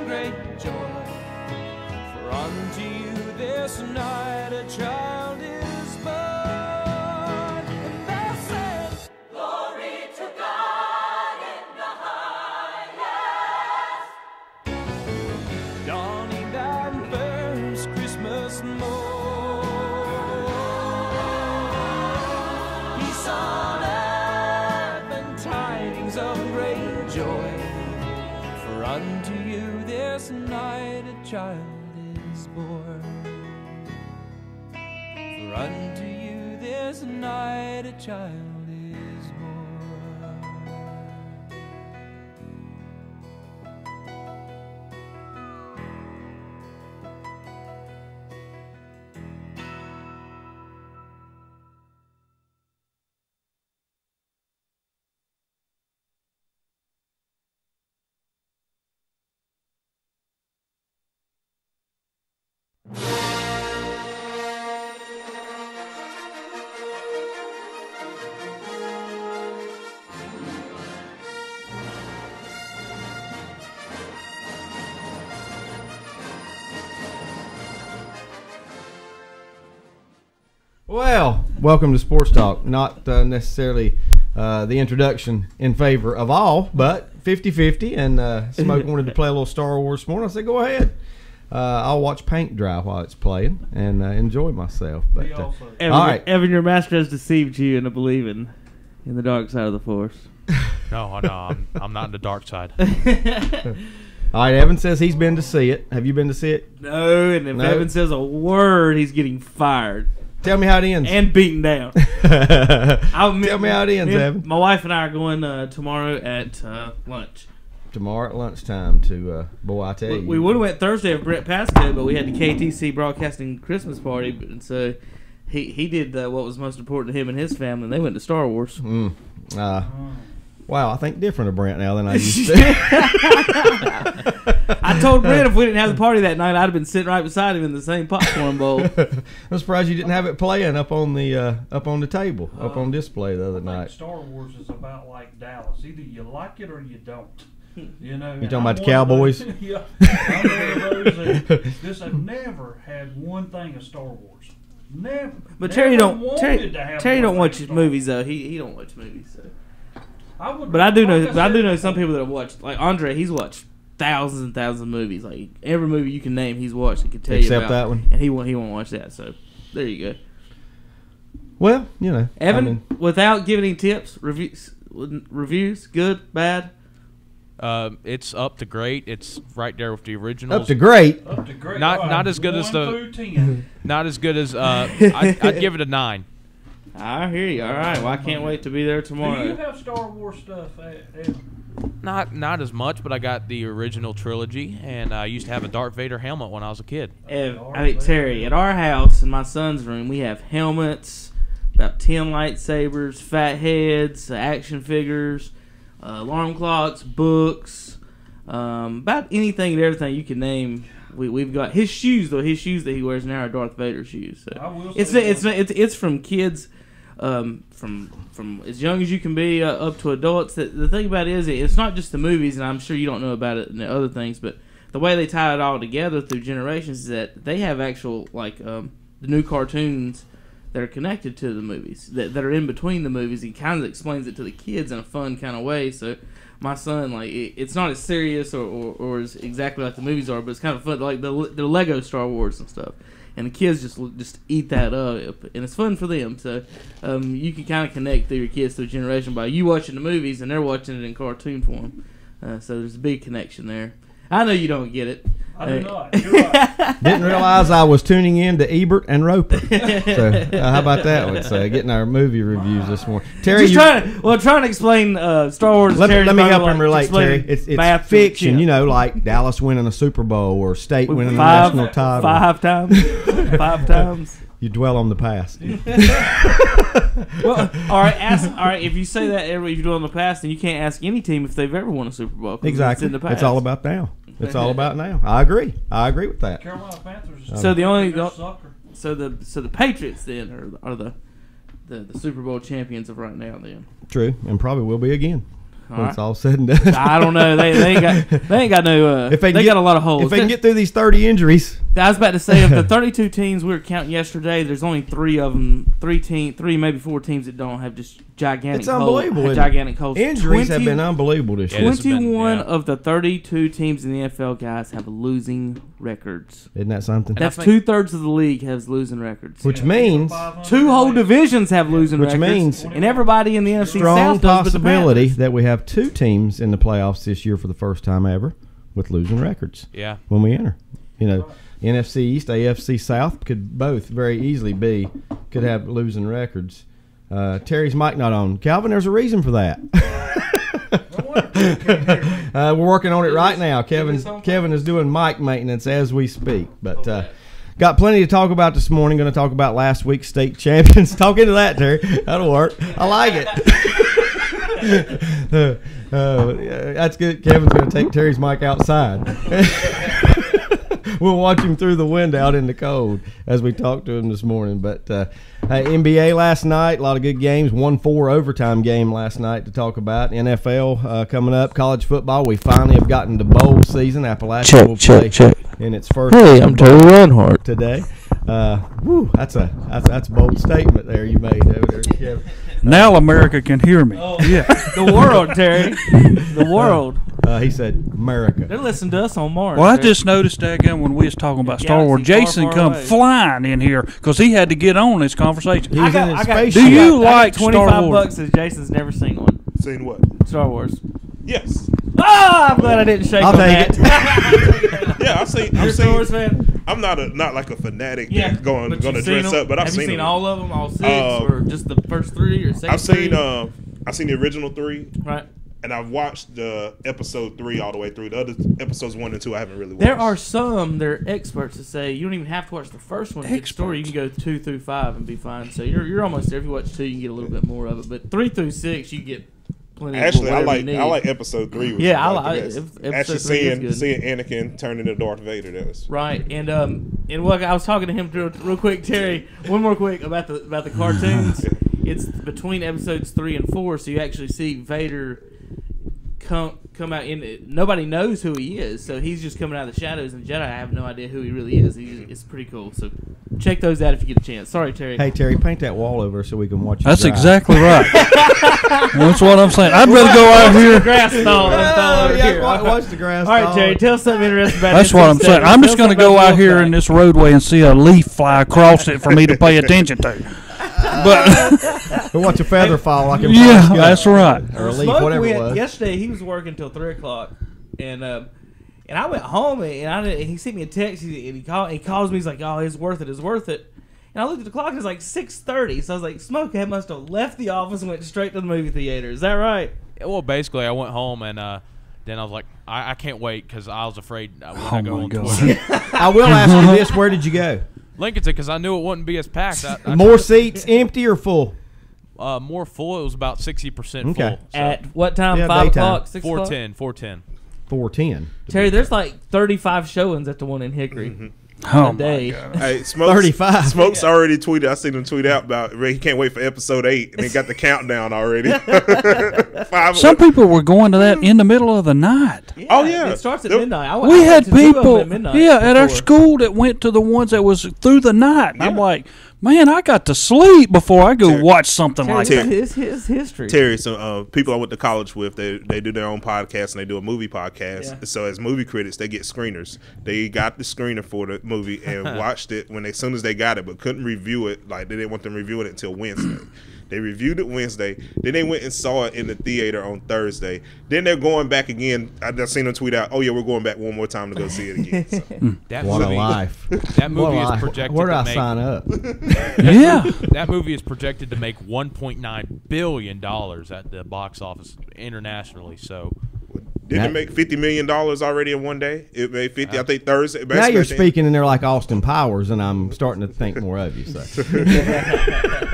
great joy. For unto you this night a child is born. And they said, Glory to God in the highest. dawning that first Christmas morn. Peace on earth and tidings of great joy. For unto you this night a child is born. For unto you this night a child is born. Well, welcome to Sports Talk. Not necessarily the introduction in favor of all, but 50-50. And Smoke wanted to play a little Star Wars this morning. I said, go ahead. I'll watch paint dry while it's playing and enjoy myself. But Evan, all right. Evan, your master has deceived you into believing in the dark side of the Force. No, I'm not in the dark side. All right, Evan says he's been to see it. Have you been to see it? No, and if No. Evan says a word, he's getting fired Tell me how it ends. and beaten down. Tell me how it ends, Evan. My wife and I are going tomorrow at lunch. Tomorrow at lunchtime to, boy, I tell you. We would have went Thursday with Brett Pasco, but we had the KTC Broadcasting Christmas party, and so he did what was most important to him and his family, and they went to Star Wars. Wow, I think different of Brent now than I used to. I told Brett if we didn't have the party that night, I'd have been sitting right beside him in the same popcorn bowl. I'm surprised you didn't have it playing up on the table, up on display the other I think night. Star Wars is about like Dallas. Either you like it or you don't. You know. You talking about the Cowboys? Yeah, I'm one of those that just have never had one thing of Star Wars. Never. But never Terry don't wanted to have Terry one don't thing watch of his Star movies though. He don't watch movies. So. Wars. But I do know. like But I do said know some before, people that have watched. Like Andre, he's watched thousands and thousands of movies. Like every movie you can name, he's watched. He can tell you Except about. that one. And he won't watch that. So there you go. Well, you know, Evan, I mean, without giving any tips, reviews, good, bad. It's up to great. It's right there with the originals. up to great. Up to great. Not as good as 1 the- through 10. Not as good as I'd give it a 9. I hear you. All right. Well, I can't wait to be there Do you tomorrow. have Star Wars stuff, Evan? Not as much, but I got the original trilogy, and I used to have a Darth Vader helmet when I was a kid. Terry, at our house in my son's room, we have helmets, about 10 lightsabers, fat heads, action figures, alarm clocks, books, about anything and everything you can name. We've got his shoes though. His shoes that he wears now are Darth Vader shoes. So I will it's say it's from kids, from as young as you can be up to adults. The thing about it is it's not just the movies, and I'm sure you don't know about it and the other things, but the way they tie it all together through generations is that they have actual the new cartoons that are connected to the movies that are in between the movies. He kind of explains it to the kids in a fun kind of way. So my son, it's not as serious or as exactly like the movies are, but it's kind of fun, like the Lego Star Wars and stuff. And the kids just eat that up, and it's fun for them. So you can kind of connect through your kids through a generation by you watching the movies and they're watching it in cartoon form. So there's a big connection there. I know you don't get it. I do not. You're right. Didn't realize I was tuning in to Ebert and Roper. So how about that one? So getting our movie reviews this morning. Terry, Just trying to explain Star Wars. let Terry's me probably help like him relate, explaining Terry. It's math to fiction, Chip. you know, like Dallas winning a Super Bowl or State winning a Five national title. 5 times. 5 times. You dwell on the past. Well, all right. If you say that if you do it in the past, then you can't ask any team if they've ever won a Super Bowl. 'cause Exactly. It's in the past. It's all about now. It's all about now. I agree with that. Carolina Panthers. So the only- they're sucker. So the Patriots then are the Super Bowl champions of right now. Then True, and probably will be again. when it's all said and done. I don't know. They ain't got no. If they they can got get- a lot of holes. If they can get through these 30 injuries, I was about to say, of the 32 teams we were counting yesterday, there's only 3 of them, 3 maybe 4 teams that don't have just gigantic it's unbelievable. isn't it? gigantic holes. Injuries have been unbelievable this Yeah, year. this has been- 21 yeah. of the 32 teams in the NFL, guys, have losing records. Isn't that something? And I That's think- 2/3 of the league has losing records. Which means 2 whole divisions have losing Which records. means and everybody in the NFC strong South does, but the possibility Panthers. that we have 2 teams in the playoffs this year for the first time ever with losing records Yeah. when we enter. You know, NFC East, AFC South could both very easily could have losing records. Terry's mic not on. Calvin, there's a reason for that. We're working on it right now. Kevin is doing mic maintenance as we speak. But got plenty to talk about this morning. Going to talk about last week's state champions. Talk into that, Terry. That'll work. I like it. That's good. Kevin's going to take Terry's mic outside. We'll watch him through the wind out in the cold as we talk to him this morning. But NBA last night, a lot of good games. 1-4 overtime game last night to talk about. NFL coming up. College football. We finally have gotten to bowl season. Appalachia will play in its first. Hey, I'm Terry Reinhardt. Today. That's a bold statement there you made over there, Kevin. Now America can hear me. Yeah. The world, Terry. The world. He said America. They're listening to us on Mars. Well, I Terry. just noticed that again when we was talking about Star Wars. Galaxy far, Jason far come away. flying in here because he had to get on this conversation. He was in his spaceship. Do you I got like Star 25 Wars? bucks as Jason's never seen one. Seen what? Star Wars. Yes. Ah, I'm glad I didn't shake I'll on take that. Yeah, I've seen. You're a I've Star Wars seen. fan? I'm not like a fanatic. Yeah. That's going but to you've seen dress them? up, but I've Have you seen seen them. all of them, all 6, Uh, or just the first 3 or second I've seen. 3? I've seen the original 3, Right. and I've watched the episode 3 all the way through. The other episodes 1 and 2, I haven't really watched. There are some, they're experts that say you don't even have to watch the first one to get the story. You can go 2 through 5 and be fine. So you're almost there. If you watch 2, you can get a little bit more of it. But 3 through 6, you get plenty. Actually, of I whatever you need. like episode 3. Was Yeah, I like like the best. episode Actually 3 is good. seeing Anakin turn into Darth Vader. That was Right, and what I was talking to him real quick, Terry. One more quick about the cartoons. It's between episodes 3 and 4, so you actually see Vader come out in it. Nobody knows who he is, so he's just coming out of the shadows, and Jedi have no idea who he really is. It's pretty cool. So check those out if you get a chance. Sorry, Terry. Hey, Terry, paint that wall over so we can watch you That's drive. exactly right. That's what I'm saying. I'd rather go out The here. grass stall and fall over here. Watch the grass. All right, fall. Terry, tell us something interesting about That's NC what I'm State. saying. I'm just Tell going us to go about out here in Wolfpack. this roadway and see a leaf fly across it for me to pay attention to. But We'll watch a feather fall like in yeah, Forrest Gump. that's right. Or a leaf, Smoke whatever it went was. yesterday. He was working till 3:00, and I went home and he sent me a text and he calls me. He's like, "Oh, it's worth it. It's worth it." And I looked at the clock. It was like 6:30. So I was like, "Smoke must have left the office and went straight to the movie theater." Is that right? Yeah, well, basically, I went home and then I was like, I can't wait because I was afraid when I go my on God. Twitter. I will ask you this: where did you go? Lincolnton, because I knew it wouldn't be as packed. I More seats, empty or full? more full. It was about 60% Okay. full. So At what time? Yeah, 5 daytime. o'clock, 6 o'clock. 410, 410. 410. Terry, there's like 35 showings at the one in Hickory. Oh, a day. Hey, Smokes, 35. Smokes already tweeted. I seen him tweet out about he can't wait for episode 8, and they got the countdown already. 5. Some people were going to that in the middle of the night. Oh, yeah. It starts at Nope. midnight. I We went had to 2 of them people, at midnight at our before. school that went to the ones that was through the night. And I'm Yeah. like, man, I got to sleep before I go Terry. watch something Terry, like this that. is his history. Terry, some people I went to college with, they do their own podcast and they do a movie podcast. Yeah. So as movie critics, they get screeners. They got the screener for the movie and watched it as soon as they got it, but couldn't review it. Like they didn't want them reviewing it until Wednesday. They reviewed it Wednesday. Then they went and saw it in the theater on Thursday. Then they're going back again. I just seen them tweet out, "Oh yeah, we're going back one more time to go see it again." So, That What a movie, life. That What movie a is life. projected Where do to I make. sign up? Yeah. That movie is projected to make $1.9 billion at the box office internationally. So didn't it make $50 million already in one day? It made 50. I think Thursday. Now you're speaking and they're like Austin Powers, and I'm starting to think more of you. So.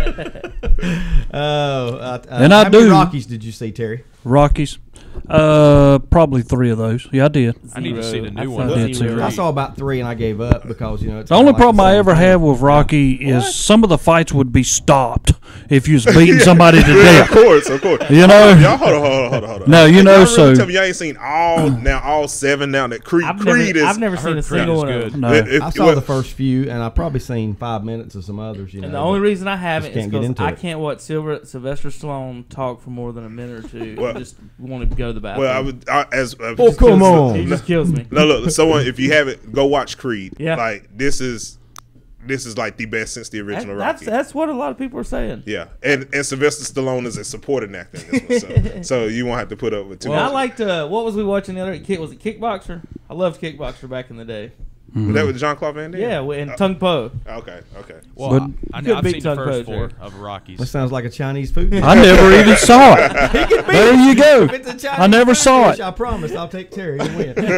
And I how many do. Rockies did you see, Terry? Rockies. Probably 3 of those. Yeah, I did. I need to see the new I one. I did too. I saw about 3 and I gave up because it's The only kinda like problem I same ever thing. had with Rocky is some of the fights would be stopped if you was beating somebody to Yeah, of death. course. You know? Y'all hold on. No, you know, Y'all so really tell me y'all ain't seen all 7 now. That Creed is. I've never I seen a heard Creed single is one of good. them. no. I saw the first few, and I've probably seen 5 minutes of some others. And the only reason I haven't is can't get because into I it. can't watch Sylvester Stallone talk for more than a minute or two. Well- I just want to go to the bathroom. Well, I would as Oh, come on. He just kills me. No, look, someone if you haven't, go watch Creed. Yeah. Like this is like the best since the original Rocky. That's what a lot of people are saying. Yeah, and Sylvester Stallone is a supporting actor in this one, so you won't have to put up with too Well, I much. liked what was we watching the other? Was it Kickboxer? I loved Kickboxer back in the day. Was that with Jean-Claude Van Damme? Yeah, and Tung Po. Okay. Well, But- I've Could beat seen the Tung first Po, 4 Jerry. of Rockies. That sounds like a Chinese food dish. I never even saw it. There you go. If it's a Chinese I never food saw dish, it. I promise I'll take Terry to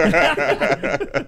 win.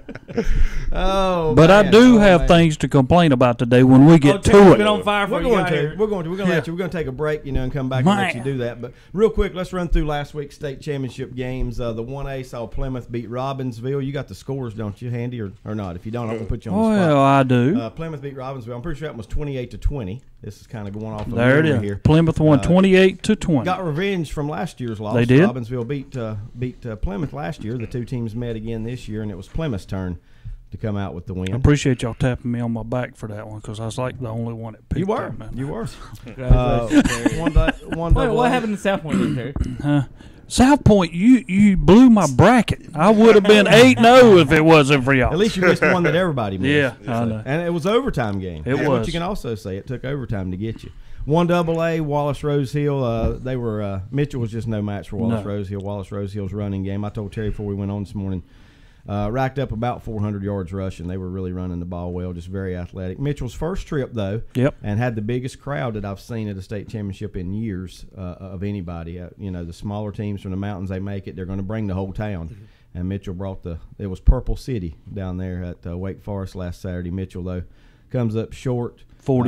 Oh, But I man. do Oh, have man. things to complain about today when we get Terry, to been it. on fire for We're you going got to. here. We're going to let you. We're going to take a break, and come back and let you Man. do that. But real quick, let's run through last week's state championship games. The 1A saw Plymouth beat Robbinsville. You got the scores, don't you, handy or not? If you don't, I'm gonna put you on the Well, spot. I do. Plymouth beat Robbinsville. I'm pretty sure that was 28-20. This is kind of going off of There it memory is. here. Plymouth won 28-20. Got revenge from last year's loss. They did? Robbinsville beat Plymouth last year. The two teams met again this year, and it was Plymouth's turn to come out with the win. I appreciate y'all tapping me on my back for that one because I was like the only one that picked You were. that, man. You were. Congratulations, Terry. One Wait, double what A. happened in South Point, Terry? South Point, you blew my bracket. I would have been 8-0 if it wasn't for y'all. At least you missed one that everybody missed. Yeah, I know. And it was overtime game. It And was. you can also say it took overtime to get you. 1AA, Wallace Rosehill. They were Mitchell was just no match for Wallace No. Rosehill. Wallace Rosehill's running game. I told Terry before we went on this morning. Racked up about 400 yards rushing. They were really running the ball well, just very athletic. Mitchell's first trip, though, Yep. and had the biggest crowd that I've seen at a state championship in years of anybody. The smaller teams from the mountains, they make it. They're going to bring the whole town. Mm-hmm. And Mitchell brought it was Purple City down there at Wake Forest last Saturday. Mitchell, though, comes up short.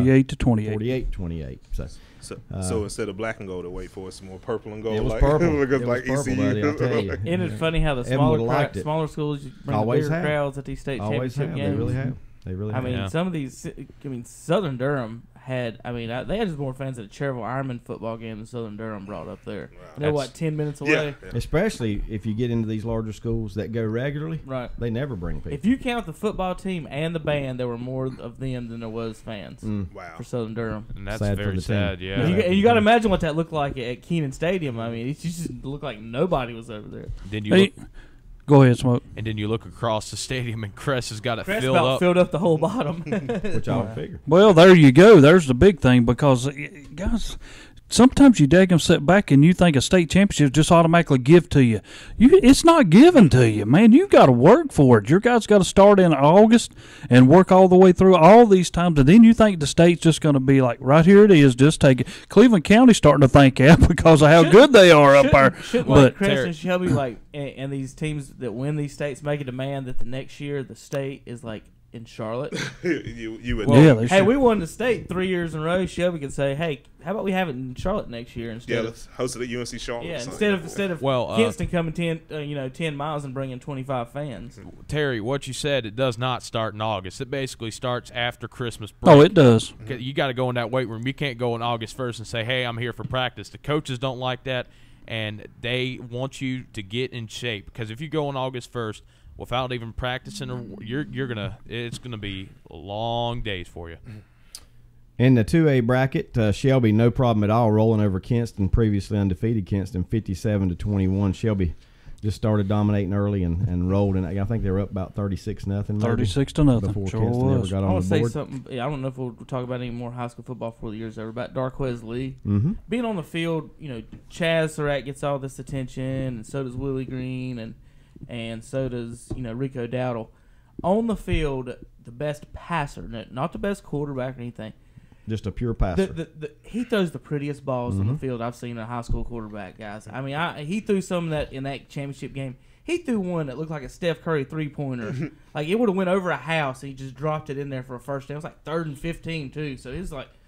48-28. 48-28. So instead of black and gold, to wait for it's more purple and gold. It was like, purple. Look It was like purple, ECU. buddy, I'll tell you. Isn't it funny how the Evan smaller would've liked it. smaller schools bring Always the bigger have. crowds at these state Always championship have. games? They really have. They really I have. mean, Yeah. some of these. Southern Durham had. I mean, they had just more fans at a Cherville Ironman football game than Southern Durham brought up there. And they're what 10 minutes away. Yeah. Especially if you get into these larger schools that go regularly, Right. they never bring people. If you count the football team and the band, there were more of them than there was fans Wow. for Southern Durham. And that's Sad for very the sad, team. yeah. And you got to imagine what that looked like at Keenan Stadium. I mean, it just looked like nobody was over there. Then you Hey, look, go ahead, Smoke. and then you look across the stadium, and Crest has got it Crest filled about up. filled up the whole bottom. which I would figure. Well, there you go. There's the big thing because, guys, sometimes you daggum sit back and you think a state championship just automatically give to you. It's not given to you, man. You got to work for it. Your guys got to start in August and work all the way through all these times, and then you think the state's just going to be like, right here it is, just take it. Cleveland County's starting to think that because of how good they are up there. Shouldn't But like Crest and Shelby and these teams that win these states make a demand that the next year the state is like in Charlotte. you would. yeah, they Hey, should. we won the state 3 years in a row. Shelby could say, "Hey, how about we have it in Charlotte next year Yeah, instead of let's host it at UNC Charlotte. yeah or something. instead of Well, Kinston coming 10 miles and bringing 25 fans." Terry, what you said, it does not start in August. It basically starts after Christmas break. Oh, it does. You got to go in that weight room. You can't go in August 1st and say, hey, I'm here for practice. The coaches don't like that, and they want you to get in shape. Because if you go on August 1st without even practicing, it's gonna be long days for you. In the 2A bracket, Shelby, no problem at all, rolling over Kinston, previously undefeated Kinston, 57-21. Shelby just started dominating early and rolled, and I think they were up about 36-0. 36-0. Before Sure Kinston ever was. got I on want to the say board. something. I don't know if we'll talk about any more high school football before the year's over. About Darquez Lee Mm-hmm. being on the field. Chaz Surratt gets all this attention, and so does Willie Green, and so does Rico Dowdle. On the field, the best passer, not the best quarterback or anything. Just a pure passer. He throws the prettiest balls on the field I've seen a high school quarterback, guys. I mean, he threw some of that in that championship game. He threw one that looked like a Steph Curry 3-pointer. Like, it would have went over a house, and he just dropped it in there for a first down. It was like 3rd and 15, too. So it was like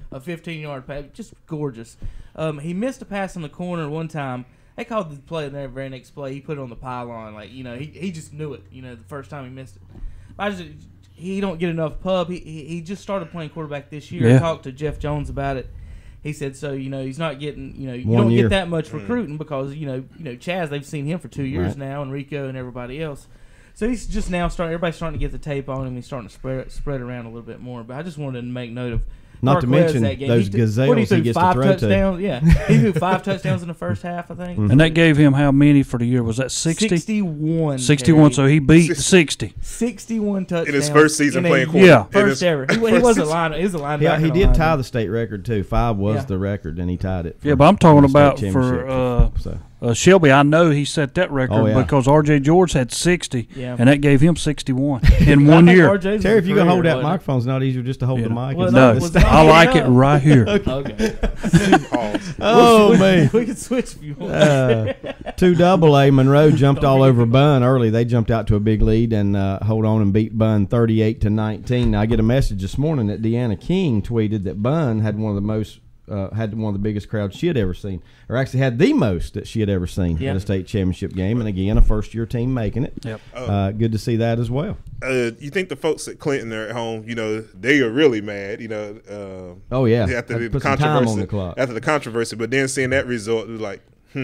a 15-yard pass, just gorgeous. He missed a pass in the corner one time. They called the play, and the very next play, he put it on the pylon. Like, he just knew it. The first time he missed it. He don't get enough pub. He just started playing quarterback this year. Yeah. I talked to Jeff Jones about it. He said, so, he's not getting, you 1 don't year. get that much recruiting because, Chaz, they've seen him for 2 years Right. now, and Rico and everybody else. So he's just now everybody's starting to get the tape on him. He's starting to spread around a little bit more. But I just wanted to make note of Not to Marquez mention that game. those What gazelles threw he gets to 5 throw to. touchdowns? Yeah. He threw 5 touchdowns in the first half, I think. Mm-hmm. And that gave him how many for the year? Was that 60? 61. 61, Terry. so he beat 60. 61 touchdowns. In his first season in a playing year. Yeah. First ever. He was a line. He was a linebacker. Yeah, he and a did tie lineman. the state record too. 5 was Yeah. the record, and he tied it. Yeah, but I'm talking the state about championship. for Shelby. I know he set that record Oh, yeah. because R.J. George had 60, Yeah. and that gave him 61 in I 1 think year. RJ's Terry, if you can career, hold that wasn't it? microphone, it's not easier just to hold Yeah. the mic. Well, and No, was stuff. not I like it up. right here. Okay. Pause. Oh man. We can switch if you want. 2 AA Monroe jumped all over Bunn early. They jumped out to a big lead and hold on and beat Bunn 38-19. Now I get a message this morning that Deanna King tweeted that Bunn had one of the biggest crowds she had ever seen, or actually had the most that she had ever seen Yeah. at a state championship game. And again, a first-year team making it. Yep. Good to see that as well. You think the folks at Clinton are at home? They are really mad. Oh yeah, After Had to the put some controversy, time on the clock. after the controversy, but then seeing that result, it was like,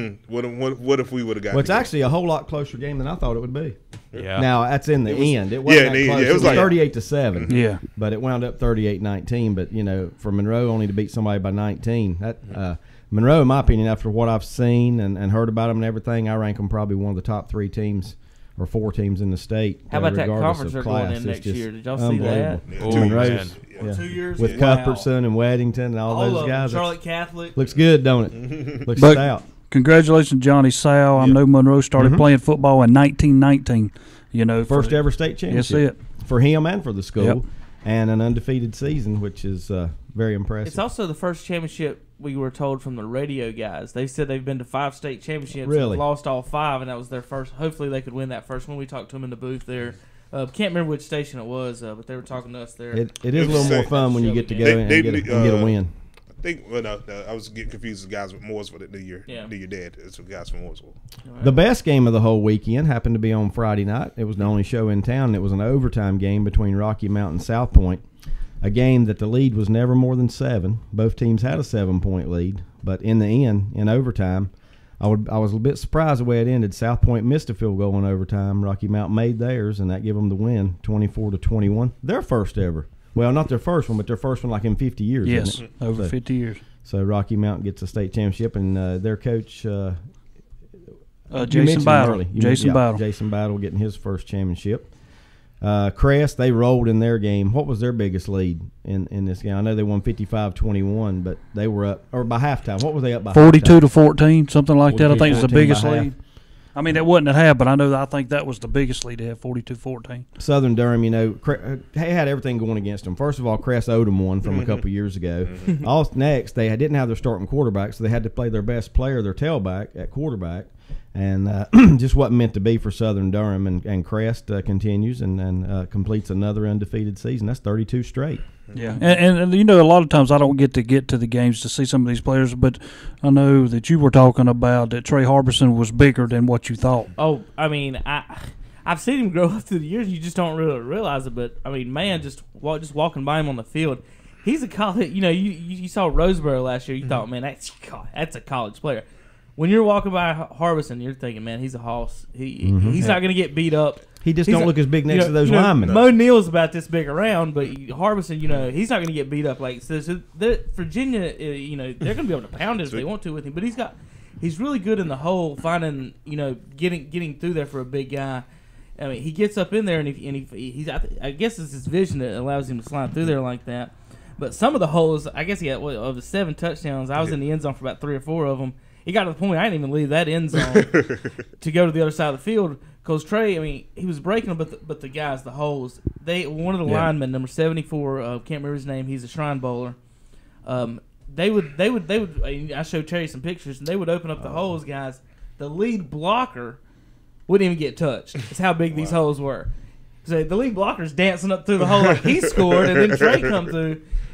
what if we would have got? Well, it's the game? actually a whole lot closer game than I thought it would be. Yeah. Now that's in the It was- end. It wasn't yeah, that yeah, close. it was like- 38-7. Yeah. But it wound up 38-19. But for Monroe only to beat somebody by 19, that Monroe, in my opinion, after what I've seen and heard about them and everything, I rank them probably one of the top 3 teams or 4 teams in the state. How about that regardless conference of they're going class. in It's next just year? Did y'all see that? unbelievable. Yeah. Oh, Monroe's, man. yeah. 2 years with Wow. Cuthbertson and Weddington and all of those them. guys. Charlotte Catholic. Looks good, don't it? Looks But- stout. Congratulations, Johnny Sal. I know Monroe started Mm-hmm. playing football in 1919. First for- ever state championship. Yes, For him and for the school. Yep. And an undefeated season, which is very impressive. It's also the first championship we were told from the radio guys. They said they've been to 5 state championships Really? and lost all 5, and that was their first. Hopefully they could win that first one. We talked to them in the booth there. Can't remember which station it was, but they were talking to us there. It is a little more fun when you get to go They- and they- get a win. I think. Well, no, I was getting confused with guys with Mooresville the year. Yeah. Your dad. It's with guys from Mooresville. The best game of the whole weekend happened to be on Friday night. It was the only show in town. It was an overtime game between Rocky Mount and South Point. A game that the lead was never more than 7. Both teams had a 7-point lead, but in the end, in overtime, I was a bit surprised the way it ended. South Point missed a field goal in overtime. Rocky Mount made theirs, and that gave them the win, 24-21. Their first ever. Well, not their first one, but their first one like in 50 years. Yes, isn't it? over So- 50 years. So Rocky Mount gets a state championship, and their coach you Jason mentioned him Battle. early. Jason Battle. Jason Battle getting his first championship. Crest, they rolled in their game. What was their biggest lead in this game? I know they won 55-21, but they were up, or by halftime. What were they up by? 42-14, something like that. I think it's the 42-14 by biggest half. lead. I mean, that wasn't at half, but I think that was the biggest lead to have, 42-14. Southern Durham, they had everything going against them. First of all, Crest owed them one from a couple years ago. Next, they didn't have their starting quarterback, so they had to play their best player, their tailback, at quarterback. And just wasn't meant to be for Southern Durham. And Crest continues and completes another undefeated season. That's 32 straight. Yeah, and a lot of times I don't get to the games to see some of these players, but I know that you were talking about that Trey Harbison was bigger than what you thought. Oh, I mean, I've seen him grow up through the years. You just don't really realize it. But I mean, man, just walking by him on the field, he's a college. You saw Roseboro last year. You thought, man, that's a college player. When you're walking by Harbison, you're thinking, man, he's a hoss. He's not going to get beat up. He just He's don't a- look as big next to those you know, linemen. Mo Neal's about this big around, but Harbison, he's not going to get beat up like so Virginia. They're going to be able to pound it if they want to with him, but he's really good in the hole, finding getting through there for a big guy. I mean, he gets up in there and he's I guess it's his vision that allows him to slide through there like that. But some of the holes, I guess he had of the 7 touchdowns. I was in the end zone for about 3 or 4 of them. He got to the point I didn't even leave that end zone to go to the other side of the field because Trey, I mean, he was breaking them, but the guys, the holes. One of the linemen, number 74, can't remember his name. He's a Shrine Bowler. They would. I showed Terry some pictures, and they would open up the holes, guys. The lead blocker wouldn't even get touched. It's how big these holes were. So the lead blocker's dancing up through the hole like he scored, and then Trey come through.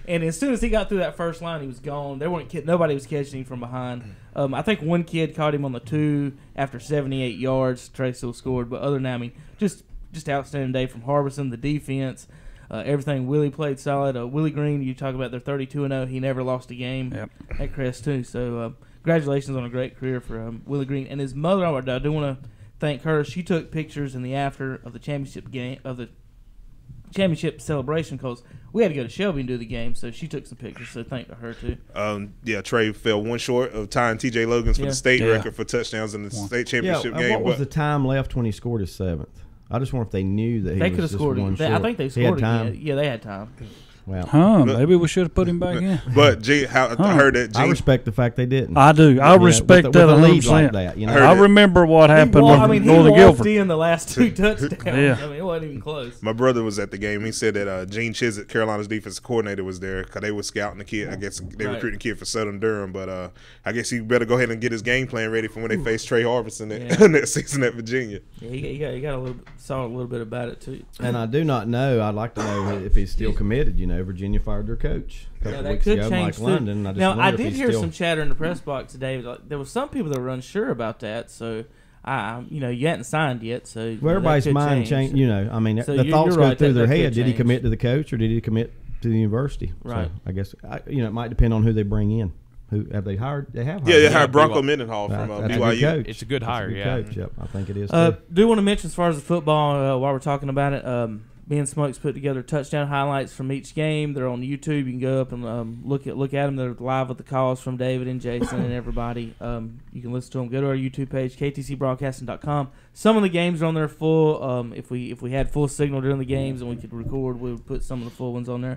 And as soon as he got through that first line, he was gone. Nobody was catching him from behind. I think one kid caught him on the 2 after 78 yards. Trey still scored, but other than that, I mean, just outstanding day from Harbison. The defense, everything. Willie played solid. Willie Green, you talk about their 32-0. He never lost a game at Crest too. So congratulations on a great career for Willie Green and his mother. I do want to thank her. She took pictures in the after of the championship game of the championship celebration because we had to go to Shelby and do the game, so she took some pictures. So thank to her too. Trey fell one short of tying T.J. Logan's for the state record for touchdowns in the state championship game. What was the time left when he scored his 7th? I just wonder if they knew that he could have scored one it. I think they scored it. Yeah, they had time. Wow. Maybe we should have put him back in. But I heard that. I respect the fact they didn't. I do. I respect that 100%. Like that, I remember what happened with Northern Guilford. He in the last 2 touchdowns. I mean, it wasn't even close. My brother was at the game. He said that Gene Chizik, Carolina's defensive coordinator, was there because they were scouting the kid. I guess they recruiting the kid for Southern Durham. But I guess he better go ahead and get his game plan ready for when they face Trey Harbison next season at Virginia. Yeah, he got saw a little bit about it too. And I do not know. I'd like to know if he's still committed. Virginia fired their coach a couple weeks ago, Mike London. I did hear some chatter in the press box today. Like, there was some people that were unsure about that. So, you hadn't signed yet. So everybody's mind changed. I mean, so the thoughts go through their head. Did he change. commit to the coach or did he commit to the university? Right. So I guess it might depend on who they bring in. Who have they hired? They have hired. Yeah, they hired Bronco Mendenhall from BYU. It's a good hire. Coach. Yep, I think it is. Do want to mention as far as the football while we're talking about it. Me and Smokes put together touchdown highlights from each game. They're on YouTube. You can go up and look at them. They're live with the calls from David and Jason and everybody. You can listen to them. Go to our YouTube page, ktcbroadcasting.com. Some of the games are on there full. If we had full signal during the games and we could record, we would put some of the full ones on there.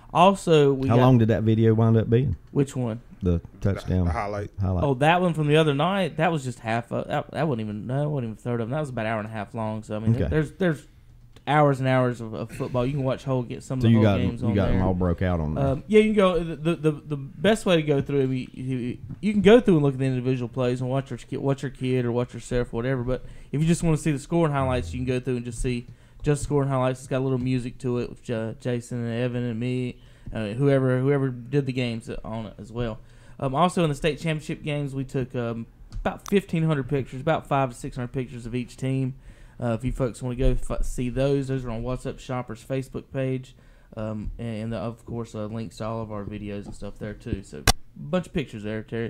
Also, how long did that video wind up being? Which one? The touchdown highlight. Oh, that one from the other night. That was just half. That wasn't even a third of them. That was about an hour and a half long. So I mean, there's hours and hours of football. You can watch games on there. So you got them all broke out on there. Yeah, you can go. The best way to go through. You can go through and look at the individual plays and watch your kid or watch yourself or whatever. But if you just want to see the scoring highlights, you can go through and just see scoring highlights. It's got a little music to it with Jason and Evan and me, whoever did the games on it as well. Also in the state championship games, we took about 1,500 pictures, about 500 to 600 pictures of each team. If you folks want to go see those are on WhatsApp Shoppers Facebook page, and of course links to all of our videos and stuff there too. So a bunch of pictures there, Terry.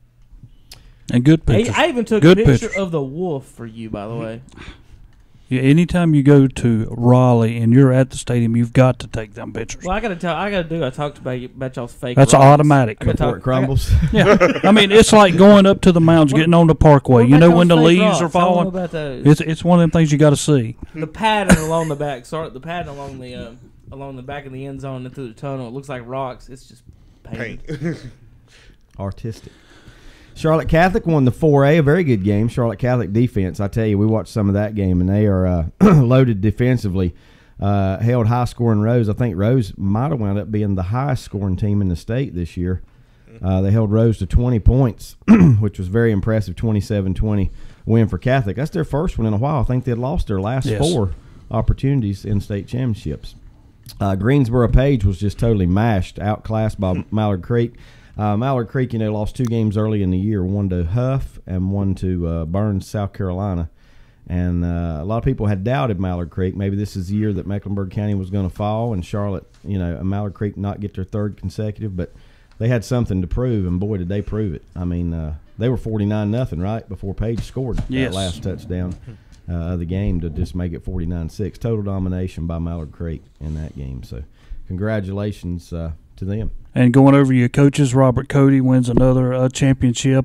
And good pictures. I even took a picture of the wolf for you, by the way. Yeah, anytime you go to Raleigh and you're at the stadium, you've got to take them pictures. Well, I talked about y'all's fake. That's rocks. automatic. Before it crumbles. Yeah, I mean it's like going up to the mountains, getting on the parkway. You know when the leaves rocks? are falling. About those. It's one of them things you got to see. The pattern along the back. Sorry, the pattern along the back of the end zone and through the tunnel. It looks like rocks. It's just paint. Artistic. Charlotte Catholic won the 4A, a very good game. Charlotte Catholic defense, I tell you, we watched some of that game, and they are loaded defensively. Held high-scoring Rose. I think Rose might have wound up being the highest-scoring team in the state this year. They held Rose to 20 points, which was very impressive, 27-20 win for Catholic. That's their first one in a while. I think they had lost their last 4 opportunities in state championships. Greensboro Page was just totally mashed, outclassed by Mallard Creek. Mallard Creek, lost 2 games early in the year, one to Huff and one to Burns, South Carolina. And a lot of people had doubted Mallard Creek. Maybe this is the year that Mecklenburg County was going to fall and Charlotte, Mallard Creek not get their 3rd consecutive. But they had something to prove, and boy, did they prove it. I mean, they were 49-0, right, before Page scored that last touchdown of the game to just make it 49-6. Total domination by Mallard Creek in that game. So congratulations to them. And going over your coaches, Robert Cody wins another championship.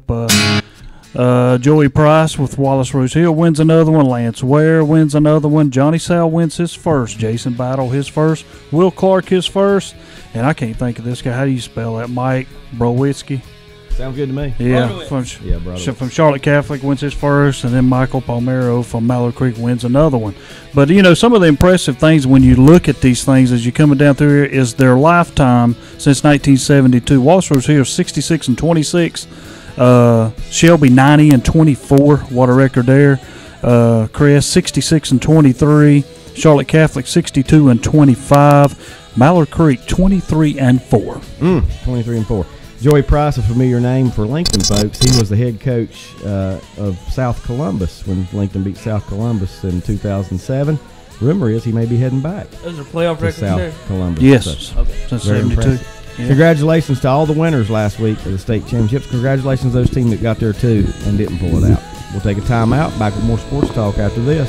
Joey Price with Wallace Rose Hill wins another one. Lance Ware wins another one. Johnny Sal wins his first. Jason Battle his first. Will Clark his first. And I can't think of this guy. How do you spell that? Mike Browitzki. Sounds good to me. Yeah, from Charlotte Catholic wins his first, and then Michael Palmero from Mallard Creek wins another one. But, some of the impressive things when you look at these things as you're coming down through here is their lifetime since 1972. Wallace Rose Hill 66-26. Shelby 90-24. What a record there. Crest 66-23. Charlotte Catholic 62-25. Mallard Creek 23-4. 23-4. Joey Price, a familiar name for Lincoln folks. He was the head coach of South Columbus when Lincoln beat South Columbus in 2007. Rumor is he may be heading back Those are playoff to records there. South Columbus. Yes, So, since very 72. impressive. Yeah. Congratulations to all the winners last week of the state championships. Congratulations to those teams that got there too and didn't pull it out. We'll take a timeout. Back with more sports talk after this.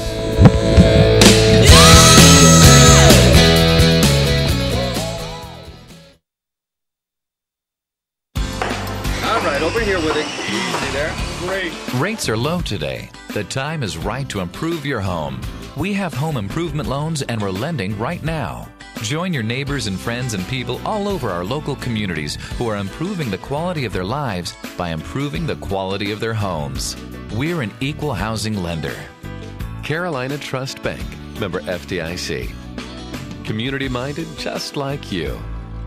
All right, over here with it. Easy there. Great. Rates are low today. The time is right to improve your home. We have home improvement loans and we're lending right now. Join your neighbors and friends and people all over our local communities who are improving the quality of their lives by improving the quality of their homes. We're an equal housing lender. Carolina Trust Bank, member FDIC. Community-minded just like you.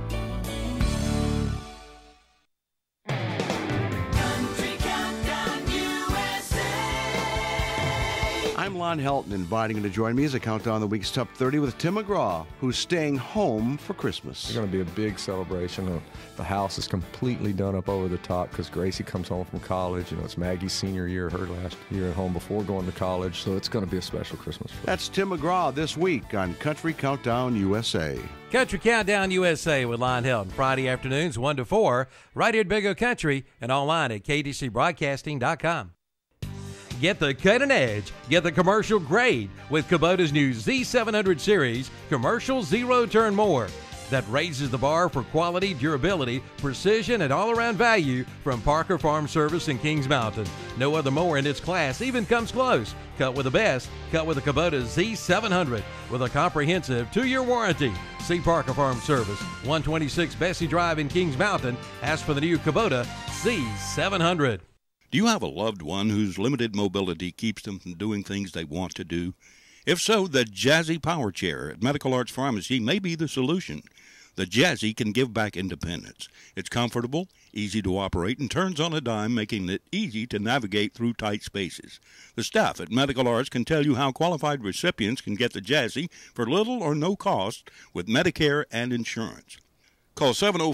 I'm Lon Helton, inviting you to join me as I count down the week's top 30 with Tim McGraw, who's staying home for Christmas. It's going to be a big celebration. The house is completely done up over the top because Gracie comes home from college. You know, it's Maggie's senior year, her last year at home before going to college, so it's going to be a special Christmas for us. That's Tim McGraw this week on Country Countdown USA. Country Countdown USA with Lon Helton, Friday afternoons 1 to 4, right here at Big O Country and online at kdcbroadcasting.com. Get the cutting edge, get the commercial grade with Kubota's new Z700 series, commercial zero-turn mower that raises the bar for quality, durability, precision, and all-around value from Parker Farm Service in Kings Mountain. No other mower in its class even comes close. Cut with the best, cut with the Kubota Z700 with a comprehensive 2-year warranty. See Parker Farm Service, 126 Bessie Drive in Kings Mountain. Ask for the new Kubota Z700. Do you have a loved one whose limited mobility keeps them from doing things they want to do? If so, the Jazzy Power Chair at Medical Arts Pharmacy may be the solution. The Jazzy can give back independence. It's comfortable, easy to operate, and turns on a dime, making it easy to navigate through tight spaces. The staff at Medical Arts can tell you how qualified recipients can get the Jazzy for little or no cost with Medicare and insurance. Call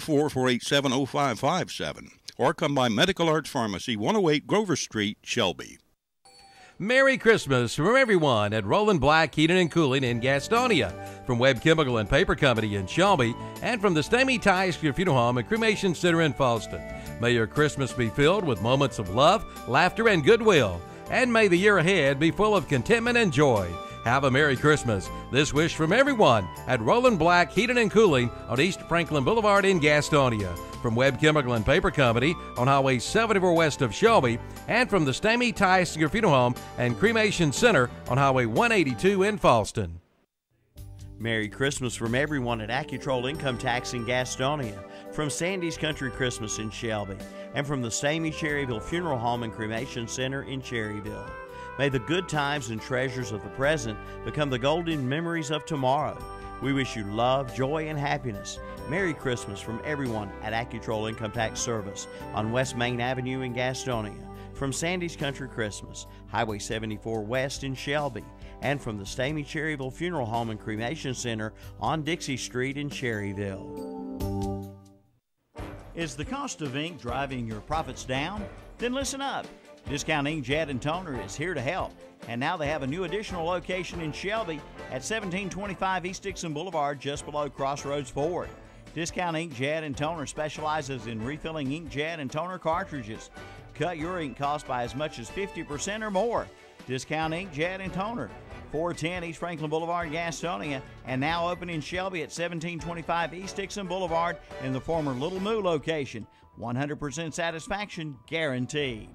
704-487-0557 or come by Medical Arts Pharmacy, 108 Grover Street, Shelby. Merry Christmas from everyone at Roland Black Heating and Cooling in Gastonia, from Webb Chemical and Paper Company in Shelby, and from the Stamey Tysker Funeral Home and Cremation Center in Falston. May your Christmas be filled with moments of love, laughter, and goodwill, and may the year ahead be full of contentment and joy. Have a Merry Christmas. This wish from everyone at Roland Black Heating and Cooling on East Franklin Boulevard in Gastonia. From Webb Chemical and Paper Company on Highway 74 west of Shelby, and from the Stamey Tysker Funeral Home and Cremation Center on Highway 182 in Falston. Merry Christmas from everyone at AccuTrol Income Tax in Gastonia, from Sandy's Country Christmas in Shelby, and from the Stamey Cherryville Funeral Home and Cremation Center in Cherryville. May the good times and treasures of the present become the golden memories of tomorrow. We wish you love, joy, and happiness. Merry Christmas from everyone at AccuTrol Income Tax Service on West Main Avenue in Gastonia, from Sandy's Country Christmas, Highway 74 West in Shelby, and from the Stamey Cherryville Funeral Home and Cremation Center on Dixie Street in Cherryville. Is the cost of ink driving your profits down? Then listen up. Discount Inkjet and Toner is here to help, and now they have a new additional location in Shelby at 1725 East Dixon Boulevard, just below Crossroads Ford. Discount Inkjet and Toner specializes in refilling inkjet and toner cartridges. Cut your ink cost by as much as 50% or more. Discount Inkjet and Toner, 410 East Franklin Boulevard, Gastonia, and now open in Shelby at 1725 East Dixon Boulevard in the former Little Moo location. 100% satisfaction guaranteed.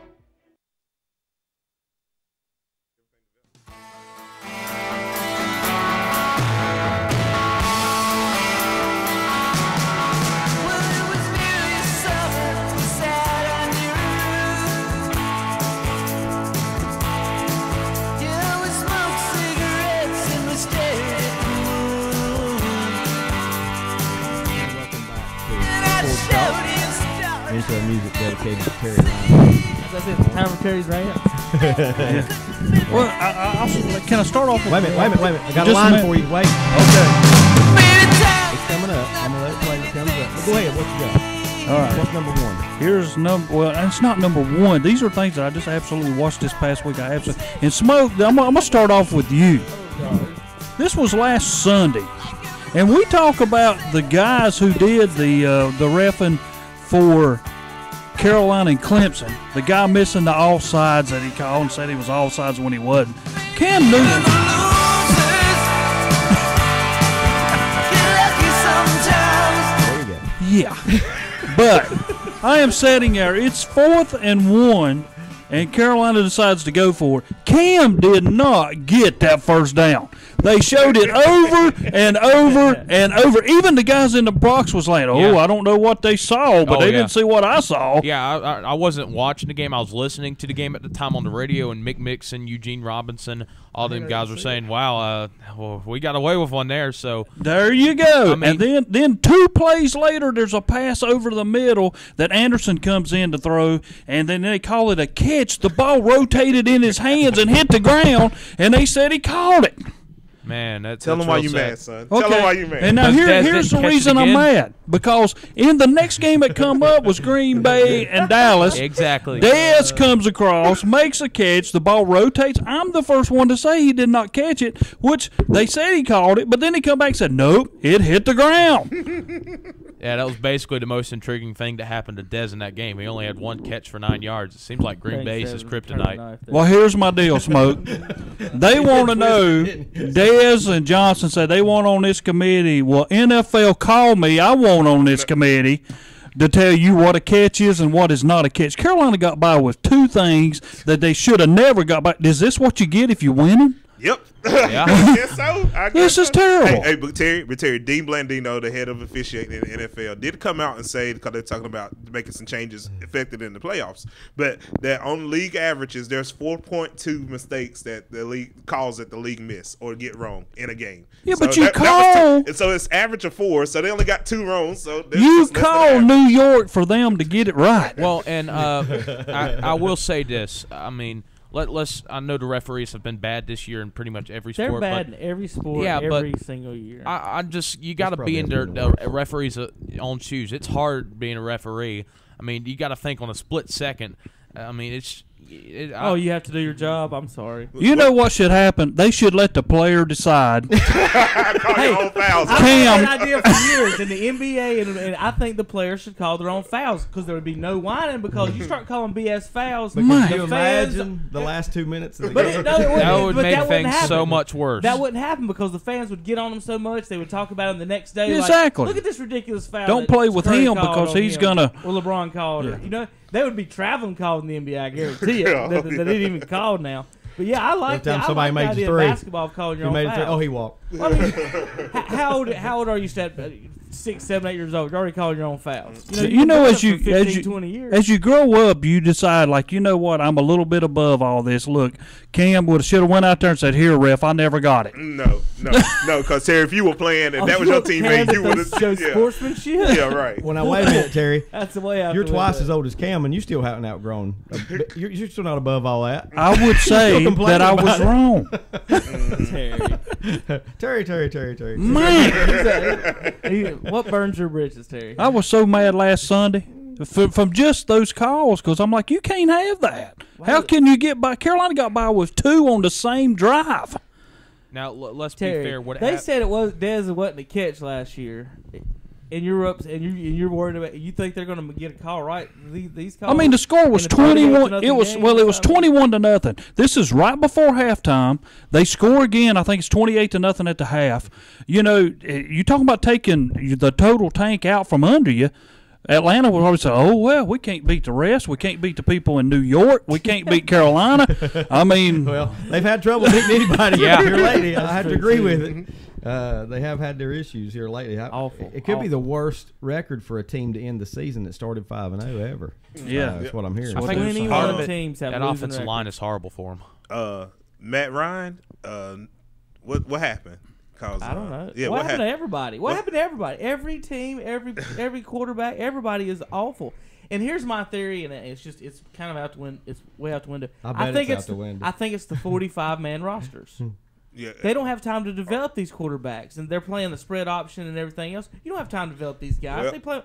Into music dedicated to Terry Ryan. That's it. Time for Terry's rant. Well, can I start off with... Wait a minute. I got a line for you. Wait. Okay. coming up. I'm going to let it play when it comes up. But go ahead. What you got? All right. What's number one? Here's well, it's not number one. These are things that I just absolutely watched this past week. I absolutely and Smoke. I'm gonna start off with you. This was last Sunday, and we talk about the guys who did the reffing for Carolina and Clemson. The guy missing the offsides that he called and said he was offsides when he wasn't. Cam Newton. Yeah. But I am sitting there. It's 4th and 1, and Carolina decides to go for it. Cam did not get that first down. They showed it over and over and over. Even the guys in the box was like, I don't know what they saw, but they didn't see what I saw. Yeah, I wasn't watching the game. I was listening to the game at the time on the radio, and Mick Mixon, Eugene Robinson, all them guys were saying, wow, well, we got away with one there. So there you go. And then 2 plays later, there's a pass over the middle that Anderson comes in to throw, and then they call it a catch. The ball rotated in his hands and hit the ground, and they said he caught it. Man, tell them why you mad, son. Okay. Tell them why you mad. And now here's the reason I'm mad. Because in the next game that come up was Green Bay and Dallas. Exactly. Dez comes across, makes a catch, the ball rotates. I'm the first one to say he did not catch it, which they said he caught it, but then he come back and said, nope, it hit the ground. Yeah, that was basically the most intriguing thing that happened to Dez in that game. He only had 1 catch for 9 yards. It seems like Green Bay's his kryptonite. Well, here's my deal, Smoke. They want to know, Dez and Johnson said they want on this committee. Well, NFL called me. I want on this committee to tell you what a catch is and what is not a catch. Carolina got by with 2 things that they should have never got by. Is this what you get if you win? Yep. Yeah. I guess so. This is terrible. Hey, but Terry, Dean Blandino, the head of officiating in the NFL, did come out and say, because they're talking about making some changes affected in the playoffs, but that on league averages, there's 4.2 mistakes that the league calls that the league miss or get wrong in a game. Yeah, so but you call. And so it's average of 4, so they only got 2 wrong. So you call New York for them to get it right. Well, and I will say this. I mean, I know the referees have been bad this year in pretty much every sport. They're bad in every sport, every single year. You got to be in the referees' own shoes. It's hard being a referee. I mean, you got to think on a split second. I mean, you have to do your job. I'm sorry. You know what should happen? They should let the player decide. Hey, I've had an idea for years in the NBA, and I think the players should call their own fouls because there would be no whining because you start calling BS fouls. Can you imagine the last 2 minutes of the game? That would make things so much worse. That wouldn't happen because the fans would get on them so much they would talk about him the next day. Exactly. Like, look at this ridiculous foul. Don't play with him because he's gonna. Well, LeBron called it. You know, they would be traveling calls in the NBA. I guarantee it. They didn't even call now. But yeah, I like that. Somebody made the idea of basketball calling your own foul. Oh, he walked. Well, I mean, how old are you? 6, 7, 8 years old. You're already calling your own fouls. You know as you 20 years. As you grow up, you decide like, you know what, I'm a little bit above all this. Look, Cam should have went out there and said, "Here, ref, I never got it." No, because Terry, if you were playing and that was your teammate, you would have showed sportsmanship. Yeah, right. Well, now wait a minute, Terry. That's the way. You're twice as old as Cam, and you still haven't outgrown. You're still not above all that. I would say that I was wrong. Terry. Man, what burns your bridges, Terry? I was so mad last Sunday from just those calls because I'm like, you can't have that. How can you get by? Carolina got by with 2 on the same drive. Now let's Terry, be fair. They said it was Dez wasn't a catch last year. And you're up, and you're worried about. You think they're going to get a call right? These calls. I mean, the score was 21. It was 21-0. This is right before halftime. They score again. I think it's 28-0 at the half. You know, you talking about taking the total tank out from under you. Atlanta would probably say, "Oh well, we can't beat the rest. We can't beat the people in New York. We can't beat Carolina." I mean, well, they've had trouble beating anybody here lately. I have to agree with it. They have had their issues here lately. Awful. It could be the worst record for a team to end the season that started 5-0 ever. Yeah, that's what I'm hearing. I think any one of the teams have that offensive line is horrible for him. Matt Ryan, what happened? I don't know. Yeah, what happened to everybody? What happened to everybody? Every team, every quarterback, everybody is awful. And here's my theory, and it's kind of out the window. It's way out the window. I think it's out the window. I think it's the 45-man rosters. Yeah. They don't have time to develop these quarterbacks, and they're playing the spread option and everything else. You don't have time to develop these guys. Well, They play.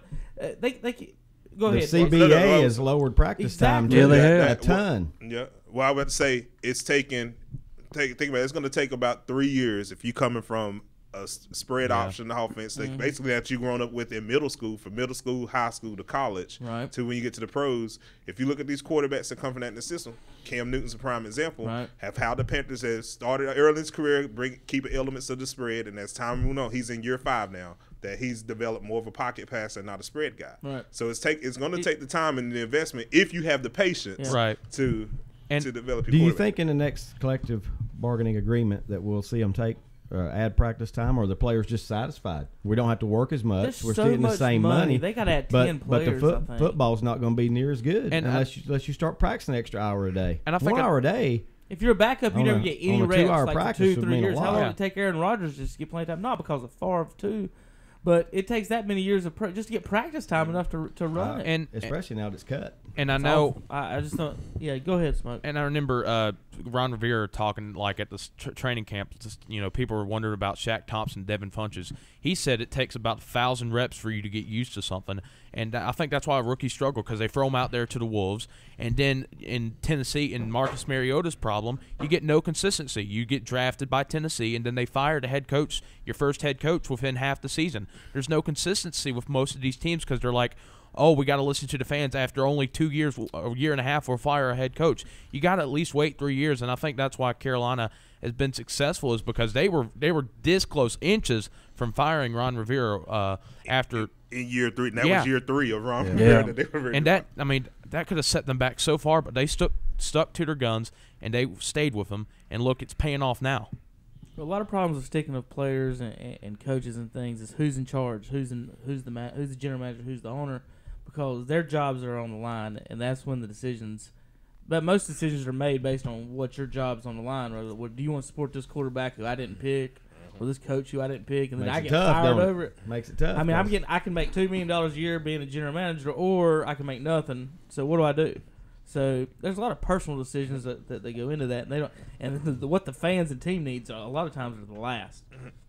Go The ahead. CBA has lowered practice time to a ton. Yeah. Well, I would say it's taking. Think about it. It's going to take about 3 years if you're coming from a spread option offense, basically that you grown up with in middle school, from middle school, high school to college, to when you get to the pros. If you look at these quarterbacks that come from that in the system, Cam Newton's a prime example. Have how the Panthers has started early in his career, keeping elements of the spread, and as time moves on, he's in year 5 now. That he's developed more of a pocket passer, not a spread guy. So it's going to take the time and the investment if you have the patience, to develop your Do you quarterback. think in the next collective bargaining agreement that we'll see them take add practice time, or are the players just satisfied? We don't have to work as much. There's We're so still getting the much same money. They gotta add but, 10 but the players, I think. football's not going to be near as good And unless you start practicing an extra hour a day. And I think 1 hour a day. If you're a backup, you on never a- get any on a reps. 2-hour Like practice 2-3 would mean a years. How lot. long did it take Aaron Rodgers just to get playing time? Not because of Favre too, but it takes that many years of just to get practice time enough to run it. And especially now that it's cut. And I It's know awful. I just don't. Yeah, go ahead, Smoke. And I remember Ron Rivera talking like at the training camp. People were wondering about Shaq Thompson, Devin Funchess. He said it takes about 1,000 reps for you to get used to something, and I think that's why rookies struggle, because they throw them out there to the wolves. And then in Tennessee, in Marcus Mariota's problem, you get no consistency. You get drafted by Tennessee, and then they fire the head coach, your first head coach, within half the season. There's no consistency with most of these teams because they're like, oh, we got to listen to the fans. After only 2 years, a year and a half, we'll fire a head coach. You got to at least wait 3 years, and I think that's why Carolina has been successful, is because they were this close, inches from firing Ron Rivera after in year 3. And that was year 3 of Ron Yeah. Rivera. That they were And that, I mean, that could have set them back so far, but they stuck to their guns and they stayed with them. And look, it's paying off now. A lot of problems with sticking with players and coaches and things is who's in charge, who's the general manager, who's the owner, because their jobs are on the line, and that's when the decisions. But most decisions are made based on what your job's on the line. Rather, do you want to support this quarterback who I didn't pick, or this coach who I didn't pick, and then Makes I it get tough, fired don't it? over it? Makes it tough, I mean, doesn't I can make $2 million a year being a general manager, or I can make nothing. So what do I do? So there's a lot of personal decisions that they go into that, and they don't. And what the fans and team needs a lot of times are the last.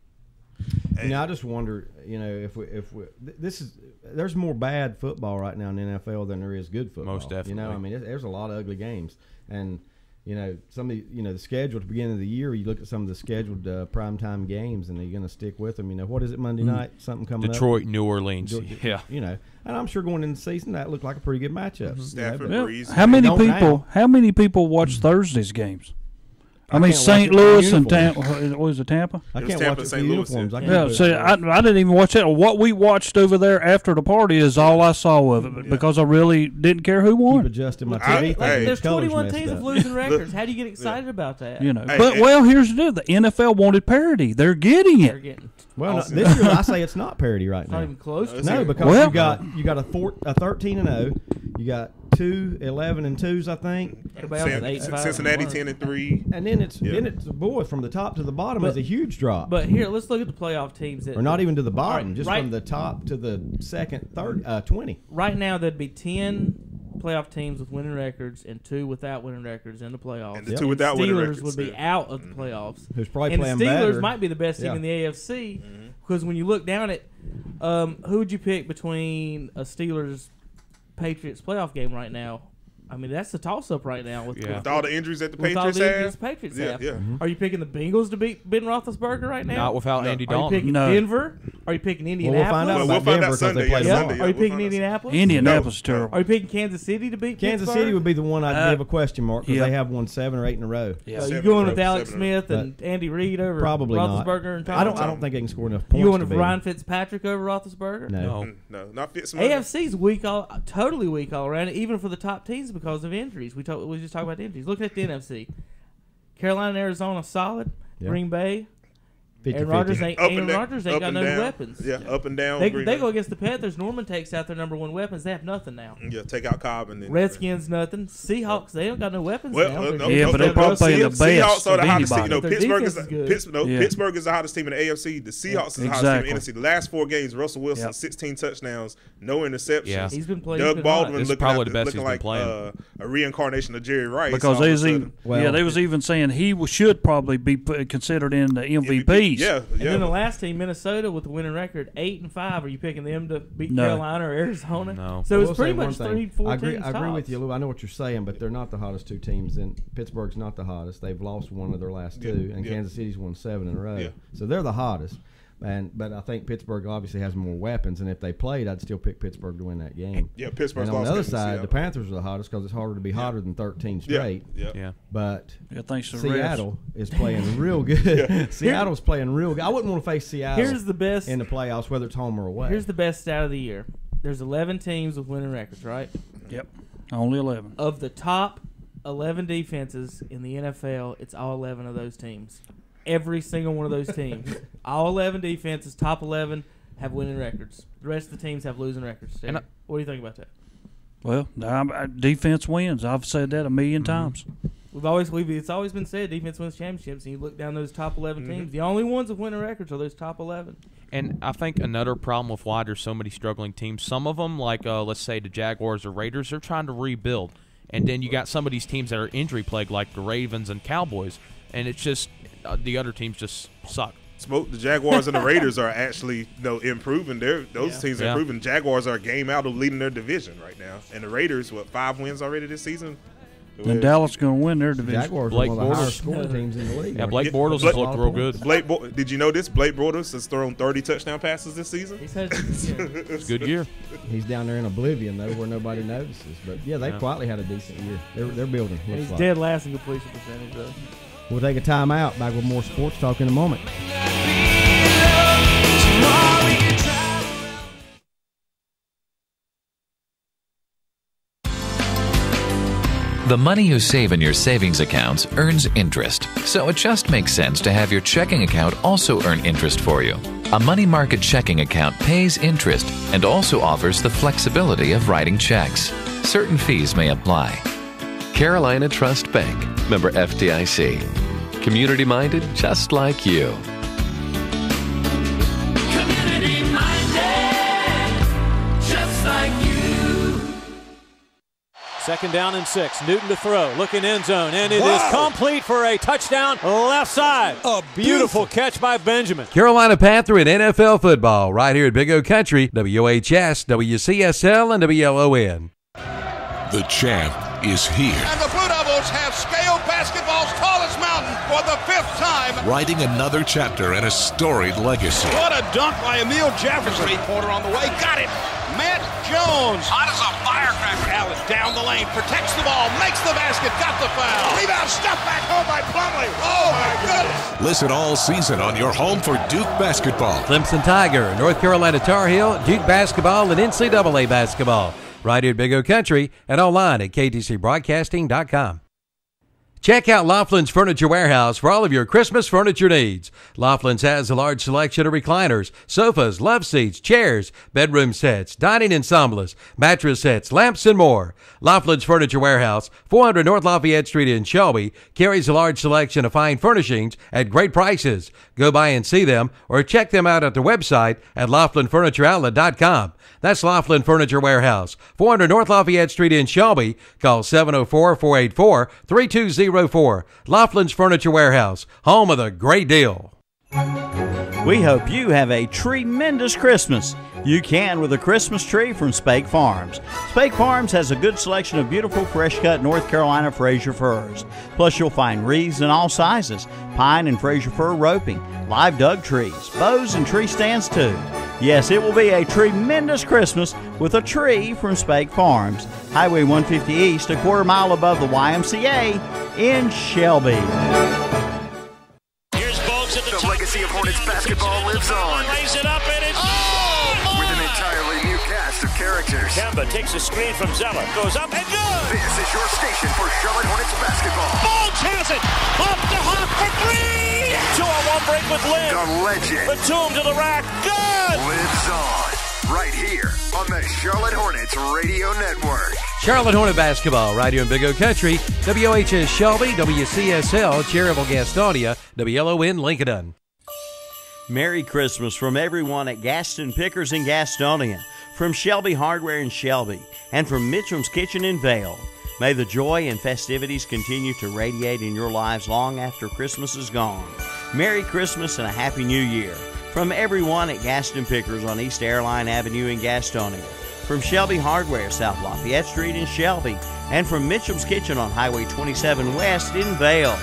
I just wonder, if we there's more bad football right now in the NFL than there is good football. Most definitely. There's a lot of ugly games, and some of the schedule at the beginning of the year. You look at some of the scheduled primetime games, and you're going to stick with them. What is it Monday night? Something coming Detroit, up? New Orleans. Yeah. And I'm sure going into the season that looked like a pretty good matchup. Stafford, but Breeze. How many people watch Thursday's games? I mean, can't St. watch it Louis for and Tampa. What is it, Tampa? I can't watch it for uniforms. I didn't even watch that. What we watched over there after the party is all I saw of it because I really didn't care who won. Keep adjusting my TV. There's 21 teams with losing records. How do you get excited about that? Well, here's the deal: the NFL wanted parity. They're getting it. Well, this year I say it's not parity right now. Not even close. No, because you got a 13-0. You got 2 11-2s, I think. Cincinnati 10-3. And then it's from the top to the bottom is a huge drop. But here, let's look at the playoff teams. Or not even to the bottom, just from the top to the second, third, 20. Right now, there'd be 10 playoff teams with winning records and 2 without winning records in the playoffs. And the 2 without winning records Steelers would be out of the playoffs. Who's probably and playing the Steelers better. might be the best team in the AFC because when you look down at who would you pick between a Steelers Patriots playoff game right now? I mean, that's the toss-up right now with all the injuries that the with Patriots all the have. injuries the Patriots have. Yeah. Are you picking the Bengals to beat Ben Roethlisberger right now? Not without Andy Are you Dalton. picking Denver? Are you picking Indianapolis? We'll find out about Denver because they play Sunday. Are you picking Indianapolis? Indianapolis is terrible. Are you picking Kansas City to beat Kansas Pittsburgh? City would be the one I'd give a question mark because they have won 7 or 8 in a row. So you going with Alex Smith and Andy Reid over probably Roethlisberger and Tom? I don't think they can score enough points. You going with to Ryan Fitzpatrick over Roethlisberger? No, not Fitzpatrick. AFC's weak, totally weak all around, even for the top teams because of injuries. We just talked about injuries. Looking at the NFC, Carolina and Arizona solid. Yeah. Green Bay, Aaron Rodgers ain't got no weapons. Yeah, up and down. They go against the Panthers. Norman takes out their number one weapons. They have nothing now. Yeah, take out Cobb and then Redskins nothing. Seahawks, they don't got no weapons now. But they're probably playing the best Seahawks are the of hottest team. anybody. Pittsburgh is the hottest team in the AFC. The Seahawks is the hottest team in the NFC. The last 4 games, Russell Wilson 16 touchdowns, no interceptions. Yeah. He's been playing. Doug Baldwin looking like a reincarnation of Jerry Rice. Because they was even saying he should probably be considered in the MVPs. Yeah. And then the last team, Minnesota, with the winning record 8-5. Are you picking them to beat Carolina or Arizona? No. So it's pretty much 3-4 teams. I agree with you, Lou. I know what you're saying, but they're not the hottest 2 teams. And Pittsburgh's not the hottest. They've lost 1 of their last 2, and Kansas City's won 7 in a row. Yeah. So they're the hottest. But I think Pittsburgh obviously has more weapons, and if they played, I'd still pick Pittsburgh to win that game. Yeah, Pittsburgh's and on the lost other games to side, Seattle. the Panthers are the hottest because it's harder to be hotter than 13 straight. Yeah. But thanks to Seattle is playing real good. Seattle's playing real good. I wouldn't want to face Seattle Here's the best in the playoffs, whether it's home or away. Here's the best stat of the year. There's 11 teams with winning records, right? Yep. Only 11. Of the top 11 defenses in the NFL, it's all 11 of those teams. Every single one of those teams. All 11 defenses, top 11, have winning records. The rest of the teams have losing records. What do you think about that? Well, defense wins. I've said that a million times. It's always been said defense wins championships, and you look down those top 11 teams. The only ones with winning records are those top 11. And I think another problem with why there's so many struggling teams, some of them, like let's say the Jaguars or Raiders, they're trying to rebuild. And then you got some of these teams that are injury-plagued, like the Ravens and Cowboys, and it's just the other teams just suck. The Jaguars and the Raiders are actually improving. Those teams are improving. Jaguars are a game out of leading their division right now, and the Raiders 5 wins already this season. And Dallas going to win their division. Jaguars are one of the higher scoring teams in the league. Yeah, Blake Bortles has looked real good. Did you know this? Blake Bortles has thrown 30 touchdown passes this season. He's had it's a good year. He's down there in oblivion, though, where nobody notices. But, they quietly had a decent year. They're building. And he's dead last in completion percentage, though. We'll take a timeout. Back with more sports talk in a moment. The money you save in your savings accounts earns interest, so it just makes sense to have your checking account also earn interest for you. A money market checking account pays interest and also offers the flexibility of writing checks. Certain fees may apply. Carolina Trust Bank, member FDIC. Community-minded just like you. Second down and 6. Newton to throw. Looking end zone. And it is complete for a touchdown left side. A beautiful catch by Benjamin. Carolina Panther in NFL football right here at Big O Country, WOHS, WCSL, and WLON. The champ is here. And the Blue Devils have scaled basketball's tallest mountain for the 5th time. Writing another chapter and a storied legacy. What a dunk by Emil Jefferson. Three-pointer on the way. Got it. Matt Jones. Hot as a firecracker. Allen down the lane. Protects the ball. Makes the basket. Got the foul. Rebound. Stuff back home by Plumlee. Oh, my goodness. Listen all season on your home for Duke basketball. Clemson Tiger, North Carolina Tar Heel, Duke basketball, and NCAA basketball. Right here at Big O Country and online at KTCBroadcasting.com. Check out Laughlin's Furniture Warehouse for all of your Christmas furniture needs. Laughlin's has a large selection of recliners, sofas, love seats, chairs, bedroom sets, dining ensembles, mattress sets, lamps, and more. Laughlin's Furniture Warehouse, 400 North Lafayette Street in Shelby, carries a large selection of fine furnishings at great prices. Go by and see them or check them out at their website at LaughlinFurnitureOutlet.com. That's Laughlin Furniture Warehouse, 400 North Lafayette Street in Shelby. Call 704-484-3204. Laughlin's Furniture Warehouse, home of the great deal. We hope you have a tremendous Christmas. You can with a Christmas tree from Spake Farms. Spake Farms has a good selection of beautiful fresh-cut North Carolina Fraser firs. Plus you'll find wreaths in all sizes, pine and Fraser fir roping, live dug trees, bows, and tree stands too. Yes, it will be a tremendous Christmas with a tree from Spake Farms. Highway 150 East, a quarter mile above the YMCA in Shelby. Here's Bogues at the top. Legacy of Hornets basketball lives on. Lays it up and it's with an entirely new cast of characters. Rangers. Kemba takes a screen from Zeller. Goes up and good. This is your station for Charlotte Hornets basketball. Bulge has it. Off the hop for three. 2-on-1 break with Lynn. The legend. Batum to the rack. Good. Lives on. Right here on the Charlotte Hornets Radio Network. Charlotte Hornet basketball right here in Big O Country. WHS Shelby, WCSL, Cherryville, Gastonia, WLON, Lincoln. Merry Christmas from everyone at Gaston Pickers in Gastonia, from Shelby Hardware in Shelby, and from Mitchum's Kitchen in Vale. May the joy and festivities continue to radiate in your lives long after Christmas is gone. Merry Christmas and a Happy New Year from everyone at Gaston Pickers on East Airline Avenue in Gastonia, from Shelby Hardware, South Lafayette Street in Shelby, and from Mitchum's Kitchen on Highway 27 West in Vale.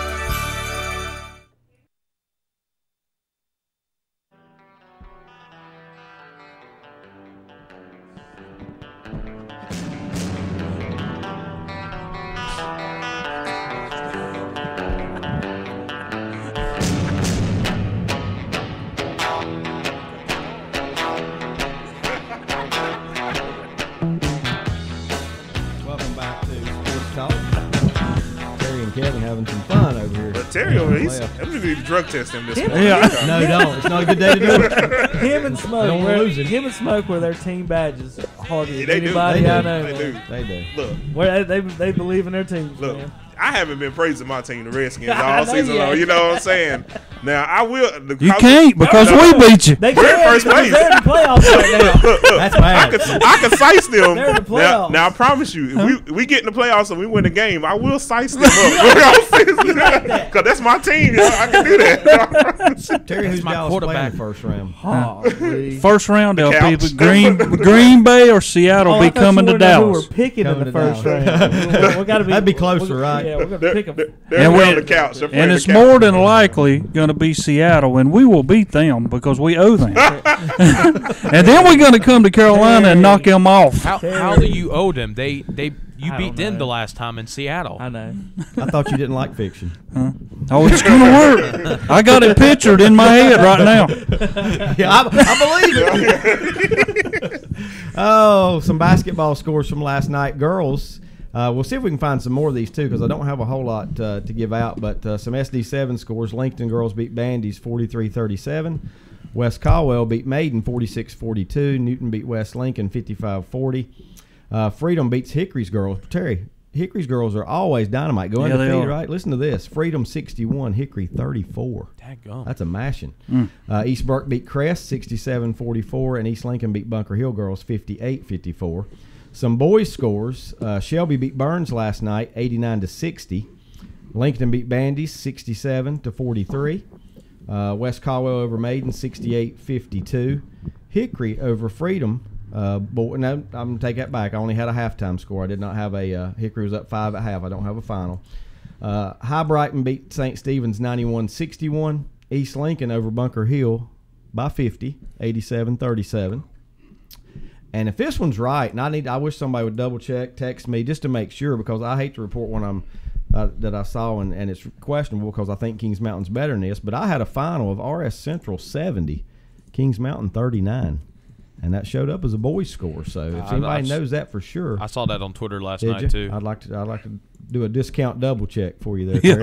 Welcome back to Sports Talk. Terry and Kevin having some fun over here. But Terry over here, I'm going to need to drug test him this morning. No, don't. It's not a good day to do it. Him and Smoke. Don't wanna lose him. Him and Smoke wear their team badges harder than They do. anybody I know. They do. They do. Look. Where they believe in their teams, Look, man. I haven't been praising my team, the Redskins, I all know season you long. ain't. You know what I'm saying? Now, I will. You can't because we beat you. They We're in can't first because place. they're in the playoffs right now. That's bad. I can size them. They're in the playoffs. Now, I promise you, if we get in the playoffs and we win the game, I will size them up. Because that's my team. You know, I can do that. Terry, who's my Dallas quarterback. playing first round? First round, they'll Couch. be Green Bay or Seattle I be thought you coming to wanted know who Dallas. we're picking in Coming the to first Dallas. round. We gotta be, That'd be closer, right? Yeah, we're going to pick them. They're And on the couch. They're playing And the it's couch. more than likely going to be Seattle, and we will beat them because we owe them. And then we're going to come to Carolina and knock them off. How do you owe them? You I beat don't them know. the last time in Seattle. I know. I thought you didn't like fiction. Oh, it's going to work. I got it pictured in my head right now. Yeah, I believe it. Oh, some basketball scores from last night. Girls, we'll see if we can find some more of these, too, because I don't have a whole lot to give out. But some SD7 scores. Lincoln girls beat Bandy's 43-37. West Caldwell beat Maiden 46-42. Newton beat West Lincoln 55-40. Freedom beats Hickory's girls. Terry, Hickory's girls are always dynamite. Go Yeah, they undefeated, are. right? Listen to this. Freedom 61, Hickory 34. Daggone. That's a mashing. East Burke beat Crest 67-44, and East Lincoln beat Bunker Hill girls 58-54. Some boys scores. Shelby beat Burns last night 89-60. Lincoln beat Bandy's 67-43. West Caldwell over Maiden 68-52. Hickory over Freedom. No, I'm going to take that back. I only had a halftime score. I did not have a Hickory was up 5 at half. I don't have a final. High Brighton beat St. Stephen's 91-61. East Lincoln over Bunker Hill by 50, 87-37. And if this one's right, and I wish somebody would double check, text me just to make sure, because I hate to report when I'm that I saw and it's questionable because I think Kings Mountain's better than this. But I had a final of RS Central 70, Kings Mountain 39. And that showed up as a boys score. So if anybody knows that for sure, I saw that on Twitter last did night you? too. I'd like to do a discount double check for you there.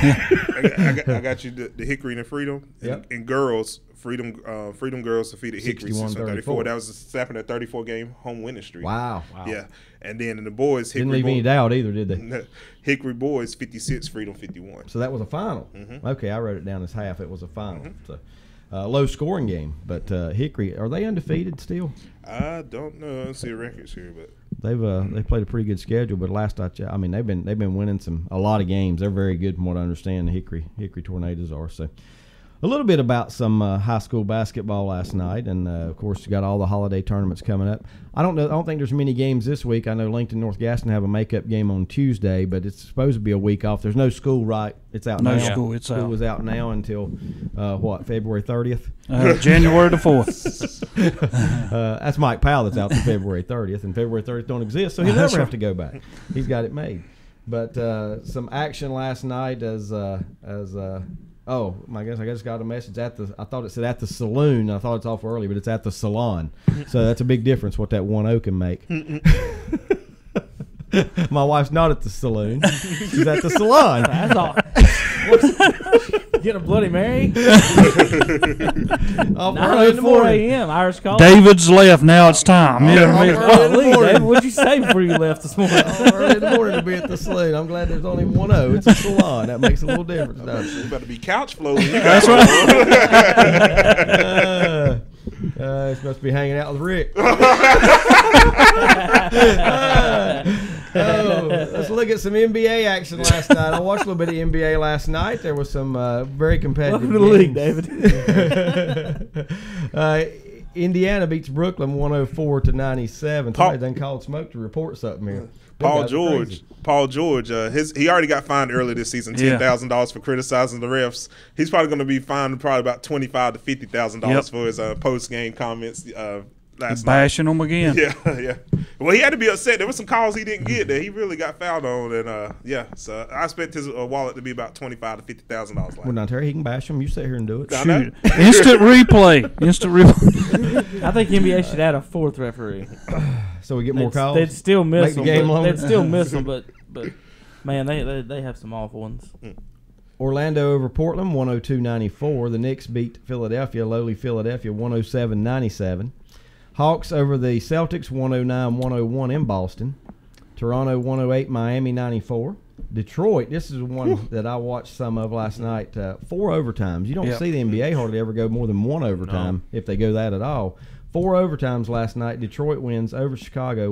I got you the Hickory and the Freedom. Yep. And girls, Freedom girls defeated Hickory 61-34. That was snapping their 34-game home winning streak. Wow. Yeah. And then in the boys, Didn't Hickory leave any doubt either, did they? Hickory boys 56, Freedom 51. So that was a final. Mm-hmm. Okay, I wrote it down as half. It was a final. So low scoring game. But Hickory, are they undefeated still? I don't know. I don't see the records here, but They've played a pretty good schedule. But last I checked, I mean they've been winning a lot of games. They're very good from what I understand. The Hickory Tornadoes are. So a little bit about some high school basketball last night, and of course you got all the holiday tournaments coming up. I don't think there's many games this week. I know Lincoln North Gaston have a makeup game on Tuesday, but it's supposed to be a week off. There's no school, right? It's out now. No school, it's out. School is out now until February 30th? January the 4th. That's Mike Powell that's out to February 30th, and February 30th don't exist, so he'll That's never right. have to go back. He's got it made. But some action last night as Oh, my goodness, I just got a message I thought it said at the saloon. I thought it's awful early, but it's at the salon. So that's a big difference what that 1-0 can make. My wife's not at the saloon. She's at the salon. That's all. Get a Bloody Mary? 9:04 a.m. Irish call. David's left. Now it's time. David, what'd you say before you left this morning? Early in the morning to be at the saloon. I'm glad there's only 1-0. It's a salon. That makes a little difference. You better be couch floating. That's right. You're supposed to be hanging out with Rick. Let's look at some NBA action last night. I watched a little bit of NBA last night. There was some very competitive Welcome to the league, David. Indiana beats Brooklyn 104-97. Somebody done called Smoke to report something here. Paul George, he already got fined earlier this season, $10,000 for criticizing the refs. He's probably going to be fined probably about $25,000 to $50,000 for his post-game comments last night. Bashing them again. Yeah. Well, he had to be upset. There were some calls he didn't get that he really got fouled on, and so I expect his wallet to be about $25,000 to $50,000. Well, now Terry, he can bash him. You sit here and do it. Shoot. Instant replay. I think NBA should add a fourth referee. So we get more calls. They'd still miss them. They'd still miss them, but man, they have some awful ones. Orlando over Portland 102-94. The Knicks beat Philadelphia, lowly Philadelphia 107-97. Hawks over the Celtics 109-101 in Boston. Toronto 108, Miami 94. Detroit, this is one that I watched some of last night. 4 overtimes. You don't see the NBA hardly ever go more than 1 overtime if they go that at all. 4 overtimes last night. Detroit wins over Chicago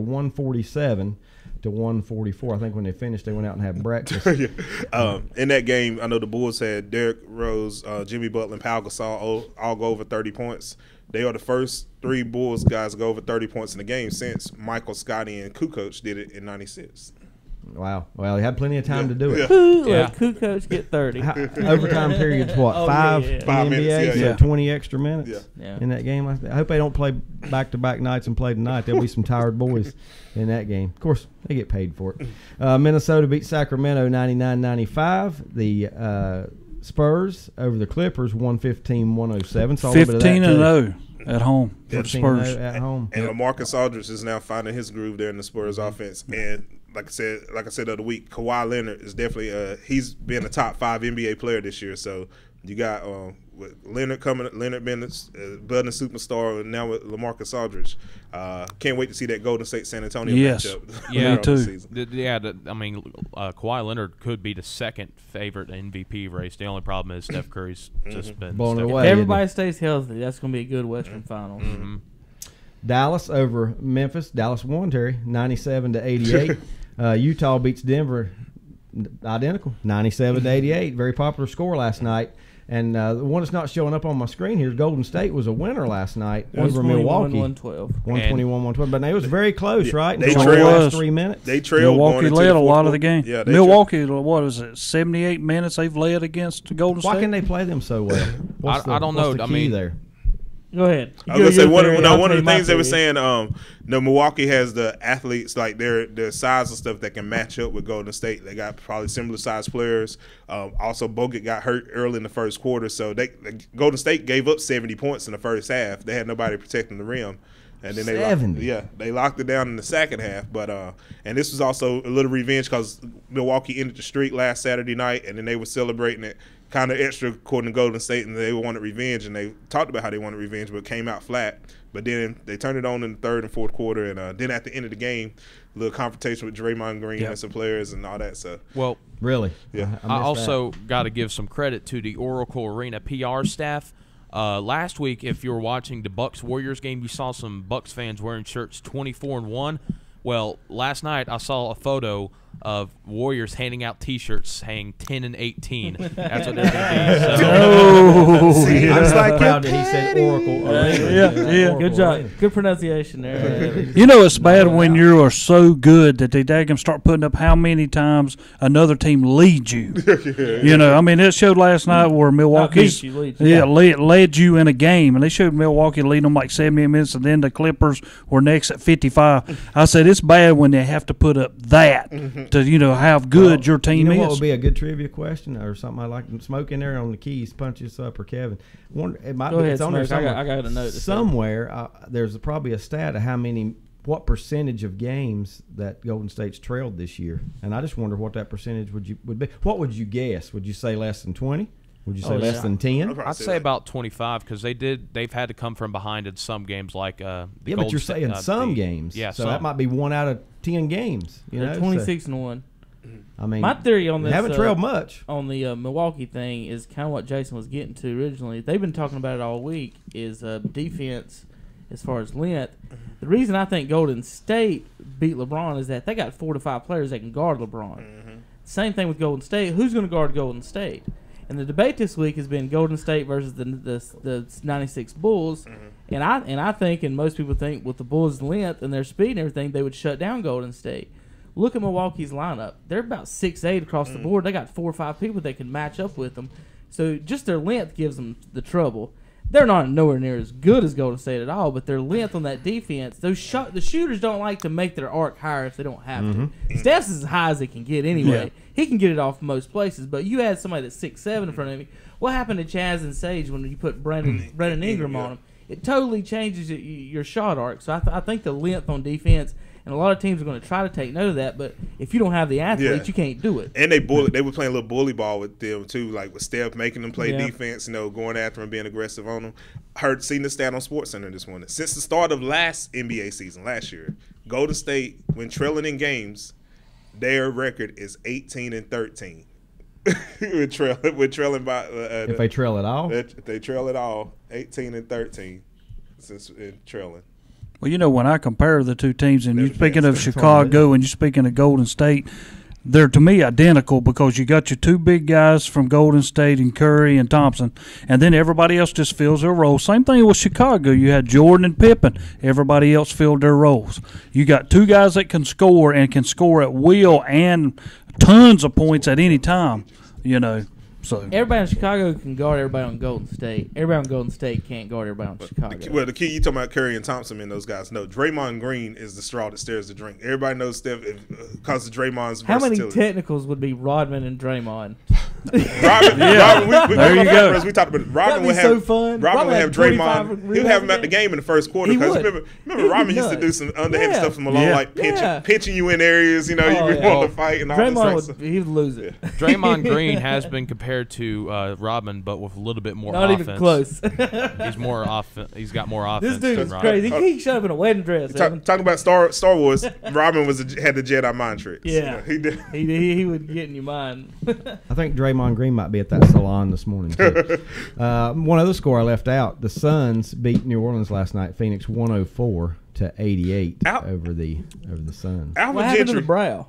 147-144. I think when they finished, they went out and had breakfast. In that game, I know the Bulls had Derrick Rose, Jimmy Butler, and Pau Gasol all go over 30 points. They are the first 3 Bulls guys to go over 30 points in the game since Michael, Scottie, and Kukoc did it in '96. Wow. Well, he had plenty of time to do it. Kukoc get 30. Overtime period's what? 5 in the 5 minutes, NBA? So 20 extra minutes in that game. I hope they don't play back-to-back nights and play tonight. There'll be some tired boys in that game. Of course, they get paid for it. Minnesota beat Sacramento 99-95. The Spurs over the Clippers 115-107. So 15-0 at home for the Spurs. At home. And LaMarcus Aldridge is now finding his groove there in the Spurs offense. And like I said the other week, Kawhi Leonard is definitely he's been a top 5 NBA player this year. So you got with Leonard being a budding superstar, and now with LaMarcus Aldridge. Can't wait to see that Golden State San Antonio matchup. Me too. Kawhi Leonard could be the second favorite MVP race. The only problem is Steph Curry's just been blown stuck. away. If everybody stays healthy, that's going to be a good Western Finals. Dallas over Memphis. Dallas won, Terry, 97-88. Utah beats Denver, identical, 97-88. Very popular score last night. And the one that's not showing up on my screen here is Golden State was a winner last night over Milwaukee. 121-112. 121-112. But it was very close, right? They trailed trailed last 3 minutes. They trailed. Milwaukee led a lot of the game. Yeah, Milwaukee, what was it, 78 minutes they've led against Golden State? Why can they play them so well? I don't know. What's the key there? Go ahead. I was gonna say one of the things they were saying. Milwaukee has the athletes, like their size and stuff, that can match up with Golden State. They got probably similar sized players. Also, Bogut got hurt early in the first quarter, so Golden State gave up 70 points in the first half. They had nobody protecting the rim. And then they locked it down in the second half. But and this was also a little revenge because Milwaukee ended the streak last Saturday night, and then they were celebrating it kind of extra according to Golden State, and they wanted revenge, and they talked about how they wanted revenge, but it came out flat. But then they turned it on in the third and fourth quarter, and then at the end of the game, a little confrontation with Draymond Green and some players and all that stuff. Well, really, yeah. I also got to give some credit to the Oracle Arena PR staff. Last week, if you were watching the Bucks-Warriors game, you saw some Bucks fans wearing shirts 24-1. Well, last night I saw a photo of Warriors handing out T-shirts saying 10-18. That's what they're going to be. I'm just like proud that he said Oracle Arena. Yeah. Good job. Good pronunciation there. You know it's bad when you are so good that they daggum start putting up how many times another team leads you. You know, I mean, it showed last night where Milwaukee led you in a game, and they showed Milwaukee leading them like 78 minutes, and then the Clippers were next at 55. I said it's bad when they have to put up that to how good your team What is. would be a good trivia question or something I like? Smoke in there on the keys, punch us up, or Kevin. It might Go be. ahead, It's on there Smoke. somewhere. I got a note to say. Somewhere. There's probably a stat of what percentage of games that Golden State's trailed this year, and I just wonder what that percentage would be. What would you guess? Would you say less than 20? Would you say less than 10? I'd say about 25 because they've had to come from behind in some games like the yeah, but you're saying some games. Yeah, so that might be 1 out of 10 games. They're 26-1. I mean, my theory on this haven't trailed much on the Milwaukee thing is kind of what Jason was getting to originally. They've been talking about it all week. Is defense as far as length. The reason I think Golden State beat LeBron is that they got 4 to 5 players that can guard LeBron. Same thing with Golden State. Who's going to guard Golden State? And the debate this week has been Golden State versus the 96 Bulls. And I think, and most people think, with the Bulls' length and their speed and everything, they would shut down Golden State. Look at Milwaukee's lineup. They're about 6'8" across the board. They got 4 or 5 people that can match up with them. So just their length gives them the trouble. They're not nowhere near as good as Golden State at all, but their length on that defense, the shooters don't like to make their arc higher if they don't have to. Steph's as high as it can get anyway. Yeah. He can get it off most places, but you had somebody that's 6'7" in front of him. What happened to Chaz and Sage when you put Brandon Ingram on him? It totally changes your shot arc. So I think the length on defense, and a lot of teams are going to try to take note of that, but if you don't have the athletes, you can't do it. And they were playing a little bully ball with them too, like with Steph making them play defense, going after them, being aggressive on them. Seen the stat on SportsCenter this morning. Since the start of last NBA season, last year, Golden State, when trailing in games, their record is 18-13. We're trailing by. If they trail at all, if they trail at all, 18-13 since trailing. Well, when I compare the two teams, and you're speaking of Chicago and you're speaking of Golden State, they're to me identical because you got your 2 big guys from Golden State and Curry and Thompson, and then everybody else just fills their role. Same thing with Chicago. You had Jordan and Pippen. Everybody else filled their roles. You got 2 guys that can score and can score at will and tons of points at any time, So everybody in Chicago can guard everybody on Golden State. Everybody on Golden State can't guard everybody on Chicago. The key you talking about Curry and Thompson, and those guys know Draymond Green is the straw that stirs the drink. Everybody knows Steph because of Draymond's How versatility. many technicals would be Rodman and Draymond? Rodman, there you go. We talked about Rodman would have so fun. Rodman would have Draymond. He would have him at the game in the first quarter because remember Rodman used to do some underhanded stuff from Malone, like pitching you in areas. You want to fight and all Draymond this stuff. He would lose it. Draymond Green has been compared to Rodman, but with a little bit more Not offense. even close. He's more He's got more offense. This dude is crazy. He showed up in a wedding dress. Talking about Star Wars, Rodman had the Jedi mind tricks. Yeah, he did. He would get in your mind. I think Draymond Green might be at that salon this morning too. One other score I left out: the Suns beat New Orleans last night. Phoenix 104-88 over the Suns. Alvin what happened Gentry, to the brow?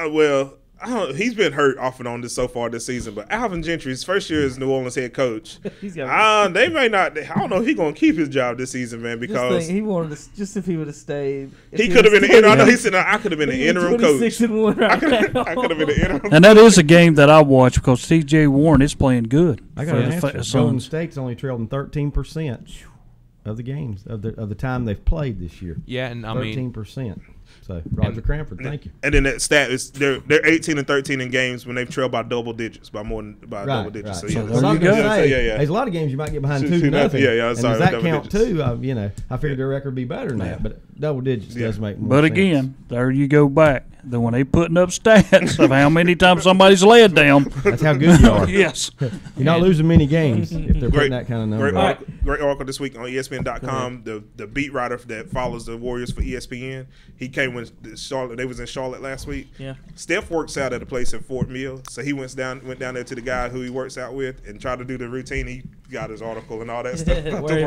He's been hurt off and on so far this season, but Alvin Gentry, his first year as New Orleans head coach, they may not. I don't know if he's going to keep his job this season, man, because he wanted to. Just if he would have stayed, he could have been. I know he said, I could have been an interim coach. I could have been an interim. And that is a game that I watch because T.J. Warren is playing good. I got an answer. Golden State's only trailed in 13% of the games of the time they've played this year. Yeah, and I mean 13%. So Roger Cranford, thank you. And then that stat is they're 18-13 in games when they've trailed by double digits, double digits. Right. So there you go. There's a lot of games you might get behind 2-0. Yeah. And does that count too? I figured their record would be better than that, but double digits does make more sense. But again, there you go back. Then when they putting up stats of how many times somebody's led them, that's how good you are. Yes, you're not losing many games if they're putting that kind of number. Great article this week on ESPN.com. The beat writer that follows the Warriors for ESPN, he came when Charlotte. They was in Charlotte last week. Yeah, Steph works out at a place in Fort Mill, so he went down there to the guy who he works out with and tried to do the routine. He got his article and all that stuff.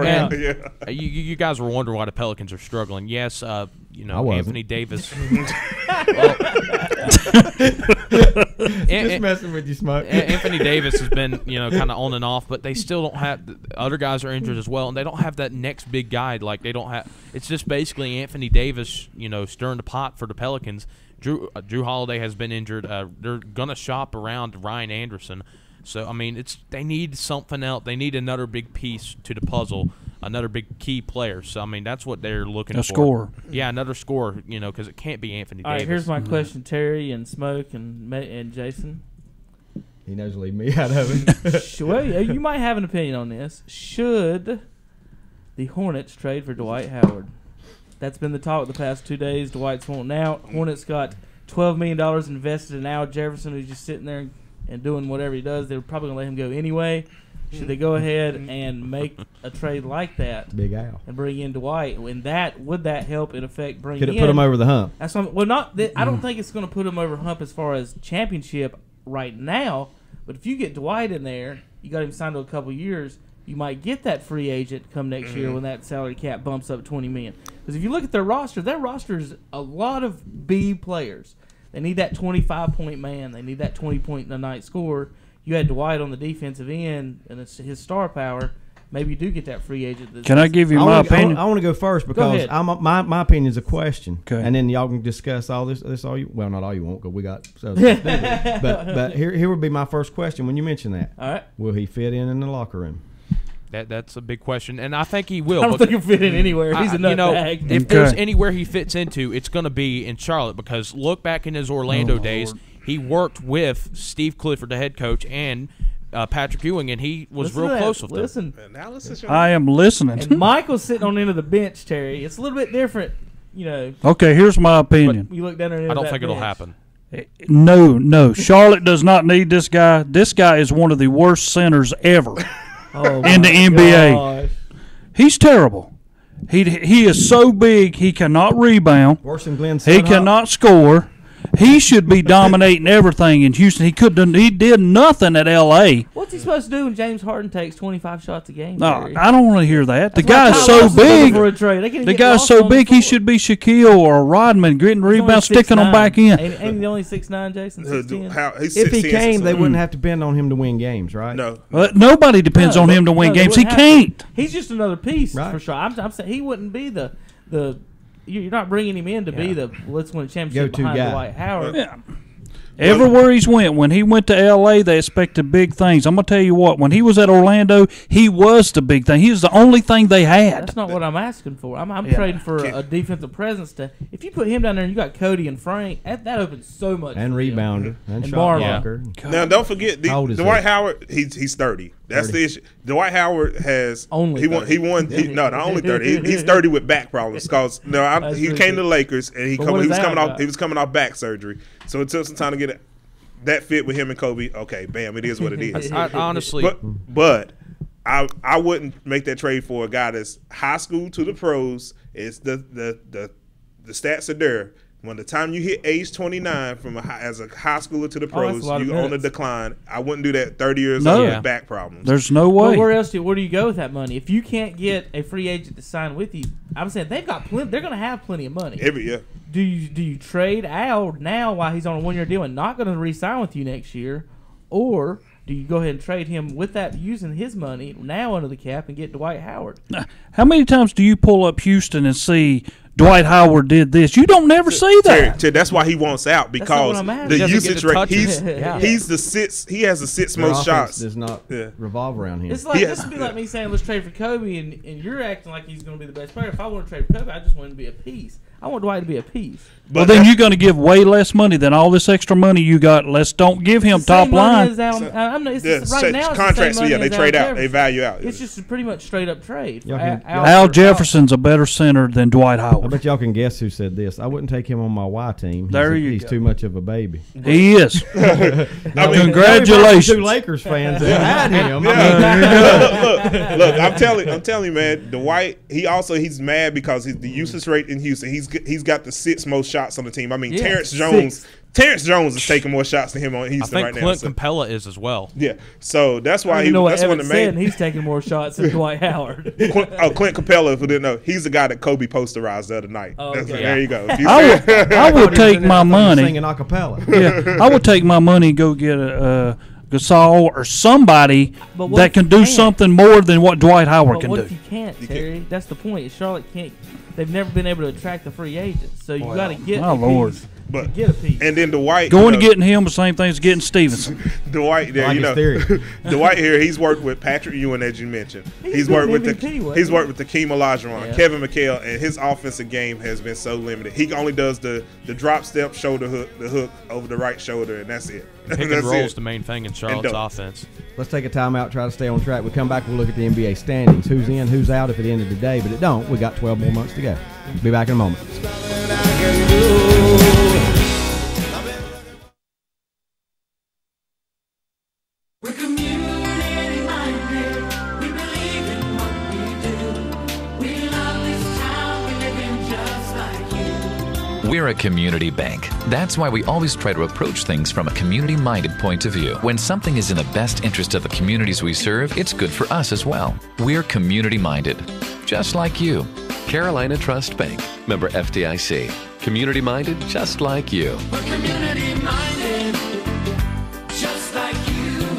You guys were wondering why the Pelicans are struggling. Yes, Anthony Davis. Just messing with you, Smoke. Anthony Davis has been, kind of on and off, but they still don't have. Other guys are injured as well, and they don't have that next big guy. Like they don't have. It's just basically Anthony Davis, stirring the pot for the Pelicans. Drew Holiday has been injured. They're gonna shop around Ryan Anderson. So I mean, they need something else. They need another big piece to the puzzle, another big key player. So I mean, that's what they're looking for. A scorer. Yeah, another scorer. Because it can't be Anthony All Davis. right, here's my question, Terry and Smoke and Jason. He knows to leave me out of it. Well, you might have an opinion on this. Should the Hornets trade for Dwight Howard? That's been the talk the past 2 days. Dwight's wanting out. Hornets got $12 million invested in Al Jefferson, who's just sitting there and doing whatever he does. They're probably going to let him go anyway. Should they go ahead and make a trade like that? Big Al. And bring in Dwight? And would that help in effect bring Could it in? put him over the hump? That's what, well, not that, I don't think it's going to put him over the hump as far as championship right now. But if you get Dwight in there, you got him signed to a couple years, you might get that free agent come next year when that salary cap bumps up $20 million. Because if you look at their roster is a lot of B players. They need that 25-point man. They need that 20-point-a-night scorer. You had Dwight on the defensive end, and it's his star power. Maybe you do get that free agent. Can I give you my opinion? I want to go first because my opinion is a question. Okay. And then y'all can discuss all this all you. Well, not all you want because we got. But here would be my first question when you mention that. All right. Will he fit in the locker room? That's a big question, and I think he will. I don't think he'll fit in anywhere. He's a nutbag. If there's anywhere he fits into, it's going to be in Charlotte because look back in his Orlando days, he worked with Steve Clifford, the head coach, and Patrick Ewing, and he was real close with them. I am listening. And Michael's sitting on the end of the bench, Terry. It's a little bit different, Okay, here's my opinion. You look down there. I don't think it'll happen. No. Charlotte does not need this guy. This guy is one of the worst centers ever in the NBA. Gosh. He's terrible. He is so big he cannot rebound. Worse than Glenn He Sudhoff. cannot score. He should be dominating everything in Houston. He did nothing at L.A. What's he supposed to do when James Harden takes 25 shots a game? No, Terry? I don't want to hear that. The That's why guy's Kyle so Lowry's looking big. for a trade. They can't The get guy's lost so on the big he floor. should be Shaquille or Rodman, getting rebounds, sticking them back in. Ain't he only 6'9", Jason? 6'10"? If he came, they wouldn't have to depend on him to win games, right? No. Nobody depends on him to win games. He can't. He's just another piece Right. for sure. I'm saying he wouldn't be the. You're not bringing him in to be the let's win a championship Go-to behind guy. Dwight Howard. Yeah. Everywhere he's went, when he went to L.A., they expected big things. I'm going to tell you what, when he was at Orlando, he was the big thing. He was the only thing they had. That's not what I'm asking for. I'm trading for a defensive presence. If you put him down there and you got Cody and Frank, that opens so much. And for him. rebounder and shot Marlon. blocker. Now, don't forget, How old is Dwight he? Howard. He's 30. That's 30. The issue. Dwight Howard has only. He won. Not only 30. He's 30 with back problems because he came to the Lakers and he was coming off back surgery. So it took some time to get that fit with him and Kobe. Okay, bam, it is what it is. Honestly, but I wouldn't make that trade for a guy that's high school to the pros. It's the stats are there. When the time you hit age 29 as a high schooler to the pros, you're on a decline. I wouldn't do that 30 years old with back problems. There's no way. But where do you go with that money? If you can't get a free agent to sign with you, I'm saying they've got plenty. They're going to have plenty of money. Every year. Do you trade Al now while he's on a 1-year deal and not going to re-sign with you next year, or do you go ahead and trade him with that using his money now under the cap and get Dwight Howard? How many times do you pull up Houston and see Dwight Howard did this? You don't never see that. Terry, that's why he wants out because the usage rate. He's the sixth. He has the sixth most shots. Does not revolve around him. It's like this would be like me saying let's trade for Kobe, and you're acting like he's going to be the best player. If I want to trade for Kobe, I just want him to be a piece. I want Dwight to be a piece. Well, then you're going to give way less money than all this extra money you got. Don't give him top line. Right now, contracts. They trade out. They value out. It's just a pretty much straight up trade. Al Jefferson's a better center than Dwight Howard. I bet y'all can guess who said this. I wouldn't take him on my Y team. He's too much of a baby. He is. Congratulations. Two Lakers fans that had him. Look, I'm telling you, man. Dwight. He's mad because the usage rate in Houston. He's got the sixth most shots on the team. I mean, Terrence Jones. Terrence Jones is taking more shots than him on Houston right now. I think Clint Capella is as well. Yeah, so that's why that's one of the main. He's taking more shots than Dwight Howard. Clint Capella, if you didn't know, he's the guy that Kobe posterized the other night. There you go. I would take my money. Singing a cappella. Yeah, I would take my money and go get a Gasol or somebody that can do something more than what Dwight Howard can do. What if you can't, Terry? That's the point. Charlotte can't. They've never been able to attract the free agents, so you got to get. My Lord. But get a piece. And then Dwight Going to getting him the same thing as getting Stevenson. Dwight there, Like his theory. Dwight here, he's worked with Patrick Ewing, as you mentioned. He's worked with he's worked with Hakeem Olajuwon, Yeah. Kevin McHale, and his offensive game has been so limited. He only does the drop step, shoulder hook, the hook over the right shoulder, and that's it. Pick and That's roll it. is the main thing in Charlotte's offense. Let's take a timeout, try to stay on track. We come back, we'll look at the NBA standings. Who's in, who's out if it ended today, but it don't. We got 12 more months to go. Be back in a moment. We're community-minded. We believe in what we do. We love this town. We live in just like you. We're a community bank. That's why we always try to approach things from a community-minded point of view. When something is in the best interest of the communities we serve, it's good for us as well. We're community-minded, just like you. Carolina Trust Bank. Member FDIC. Community-minded just like you. We're community-minded. Just like you.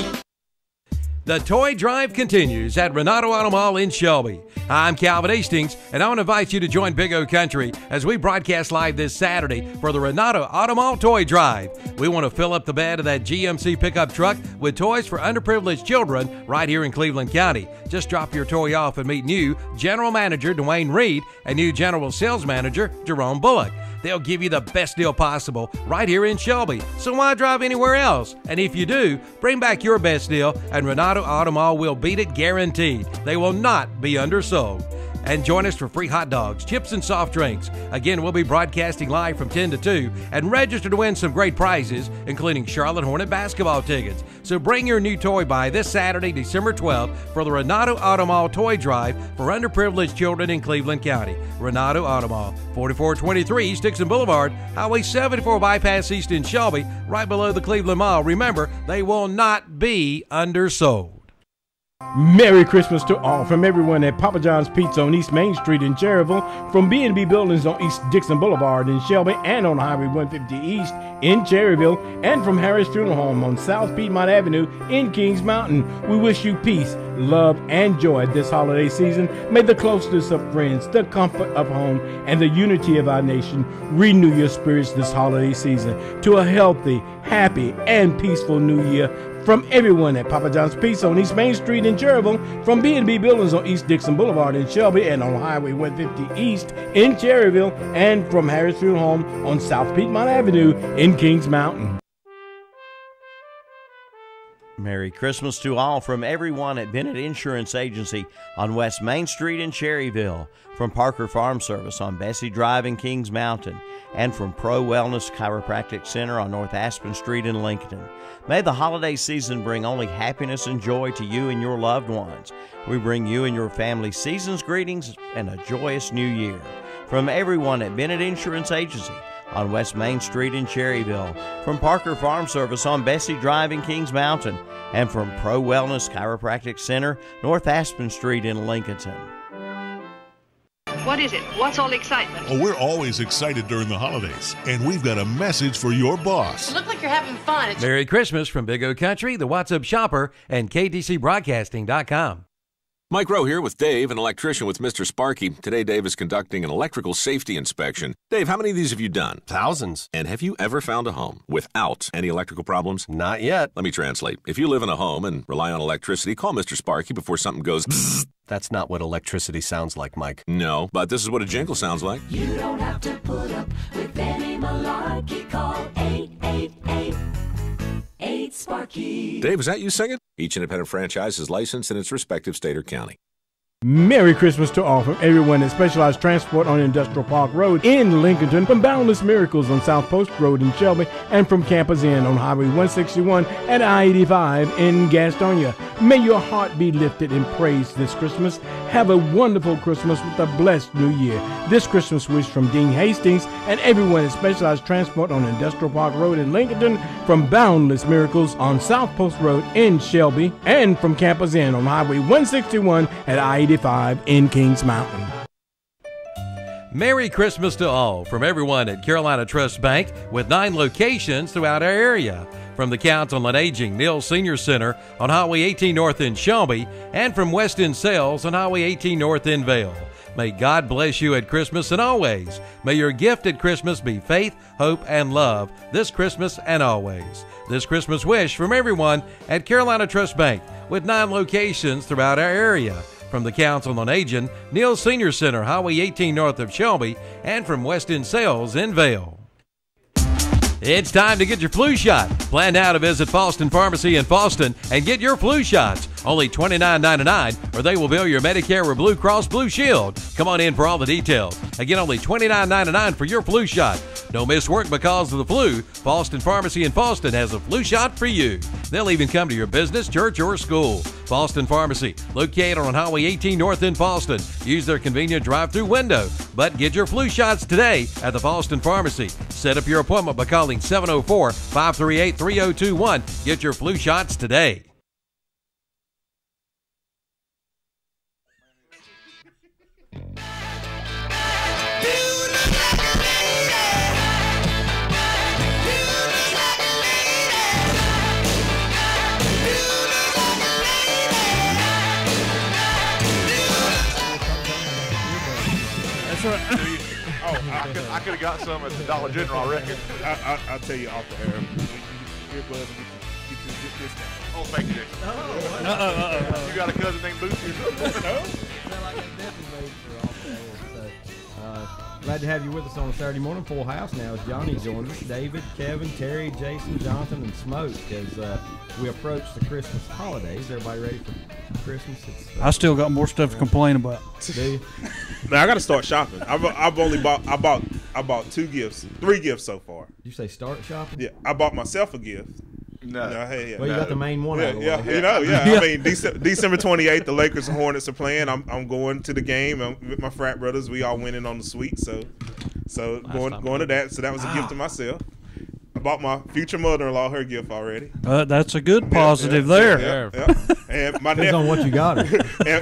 The toy drive continues at Renato Auto Mall in Shelby. I'm Calvin Hastings, and I want to invite you to join Big O Country as we broadcast live this Saturday for the Renato Auto Mall Toy Drive. We want to fill up the bed of that GMC pickup truck with toys for underprivileged children right here in Cleveland County. Just drop your toy off and meet new General Manager Dwayne Reed and new General Sales Manager Jerome Bullock. They'll give you the best deal possible right here in Shelby. So why drive anywhere else? And if you do, bring back your best deal, and Renato Auto Mall will beat it guaranteed. They will not be undersold. And join us for free hot dogs, chips, and soft drinks. Again, we'll be broadcasting live from 10 to 2 and register to win some great prizes, including Charlotte Hornet basketball tickets. So bring your new toy by this Saturday, December 12th for the Renato Auto Mall Toy Drive for underprivileged children in Cleveland County. Renato Auto Mall, 4423 East Dixon Boulevard, Highway 74 Bypass East in Shelby, right below the Cleveland Mall. Remember, they will not be undersold. Merry Christmas to all from everyone at Papa John's Pizza on East Main Street in Cherryville, from B&B Buildings on East Dixon Boulevard in Shelby and on Highway 150 East in Cherryville, and from Harris Funeral Home on South Piedmont Avenue in Kings Mountain. We wish you peace, love, and joy this holiday season. May the closeness of friends, the comfort of home, and the unity of our nation renew your spirits this holiday season to a healthy, happy, and peaceful new year. From everyone at Papa John's Pizza on East Main Street in Cherryville, from B&B Buildings on East Dixon Boulevard in Shelby and on Highway 150 East in Cherryville, and from Harris Funeral Home on South Piedmont Avenue in Kings Mountain. Merry Christmas to all from everyone at Bennett Insurance Agency on West Main Street in Cherryville, from Parker Farm Service on Bessie Drive in Kings Mountain, and from Pro Wellness Chiropractic Center on North Aspen Street in Lincoln. May the holiday season bring only happiness and joy to you and your loved ones. We bring you and your family season's greetings and a joyous new year. From everyone at Bennett Insurance Agency on West Main Street in Cherryville, from Parker Farm Service on Bessie Drive in Kings Mountain, and from Pro Wellness Chiropractic Center, North Aspen Street in Lincoln. What is it? What's all the excitement? Oh, we're always excited during the holidays, and we've got a message for your boss. Look like you're having fun. Merry Christmas from Big O Country, the What's Up Shopper, and KDCBroadcasting.com. Mike Rowe here with Dave, an electrician with Mr. Sparky. Today, Dave is conducting an electrical safety inspection. Dave, how many of these have you done? Thousands. And have you ever found a home without any electrical problems? Not yet. Let me translate. If you live in a home and rely on electricity, call Mr. Sparky before something goes bzzz. That's not what electricity sounds like, Mike. No, but this is what a jingle sounds like. You don't have to put up with any malarkey. Call 888-8 Dave, is that you singing? Each independent franchise is licensed in its respective state or county. Merry Christmas to all from everyone at Specialized Transport on Industrial Park Road in Lincolnton, from Boundless Miracles on South Post Road in Shelby, and from Campus Inn on Highway 161 and I-85 in Gastonia. May your heart be lifted in praise this Christmas. Have a wonderful Christmas with a blessed new year. This Christmas wish from Dean Hastings and everyone at Specialized Transport on Industrial Park Road in Lincolnton, from Boundless Miracles on South Post Road in Shelby, and from Campus Inn on Highway 161 at I-85 in Kings Mountain. Merry Christmas to all from everyone at Carolina Trust Bank, with 9 locations throughout our area. From the Council on Aging Neal Senior Center on Highway 18 North in Shelby, and from West End Sales on Highway 18 North in Vale. May God bless you at Christmas and always. May your gift at Christmas be faith, hope, and love this Christmas and always. This Christmas wish from everyone at Carolina Trust Bank with 9 locations throughout our area. From the Council on Aging, Neal Senior Center, Highway 18 north of Shelby, and from West End Sales in Vail. It's time to get your flu shot. Plan now to visit Foston Pharmacy in Foston and get your flu shots. Only $29.99, or they will bill your Medicare or Blue Cross Blue Shield. Come on in for all the details. Again, only $29.99 for your flu shot. Don't miss work because of the flu. Foston Pharmacy in Foston has a flu shot for you. They'll even come to your business, church, or school. Foston Pharmacy, located on Highway 18 North in Foston. Use their convenient drive-through window. But get your flu shots today at the Foston Pharmacy. Set up your appointment by calling 704-538-3021. Get your flu shots today. I could have got some at the Dollar General, I reckon. I'll tell you off the air. Here, bud, get you a good discount. Oh, thank you, Dick. You got a cousin named Bootsy or something? Glad to have you with us on a Saturday morning. Full house now as Johnny joins us. David, Kevin, Terry, Jason, Jonathan, and Smoke as we approach the Christmas holidays. Everybody ready for Christmas? I still got more stuff to complain about. Do you? Now I got to start shopping. I've only bought 3 gifts so far. You say start shopping? Yeah, I bought myself a gift. No. Hey, well, you got the main one out of the way. I mean, December 28th, the Lakers and Hornets are playing. I'm going to the game with my frat brothers. We all winning on the suite, so going to that. So that was a gift to myself. I bought my future mother-in-law her gift already. That's a good positive there. Yeah. And my Depends on what you got her.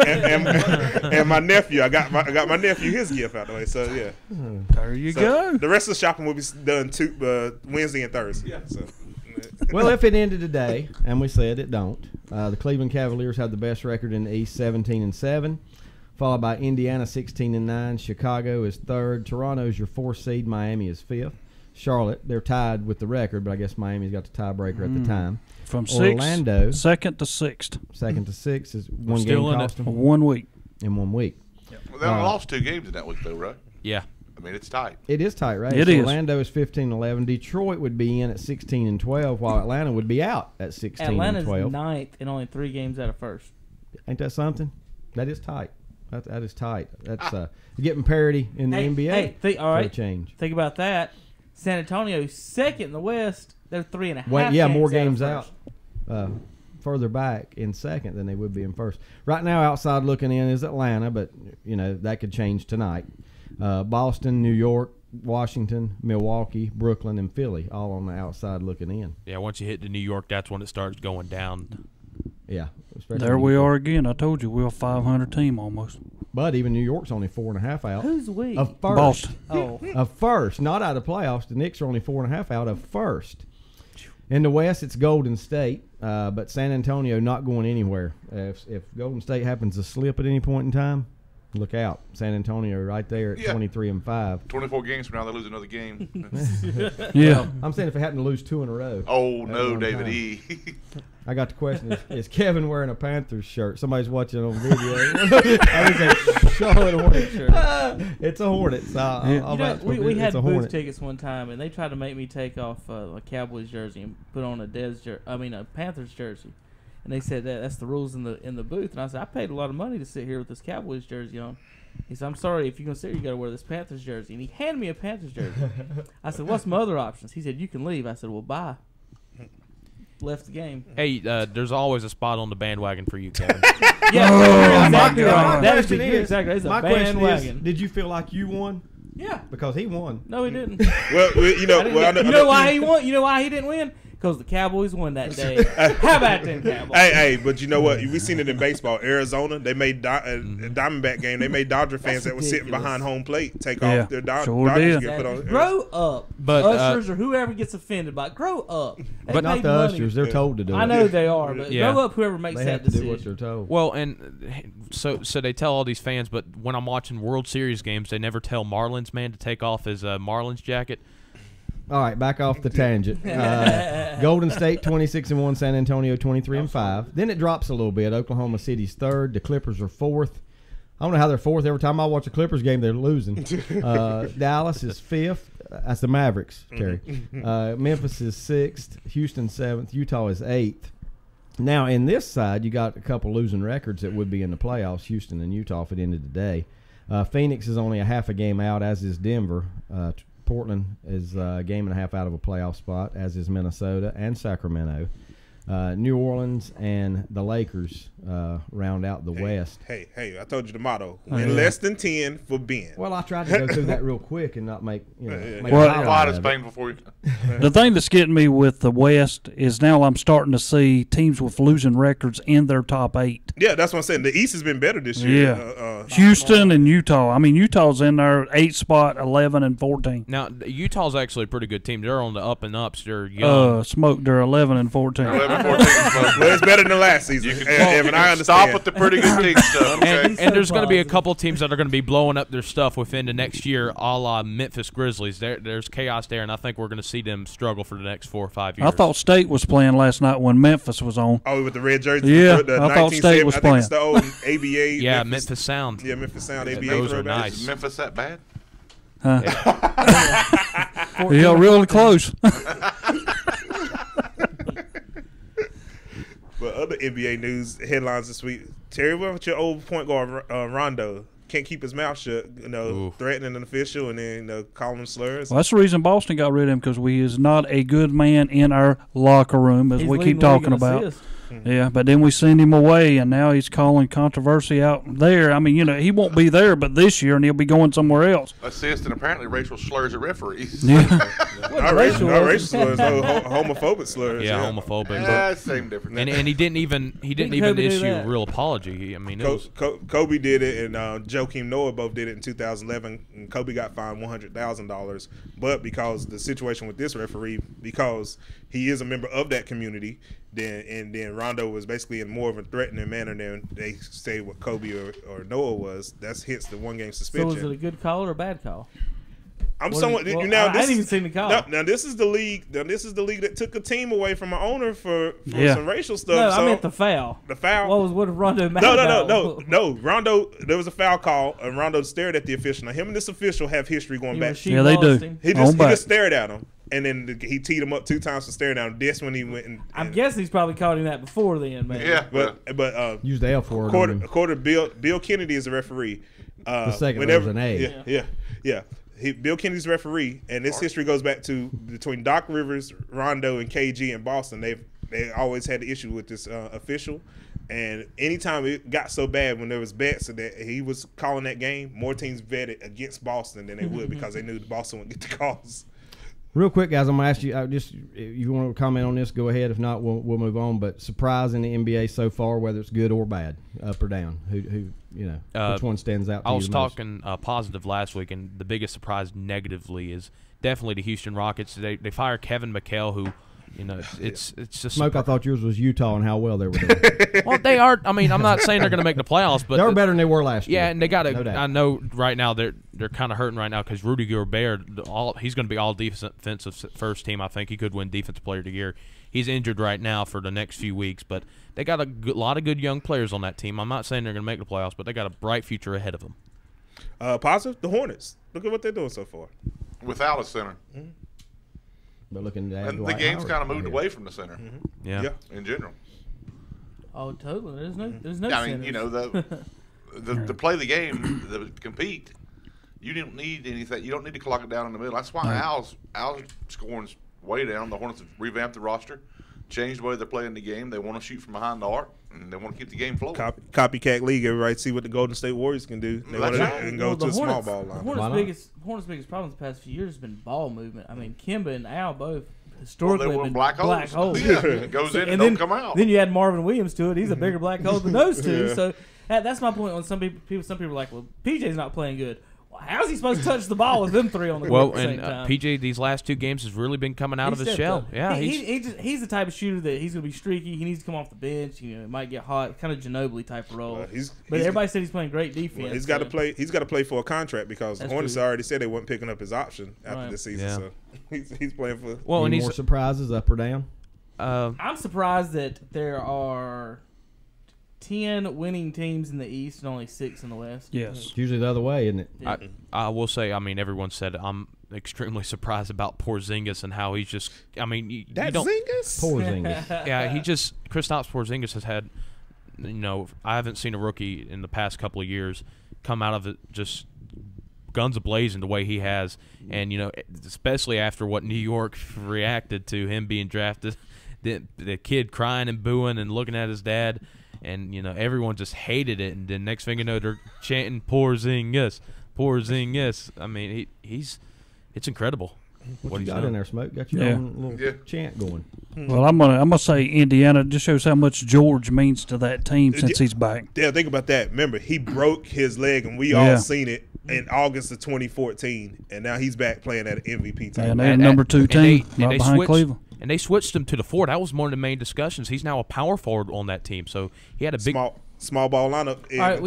and my nephew, I got my nephew his gift out of the way. So yeah, there you go. The rest of the shopping will be done Wednesday and Thursday. Yeah. So. Well, if it ended today, and we said it don't, the Cleveland Cavaliers have the best record in the East, 17-7, followed by Indiana, 16-9. Chicago is 3rd. Toronto is your 4th seed. Miami is 5th. Charlotte, they're tied with the record, but I guess Miami's got the tiebreaker at the time. From Orlando, 2nd to 6th. 2nd to 6th is We're one still game in cost it. them. 1 week. In 1 week. Well, they only lost 2 games in that week, though, right? Yeah. I mean, it's tight. It is tight, right? It is. Orlando is 15-11. Detroit would be in at 16-12, while Atlanta would be out at 16-12. Atlanta's 9th and only 3 games out of first. Ain't that something? That is tight. That is tight. That's getting parity in the NBA. All right. For a change. Think about that. San Antonio's 2nd in the West. They're 3.5. More games out. Further back in 2nd than they would be in 1st. Right now, outside looking in is Atlanta, but that could change tonight. Boston, New York, Washington, Milwaukee, Brooklyn, and Philly, all on the outside looking in. Yeah, once you hit to New York, that's when it starts going down. Yeah. There we are again. I told you we're a 500 team almost. But even New York's only 4.5 out. Who's we? Of first. Boston. Of first, not out of playoffs. The Knicks are only 4.5 out of first. In the West, it's Golden State, but San Antonio not going anywhere. If Golden State happens to slip at any point in time, look out. San Antonio right there at 23-5. 24 games from now, they lose another game. Yeah. I'm saying if they happen to lose 2 in a row. Oh, no, David E. I got the question, is Kevin wearing a Panthers shirt? Somebody's watching on video. I was a Charlotte Hornets shirt. It's a Hornets. We had booth tickets one time, and they tried to make me take off a Cowboys jersey and put on a Panthers jersey. And they said that's the rules in the booth. And I said, I paid a lot of money to sit here with this Cowboys jersey on. He said, I'm sorry, if you're going to sit here, you got to wear this Panthers jersey. And he handed me a Panthers jersey. I said, what's my other options? He said, you can leave. I said, well, bye. Left the game. Hey, there's always a spot on the bandwagon for you, Kevin. Yeah, exactly right. That is exactly. It's a My question bandwagon. is, did you feel like you won? Yeah. Because he won. No, he didn't. Well, you know why he won? You know why he didn't win? because the Cowboys won that day. How about them Cowboys? Hey, but you know what? We seen it in baseball. Arizona, they made Diamondback game. They made Dodger fans that were sitting behind home plate take off their Dodgers get put on. Grow up, but ushers or whoever gets offended by it, grow up. They But not paid the money. ushers. They're told to do it. I know they are, but Yeah. grow up. Whoever makes They that have to decision. do what they're told. Well, and so they tell all these fans, but when I'm watching World Series games, they never tell Marlins man to take off his Marlins jacket. All right, back off the tangent. Golden State 26-1, San Antonio 23-5. Then it drops a little bit. Oklahoma City's third. The Clippers are fourth. I don't know how they're fourth. Every time I watch a Clippers game, they're losing. Dallas is fifth. That's the Mavericks, Terry. Memphis is sixth. Houston seventh. Utah is eighth. Now, in this side, you got a couple losing records that would be in the playoffs, Houston and Utah, if it ended today. Phoenix is only a half a game out, as is Denver. Portland is a game and a half out of a playoff spot, as is Minnesota and Sacramento. New Orleans and the Lakers round out the West. Hey, I told you the motto. Win less than 10 for Ben. Well, I tried to go through that real quick and not make, make Well, a highlight of it. painful for you. The thing that's getting me with the West is now I'm starting to see teams with losing records in their top 8. Yeah, that's what I'm saying. The East has been better this year. Yeah. Houston and Utah. I mean, Utah's in their 8th spot, 11 and 14. Now, Utah's actually a pretty good team. They're on the up and ups. They're young. Smoke, they're 11 and 14. 11, 14, smoke. Well, it's better than last season. Evan, I understand. Stop with the pretty good team stuff. Okay? And there's going to be a couple teams that are going to be blowing up their stuff within the next year, a la Memphis Grizzlies. There's chaos there, and I think we're going to see them struggle for the next 4 or 5 years. I thought State was playing last night when Memphis was on. Oh, with the red jersey? Yeah, the I thought State was I think playing. it's the old ABA. Yeah, Memphis Sound. Yeah, Memphis Sound, ABA. Those are throwback. nice. Is Memphis that bad? Huh? Yeah, really close. But other NBA news headlines this week. Terry, what about your old point guard Rondo? Can't keep his mouth shut, threatening an official and then calling him slurs. Well, that's the reason Boston got rid of him, because he is not a good man in our locker room, as He's we leading keep the league talking in about. assists. Yeah, but then we send him away, and now he's calling controversy out there. I mean, he won't be there, but this year, and he'll be going somewhere else. Assist, and apparently racial slurs at referees. Yeah. Not racial slurs, no, homophobic slurs. Yeah, homophobic. Yeah, same difference. And he didn't even Kobe issue do that? a real apology. I mean, it was, Kobe did it, and Joakim Noah both did it in 2011. And Kobe got fined $100,000, but because the situation with this referee, because he is a member of that community, then Rondo was basically in more of a threatening manner than they say what Kobe or Noah was. That's hits the 1-game suspension. So is it a good call or a bad call? I'm Well, somewhat. well, Now I this didn't even is- see the call. Now this is the league. Now this is the league that took a team away from an owner for Yeah. some racial stuff. No, so I meant the foul. The foul. What did Rondo mad No. about? Rondo. There was a foul call, and Rondo stared at the official. Now him and this official have history going He back. was sheep Yeah, they do. balling him. He On back. just stared at him, and then he teed him up 2 times for staring at him. This when he went and I'm guessing he's probably called him that before then, man. Yeah, but Use the F word. Quarter Bill Kennedy is a referee. The second one was an A. Yeah. Bill Kennedy's referee, and this history goes back to between Doc Rivers, Rondo, and KG in Boston. They always had the issue with this official, and anytime it got so bad when there was bets that he was calling that game, more teams betted against Boston than they would because they knew Boston would get the calls. Real quick, guys, I'm going to ask you, just if you want to comment on this, go ahead. If not, we'll move on. But surprise in the NBA so far, whether it's good or bad, up or down, which one stands out to I you was the most? talking positive last week, and the biggest surprise negatively is definitely the Houston Rockets. They fire Kevin McHale, who, it's just Smoke, I thought yours was Utah and how well they were doing. Well, they are. I mean, I'm not saying they're going to make the playoffs, but they were better than they were last year. Yeah, and they got to. No doubt. I know right now they're kind of hurting right now because Rudy Gobert, he's going to be all defensive first team. I think he could win Defensive Player of the Year. He's injured right now for the next few weeks, but they got a lot of good young players on that team. I'm not saying they're going to make the playoffs, but they got a bright future ahead of them. Positive, the Hornets. Look at what they're doing so far. Without a center. Mm-hmm. But looking at And the Dwight game's Howard kind of moved right away here. from the center. Yeah. In general. Oh, totally. There's no. I mean, to play the game, to compete, you don't need anything. You don't need to clock it down in the middle. That's why Al's scoring's way down. The Hornets have revamped the roster, changed the way they're playing the game. They want to shoot from behind the arc, and they want to keep the game flowing. Copycat league. Everybody see what the Golden State Warriors can do. They want to go to a small ball line. The Hornets' biggest problem the past few years has been ball movement. I mean, Kimba and Al both historically Well, they have were been black holes. Yeah, it goes in and don't come out. Then you add Marvin Williams to it. He's a bigger black hole than those two. Yeah. So that's my point. On some people are like, well, PJ's not playing good. Well, how's he supposed to touch the ball with them three on the court at the same time? PJ these last 2 games has really been coming out of his shell. Yeah, he's the type of shooter that he's going to be streaky. He needs to come off the bench. You know, it might get hot, kind of Ginobili type of role. But everybody said he's playing great defense. Well, he's got to play. He's got to play for a contract because the That's Hornets true. already said they weren't picking up his option after this season. Yeah. So he's playing for. Well, Any and more surprises up or down? I'm surprised that there are 10 winning teams in the East and only 6 in the West. Yes. It's usually the other way, isn't it? Yeah. I will say, I mean, everyone said I'm extremely surprised about Porzingis and how he's just. I mean, you don't. Zingis? Porzingis. Yeah, Kristaps Porzingis has had. You know, I haven't seen a rookie in the past couple of years come out of it just guns a-blazing the way he has, and you know, especially after what New York reacted to him being drafted, the kid crying and booing and looking at his dad. And, you know, everyone just hated it. And then next thing you know, they're chanting, Porzingis, Porzingis. I mean, it's incredible. What you got in there, Smoke? Got your own little chant going. Well, I'm gonna say Indiana. Just shows how much George means to that team since he's back. Yeah, think about that. Remember, he broke his leg, and we all seen it in August of 2014. And now he's back playing at an MVP time. And they're number 2 team, right behind switched, Cleveland. And they switched him to the 4. That was one of the main discussions. He's now a power forward on that team, so he had a big small ball lineup. All right,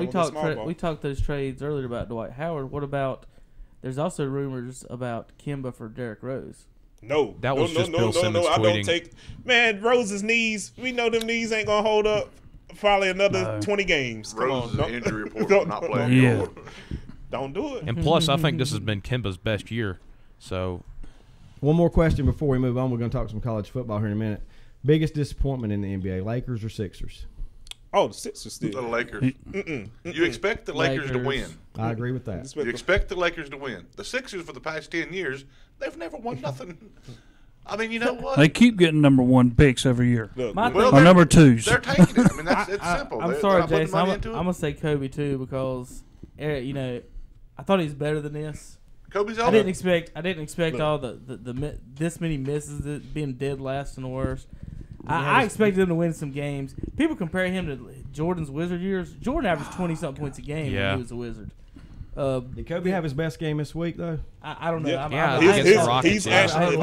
we talked those trades earlier about Dwight Howard. What about? There's also rumors about Kemba for Derrick Rose. No, that was just Bill Simmons I tweeting. don't take. Man, Rose's knees. We know them knees ain't gonna hold up probably another 20 games. Come Rose's on, injury report not playing. Yeah. Don't do it. And plus, I think this has been Kemba's best year. So, one more question before we move on. We're going to talk some college football here in a minute. Biggest disappointment in the NBA, Lakers or Sixers? Oh, the Sixers still. The Lakers. You expect the Lakers to win. I agree with that. You expect the Lakers to win. The Sixers for the past 10 years, they've never won nothing. I mean, you know what? They keep getting number 1 picks every year. Look, or number 2s. They're taking it. I mean, it's simple. I'm sorry, Jason. I'm going to say Kobe too because, you know, I thought he was better than this. Kobe's I didn't expect all the this many misses, being dead last and the worst. I expected him to win some games. People compare him to Jordan's Wizard years. Jordan averaged 20-something points a game when he was a Wizard. Did Kobe have his best game this week though? I don't know. He's actually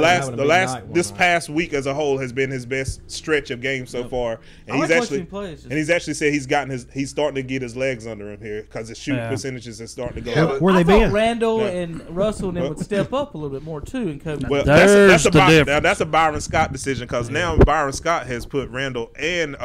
this past week as a whole has been his best stretch of games so far, and he's actually said he's starting to get his legs under him here because his shooting percentages are starting to go up. Where they been? Randall and Russell and them would step up a little bit more too, and Kobe. Well, that's a Byron Scott decision because now Byron Scott has put Randall and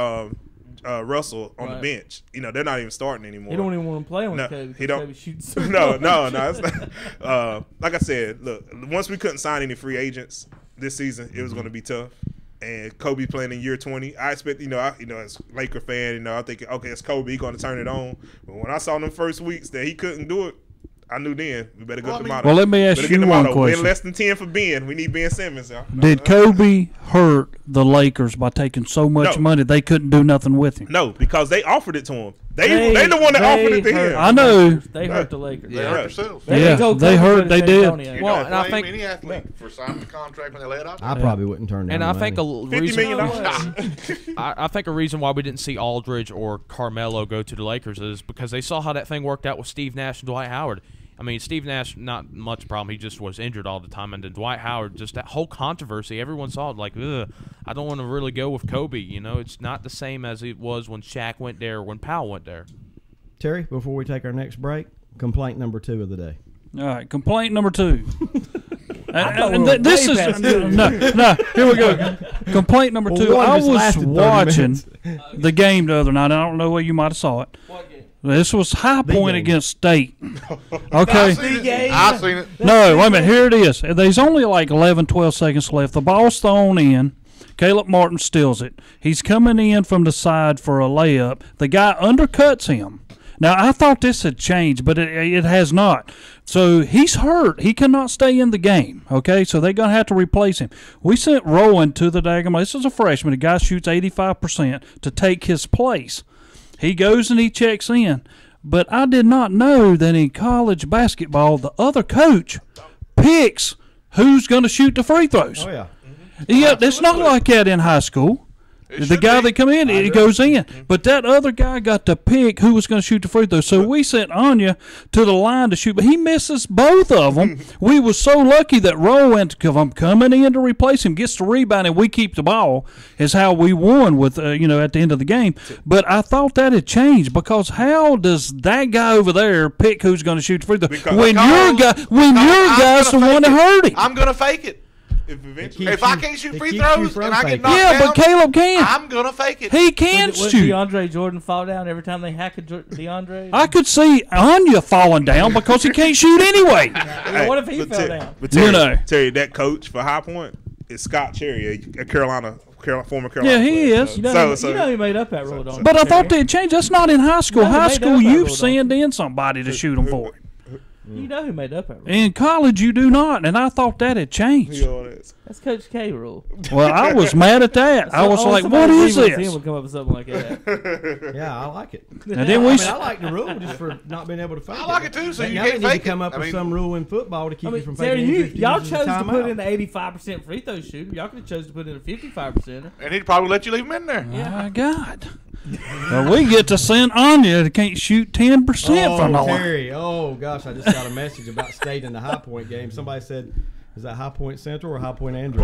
Russell on the bench. You know, they're not even starting anymore. He don't even want to play with Kobe. He don't. Kobe shoots so No. It's not, like I said, look, once we couldn't sign any free agents this season, it was going to be tough. And Kobe playing in year 20, I expect, as a Laker fan, I think, okay, it's Kobe, he's going to turn it on. But when I saw them first weeks that he couldn't do it, I knew then we better go to the motto. Well, let me ask you one question. Win less than 10 for Ben. We need Ben Simmons. Y'all. Did Kobe hurt the Lakers by taking so much money they couldn't do nothing with him? No, because they offered it to him. They the one that offered it to him. I know. They hurt the Lakers. They hurt themselves. They hurt. They did. Well, and I think any athlete for signing the contract when they lay it out. I probably wouldn't turn down. And I think $50 million. I think a reason why we didn't see Aldridge or Carmelo go to the Lakers is because they saw how that thing worked out with Steve Nash and Dwight Howard. I mean, Steve Nash, not much problem. He just was injured all the time. And then Dwight Howard, just that whole controversy, everyone saw it like, ugh, I don't want to really go with Kobe. You know, it's not the same as it was when Shaq went there or when Powell went there. Terry, before we take our next break, complaint number 2 of the day. All right, complaint number 2. This is no. Here we go. Complaint number 2. I was watching the game the other night. I don't know where you might have saw it. This was High Point against State. Okay. I've seen it. No, wait a minute. Here it is. There's only like 11, 12 seconds left. The ball's thrown in. Caleb Martin steals it. He's coming in from the side for a layup. The guy undercuts him. Now, I thought this had changed, but it has not. So he's hurt. He cannot stay in the game, okay? So they're going to have to replace him. We sent Rowan to the daggone. This is a freshman. The guy shoots 85% to take his place. He goes and he checks in. But I did not know that in college basketball, the other coach picks who's going to shoot the free throws. Oh, yeah. Yeah, it's not like that in high school. The guy that come in, it goes in. But that other guy got to pick who was going to shoot the free throw. So we sent Anya to the line to shoot, but he misses both of them. We was so lucky that Rowe went, because I'm coming in to replace him, gets the rebound, and we keep the ball, is how we won with, at the end of the game. But I thought that had changed, because how does that guy over there pick who's going to shoot the free throw when your guy's the one that hurt him? I'm going to fake it. If I can't shoot free throws and I get knocked down, but Caleb can. I'm gonna fake it. He can Would shoot. DeAndre Jordan fall down every time they hack a DeAndre? I could see Anya falling down because he can't shoot anyway. What if he fell down? But Terry, that coach for High Point is Scott Cherry, a former Carolina. Yeah, he player. is. You know he made up that rule, don't you? But I thought they had changed. That's not in high school. No, they High made school, up that you rule, send in somebody to shoot them for it. You know who made up that rule. In college, you do not, and I thought that had changed. That's Coach K rule. Well, I was mad at that. I was like, what is this? Would come up with something like that. Yeah, I like it. And then I like the rule just for not being able to fake it. I like it too, so you now can't they need fake to come it. up with some rule in football to keep you from Terry, faking it. y'all chose to put in the 85% free throw shooter. Y'all could have chose to put in a 55%. And he'd probably let you leave him in there. My God. Well, we get to send Anya that can't shoot 10% from the line. Terry, oh, gosh, I just got a message about State in the High Point game. Somebody said, is that High Point Central or High Point Andrew?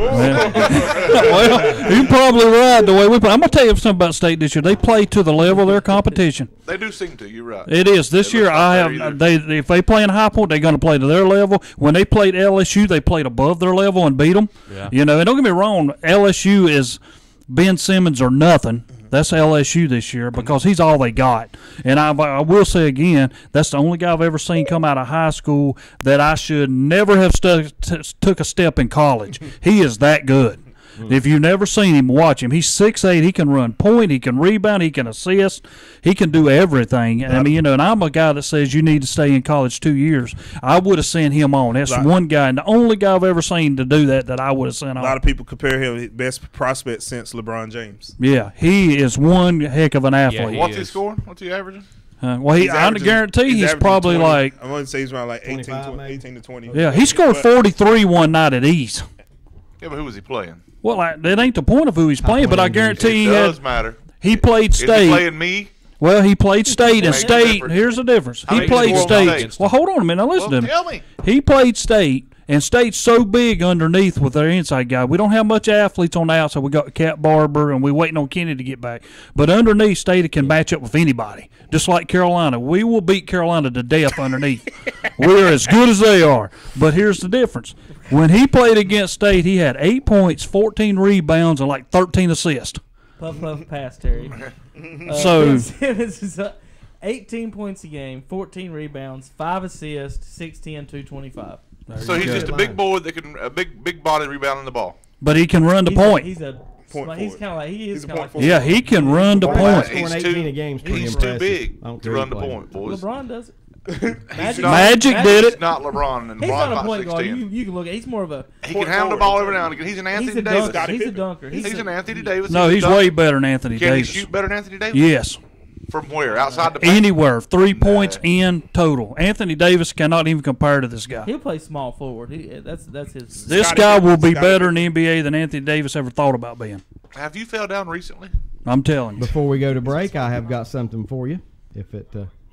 Well, you're probably right the way we play. I'm going to tell you something about State this year. They play to the level of their competition. They do seem to. You're right. It is. This year, if they play in High Point, they're going to play to their level. When they played LSU, they played above their level and beat them. Yeah. And don't get me wrong, LSU is Ben Simmons or nothing. That's LSU this year because he's all they got. And I will say again, that's the only guy I've ever seen come out of high school that I should never have took a step in college. He is that good. If you've never seen him, watch him. He's 6'8". He can run point. He can rebound. He can assist. He can do everything. I mean, and I'm a guy that says you need to stay in college 2 years. I would have sent him on. That's one guy, and the only guy I've ever seen to do that I would have sent on. A lot of people compare him his best prospect since LeBron James. Yeah, he is one heck of an athlete. Yeah, what's he scoring? What's he averaging? Well, I guarantee he's probably 20. like. I'm going to say he's around like 18 to 20. Yeah, he scored 43 one night at East. Yeah, but who was he playing? Well, that ain't the point of who he's playing, but I guarantee it does matter. He played State. Is he playing me? Well, he played State, and State. Here's the difference. He played State. Well, hold on a minute. Now listen to me. Tell me. He played State, and State's so big underneath with their inside guy. We don't have much athletes on the outside. We got Cat Barber, and we're waiting on Kenny to get back. But underneath, State can match up with anybody, just like Carolina. We will beat Carolina to death underneath. We're as good as they are. But here's the difference. When he played against State, he had 8 points, 14 rebounds, and like 13 assists. Puff, pass, Terry. So 18 points a game, 14 rebounds, 5 assists, 6'10", 225. So he's just a big boy that can big body rebounding the ball. But he can run the point. He's kind of like yeah, he can run the point. He's too big to run the point, boys. LeBron does it. Magic did it. He's not LeBron, and he's LeBron's not a point guard. 6'10". You can look at. He's more of a. He can handle the ball every now and again. He's an Anthony Davis. He's a dunker. He's an Anthony Davis. No, he's way better than Anthony Davis. Can he shoot better than Anthony Davis? Yes. From where? Outside the paint? Anywhere. 3 points in total. Anthony Davis cannot even compare to this guy. He'll play small forward. That's his. This guy will be better in the NBA than Anthony Davis ever thought about being. Have you fell down recently? I'm telling you. Before we go to break, I have got something for you. If it.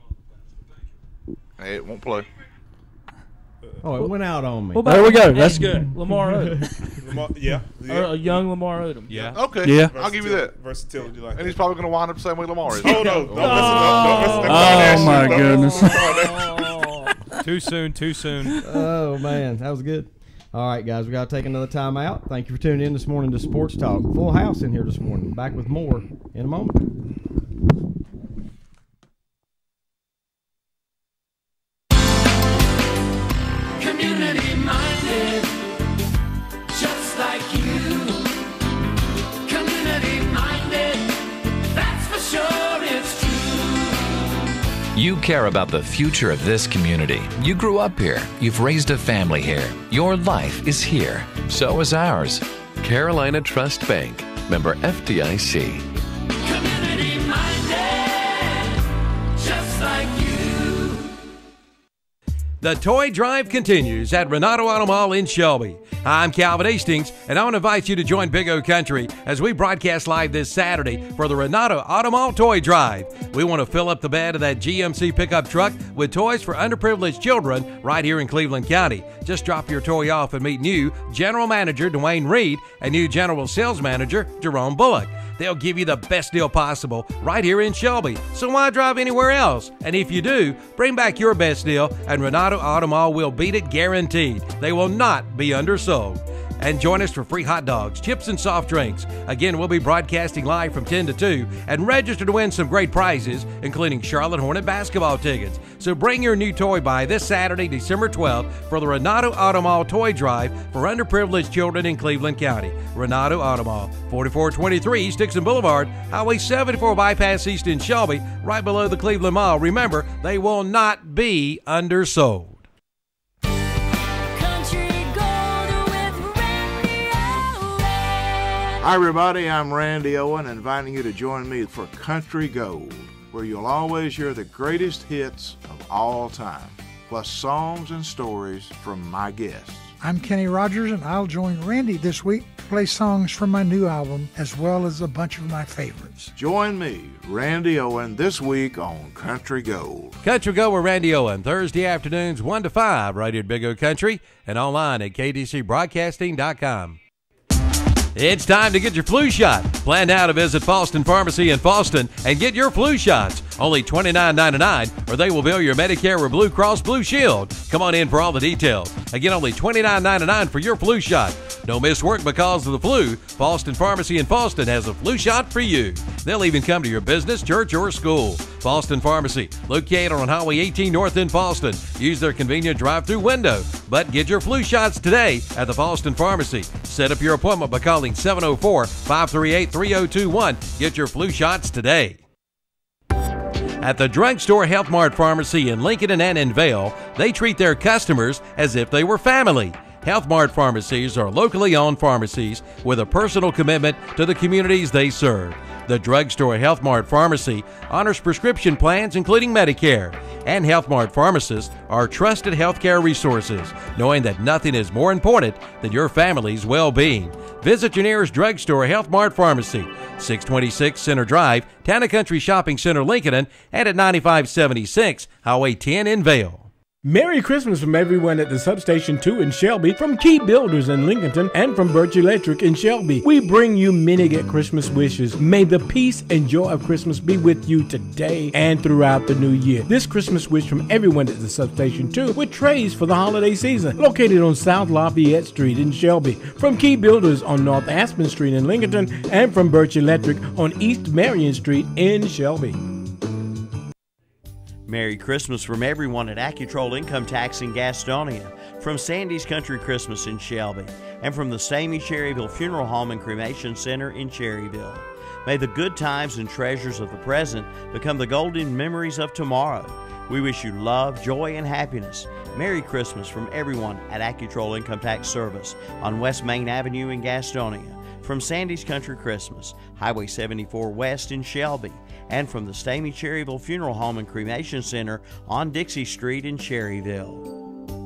Hey, it won't play. Oh, it went out on me. There we go. That's good. Lamar Odom. Yeah. Or a young Lamar Odom. Yeah. Okay. Yeah. I'll give you that. Versatility like and he's probably going to wind up the same way Lamar is. Oh, no. Don't Oh, my goodness. Too soon. Oh, man. That was good. All right, guys. We got to take another time out. Thank you for tuning in this morning to Sports Talk. Full house in here this morning. Back with more in a moment. Community minded, just like you. Community minded, that's for sure, it's true. You care about the future of this community. You grew up here. You've raised a family here. Your life is here. So is ours. Carolina Trust Bank, member FDIC. Community minded, just like you. The toy drive continues at Renato Auto Mall in Shelby. I'm Calvin Hastings, and I want to invite you to join Big O Country as we broadcast live this Saturday for the Renato Auto Mall Toy Drive. We want to fill up the bed of that GMC pickup truck with toys for underprivileged children right here in Cleveland County. Just drop your toy off and meet new General Manager Dwayne Reed and new General Sales Manager Jerome Bullock. They'll give you the best deal possible right here in Shelby, so why drive anywhere else? And if you do, bring back your best deal, and Renato Auto Mall will beat it guaranteed. They will not be undersold. And join us for free hot dogs, chips, and soft drinks. Again, we'll be broadcasting live from 10 to 2 and register to win some great prizes, including Charlotte Hornet basketball tickets. So bring your new toy by this Saturday, December 12th for the Renato Auto Mall Toy Drive for underprivileged children in Cleveland County. Renato Auto Mall, 4423 East Dixon Boulevard, Highway 74 Bypass East in Shelby, right below the Cleveland Mall. Remember, they will not be undersold. Hi everybody, I'm Randy Owen, inviting you to join me for Country Gold, where you'll always hear the greatest hits of all time, plus songs and stories from my guests. I'm Kenny Rogers, and I'll join Randy this week to play songs from my new album, as well as a bunch of my favorites. Join me, Randy Owen, this week on Country Gold. Country Gold with Randy Owen, Thursday afternoons 1 to 5, right here at Big O Country, and online at kdcbroadcasting.com. It's time to get your flu shot. Plan now to visit Falston Pharmacy in Falston and get your flu shots. Only $29.99, or they will bill your Medicare or Blue Cross Blue Shield. Come on in for all the details. Again, only $29.99 for your flu shot. Don't miss work because of the flu. Falston Pharmacy in Falston has a flu shot for you. They'll even come to your business, church, or school. Falston Pharmacy, located on Highway 18 North in Falston. Use their convenient drive-through window. But get your flu shots today at the Falston Pharmacy. Set up your appointment by calling 704-538-3021. Get your flu shots today. At the Drugstore Health Mart Pharmacy in Lincoln and in Vale, they treat their customers as if they were family. Health Mart pharmacies are locally owned pharmacies with a personal commitment to the communities they serve. The Drugstore Health Mart Pharmacy honors prescription plans including Medicare, and Health Mart pharmacists are trusted healthcare resources, knowing that nothing is more important than your family's well-being. Visit your nearest Drugstore Health Mart Pharmacy, 626 Center Drive, Town & Country Shopping Center, Lincoln, and at 9576 Highway 10 in Vale. Merry Christmas from everyone at the Substation 2 in Shelby, from Key Builders in Lincoln, and from Birch Electric in Shelby. We bring you many good Christmas wishes. May the peace and joy of Christmas be with you today and throughout the new year. This Christmas wish from everyone at the Substation 2 with trays for the holiday season, located on South Lafayette Street in Shelby, from Key Builders on North Aspen Street in Lincoln, and from Birch Electric on East Marion Street in Shelby. Merry Christmas from everyone at AccuTrol Income Tax in Gastonia, from Sandy's Country Christmas in Shelby, and from the Stamey Cherryville Funeral Home and Cremation Center in Cherryville. May the good times and treasures of the present become the golden memories of tomorrow. We wish you love, joy, and happiness. Merry Christmas from everyone at AccuTrol Income Tax Service on West Main Avenue in Gastonia, from Sandy's Country Christmas, Highway 74 West in Shelby, and from the Stamey Cherryville Funeral Home and Cremation Center on Dixie Street in Cherryville.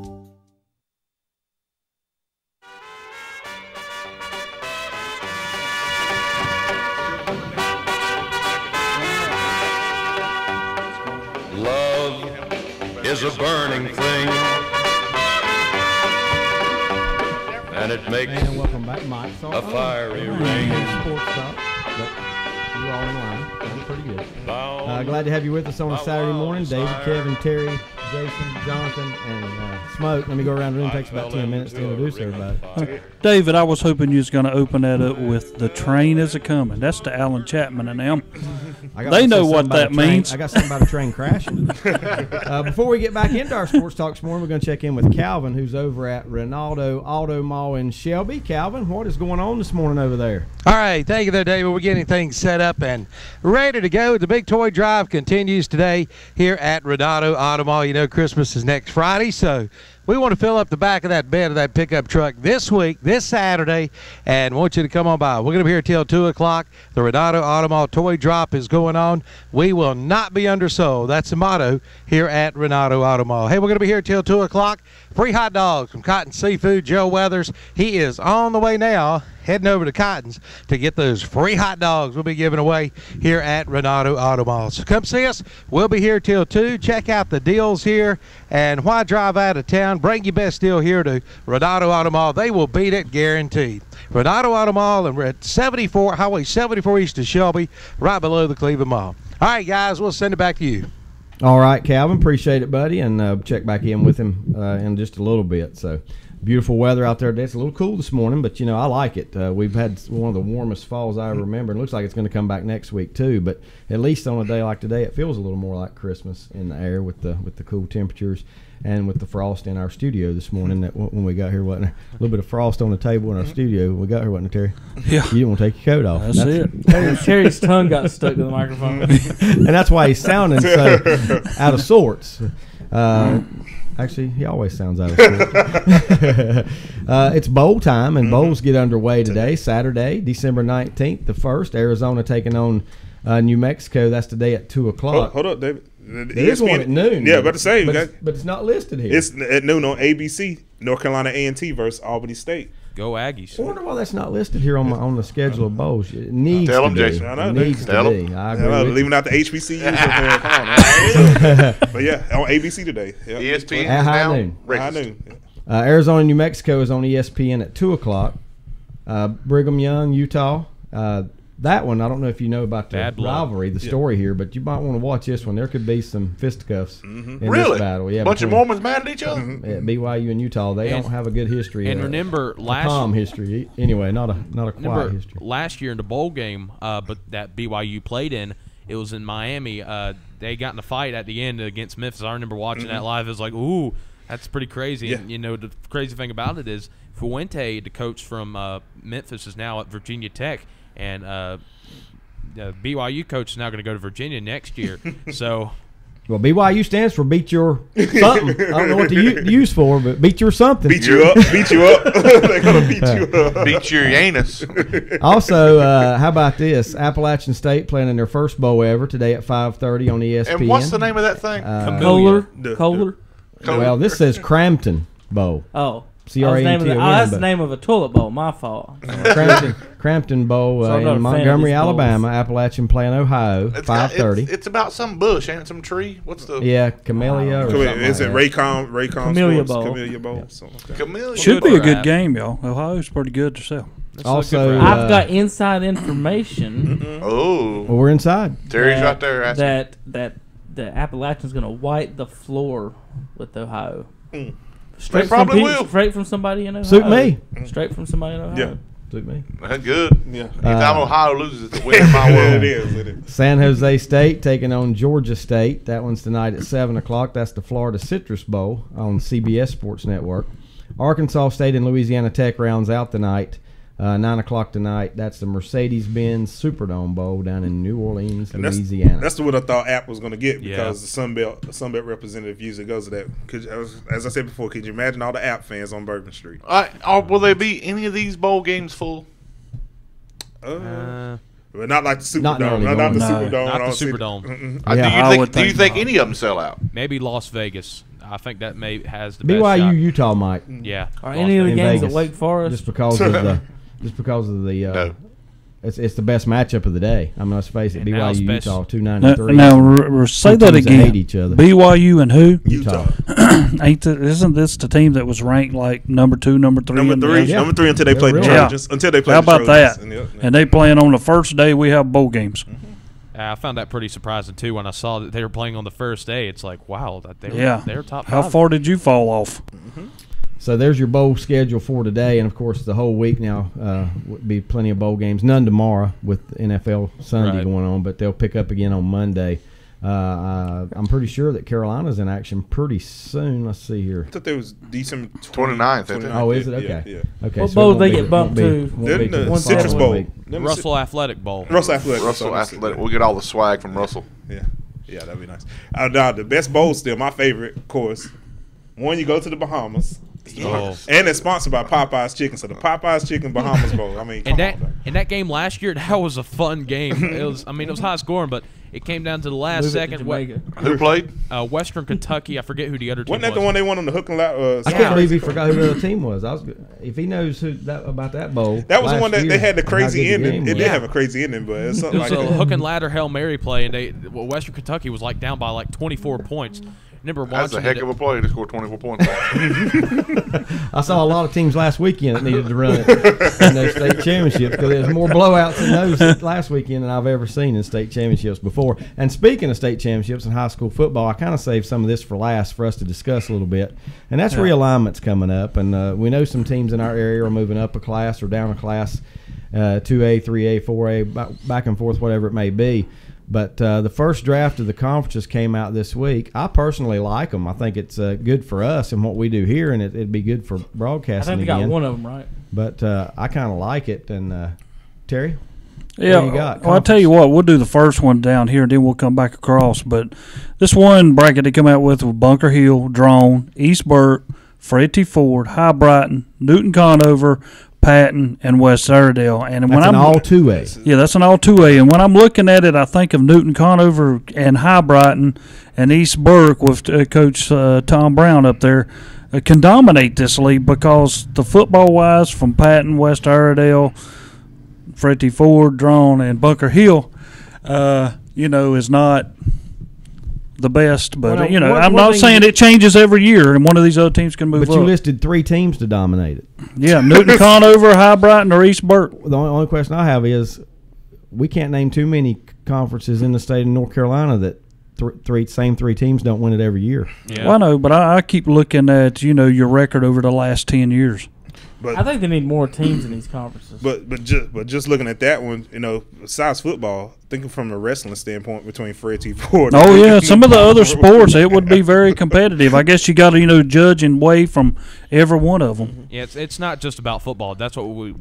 Love is a burning thing, and it makes welcome back, Mike. a fiery ring. You're all in line. Sounds pretty good. Glad to have you with us on a Saturday morning. David, Kevin, Terry, Jason, Jonathan, and Smoke. Let me go around the room. It takes about 10 minutes to introduce everybody. David, I was hoping you was going to open that up with "The Train Is A-Comin'." That's the Alan Chapman and them. They know what that means. I got something about a train crashing. Before we get back into our sports talk this morning, we're going to check in with Calvin, who's over at Renato Auto Mall in Shelby. Calvin, what is going on this morning over there? All right, thank you there, David. We're getting things set up and ready to go. The big toy drive continues today here at Renato Auto Mall. You know Christmas is next Friday, so We want to fill up the back of that bed of that pickup truck this week, this Saturday, and want you to come on by. We're going to be here till 2 o'clock. The Renato Auto Mall toy drop is going on. We will not be undersold. That's the motto here at Renato Auto Mall. Hey, we're going to be here till 2 o'clock. Free hot dogs from Cotton Seafood. Joe Weathers, he is on the way now, heading over to Cotton's to get those free hot dogs we'll be giving away here at Renato Auto Mall. So come see us. We'll be here till 2. Check out the deals here. And why drive out of town? Bring your best deal here to Renato Auto Mall. They will beat it, guaranteed. Renato Auto Mall, and we're at Highway 74 east of Shelby, right below the Cleveland Mall. All right, guys, we'll send it back to you. All right, Calvin, appreciate it, buddy, and check back in with him in just a little bit. So, beautiful weather out there today. It's a little cool this morning, but, I like it. We've had one of the warmest falls I remember. It looks like it's going to come back next week, too, but at least on a day like today, it feels a little more like Christmas in the air with the cool temperatures and with the frost in our studio this morning. That when we got here, wasn't there? A little bit of frost on the table in our studio when we got here, wasn't it, Terry? Yeah. You didn't want to take your coat off. That's it. Terry's tongue got stuck to the microphone. And that's why he's sounding so out of sorts. Actually, he always sounds out of sorts. It's bowl time, and bowls get underway today, Saturday, December 19th, the 1st. Arizona taking on New Mexico. That's today at 2 o'clock. Hold up, David. There is one at noon. Yeah, about to say. But it's not listed here. It's at noon on ABC, North Carolina A&T versus Albany State. Go Aggies. I wonder why that's not listed here on the schedule of bowls. It needs Tell to them, be. Jason. It needs to be. I agree with you. Leaving out the HBCUs. Come on, but yeah, on ABC today. Yep. ESPN At is high now noon. High racist. noon. Arizona, New Mexico is on ESPN at 2 o'clock. Brigham Young, Utah. That one, I don't know if you know about the rivalry, the story here, but you might want to watch this one. There could be some fisticuffs in this battle. Yeah, bunch of Mormons mad at each other. BYU and Utah, they don't have a good history. And remember, calm history. Anyway, not a quiet history. Last year in the bowl game, but that BYU played in, it was in Miami. They got in a fight at the end against Memphis. I remember watching that live. It was like, ooh, that's pretty crazy. Yeah. And the crazy thing about it is Fuente, the coach from Memphis, is now at Virginia Tech. And the BYU coach is now going to go to Virginia next year. So, well, BYU stands for beat your something. I don't know what to use for, but beat your something. Beat you up. Beat you up. They're going to beat you up. Beat your anus. Also, how about this? Appalachian State playing in their first bowl ever today at 5:30 on ESPN. And what's the name of that thing? Kohler. Well, this says Crampton Bowl. Oh. C-R-A-M-T-O-N, that's the name of a toilet bowl. My fault. Crampton Bowl in Montgomery, Alabama. Appalachian playing Ohio. 5:30. It's about some bush, ain't it? Some tree. What's the? Yeah, Camellia. Or is it Raycom? Camellia Bowl. Camellia Bowl. Yeah. Camellia. Should be a good game, y'all. Ohio's pretty good to sell. Also, I've got inside information. Oh, well, we're inside. Terry's right there. That the Appalachian's going to wipe the floor with Ohio. Straight from somebody in Ohio. Suit me. Straight from somebody in Ohio. Yeah. Suit me. That's good. Yeah. Anytime Ohio loses, it's a win in my world. It is. San Jose State taking on Georgia State. That one's tonight at 7 o'clock. That's the Florida Citrus Bowl on CBS Sports Network. Arkansas State and Louisiana Tech rounds out the night. 9 o'clock tonight. That's the Mercedes-Benz Superdome Bowl down in New Orleans, Louisiana. That's the one I thought App was going to get because the Sun Belt representative usually goes to that. As I said before, could you imagine all the App fans on Bourbon Street? Will there be any of these bowl games full? But not like the Superdome. Not Not the Superdome. Not the Superdome. Do you think any of them sell out? Maybe Las Vegas. I think that has the BYU best shot. Utah might. Yeah. Are any of the games Vegas, at Wake Forest? Just because of the No. It's the best matchup of the day. I mean, let's face it. And now BYU it's Utah 293. Now say that again. Hate each other. BYU and who? Utah. Isn't this the team that was ranked like number 2, number 3? Number three until they played the Trojans. Until they played How the about Trojans. that? And they playing on the first day we have bowl games. I found that pretty surprising too when I saw that they were playing on the first day. It's like, wow, they're top 5. How far did you fall off? So there's your bowl schedule for today, and of course the whole week now will be plenty of bowl games. None tomorrow with NFL Sunday going on, but they'll pick up again on Monday. I'm pretty sure that Carolina's in action pretty soon. Let's see here. I thought there was December 29th. Oh, is it? Okay. Yeah. Okay. What so bowl it they won't get bumped to? They're in the Citrus Bowl. Russell Athletic Bowl. Russell Athletic. We'll get all the swag from Russell. Yeah, that'd be nice. Now, the best bowl still, my favorite, of course, One, you go to the Bahamas. Oh. And it's sponsored by Popeye's Chicken. So the Popeye's Chicken Bahamas Bowl. I mean, come and that game last year, that was a fun game. It was high scoring, but it came down to the last second. Who played? Western Kentucky. I forget who the other team was. Wasn't that the one they won on the hook and ladder? I can't believe he forgot who the other team was. If he knows about that bowl. That was the one that they had the crazy ending. It did was. have a crazy ending, but it's It something was like a that. hook and ladder Hail Mary play, and Western Kentucky was like down by like 24 points. Remember That's watching a heck of a play to score 24 points. I saw a lot of teams last weekend that needed to run it in those state championships because there's more blowouts in those last weekend than I've ever seen in state championships before. And speaking of state championships in high school football, I kind of saved some of this for last for us to discuss a little bit. And that's realignments coming up. And we know some teams in our area are moving up a class or down a class, 2A, 3A, 4A, back and forth, whatever it may be. But the first draft of the conferences came out this week. I personally like them. I think it's good for us and what we do here, and it'd be good for broadcasting. I think they again. got one of them right. But I kind of like it. And Terry, yeah, what do you got? Well, I'll tell you what. We'll do the first one down here, and then we'll come back across. But this one bracket they come out with Bunker Hill, Drone, East Burke, Fred T. Ford, High Brighton, Newton Conover, Patton, and West Iredell. And That's when an I'm all 2A. Yeah, that's an all 2A. And when I'm looking at it, I think of Newton Conover and High Brighton and East Burke with Coach Tom Brown up there can dominate this league because the football-wise from Patton, West Iredell, Fred T. Ford, Drone, and Bunker Hill, is not the best. But, I'm not saying it changes every year, and one of these other teams can move up. But you listed 3 teams to dominate it. Yeah, Newton Conover, High Brighton, or East Burke. The only question I have is we can't name too many conferences in the state of North Carolina that same three teams don't win it every year. Yeah. Well, I know, but I keep looking at, your record over the last 10 years. But I think they need more teams in these conferences. But just looking at that one, besides football, thinking from a wrestling standpoint between Fred T. Ford. Oh yeah, some of the other sports it would be very competitive. I guess you got to judge and weigh from every one of them. Yeah, it's not just about football. That's what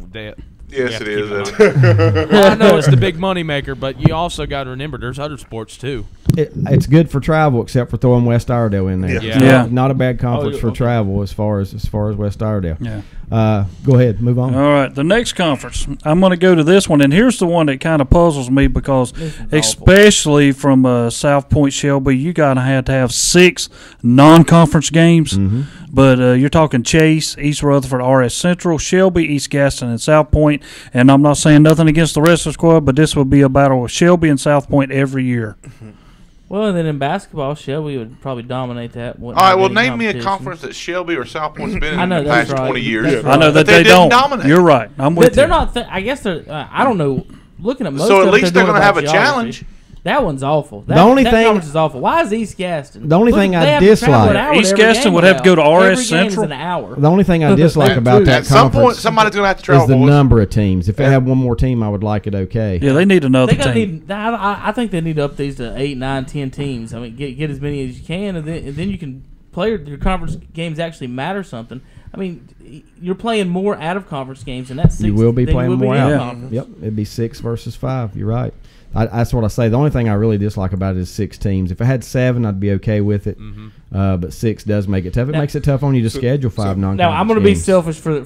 Yes, it is. Well, I know it's the big money maker, but you also got to remember there's other sports too. It's good for travel, except for throwing West Iredell in there. Yeah. Not a bad conference for travel as far as West Iredell. Yeah. Go ahead, move on. All right, the next conference. I'm going to go to this one, and here's the one that kind of puzzles me because, especially from South Point Shelby, you got to have 6 non-conference games. Mm-hmm. But you're talking Chase, East Rutherford, RS Central, Shelby, East Gaston, and South Point. And I'm not saying nothing against the rest of the squad, but this would be a battle with Shelby and South Point every year. Well, and then in basketball, Shelby would probably dominate that. All right, well, name me a conference that Shelby or South Point's been in the past 20 years. I know that they didn't don't. Dominate. You're right. I'm with they're you. not. I guess they're. I don't know. Looking at most. So of at least they're going to have a challenge. That one's awful. The only that thing- conference is awful. Why is East Gaston? The only thing they I have to travel dislike- an hour to East every Gaston game would have to go to now. RS Every game's Central. an hour. The only thing I dislike about that At some point, conference somebody's going to have to is travel. the boys. number of teams. If they had one more team, I would like it okay. Yeah, they need another They gotta team. need. I think they need to up these to 8, 9, 10 teams. I mean, get as many as you can, and then you can play your conference games actually matter something. I mean, you're playing more out of conference games, and that's 6. You will be than playing you will more be in out. conference. Yep, it'd be 6 versus 5. You're right. That's what I say. The only thing I really dislike about it is 6 teams. If it had 7, I'd be okay with it. But 6 does make it tough. It makes it tough on you to schedule 5 non-conference Now I'm going to be games. selfish for the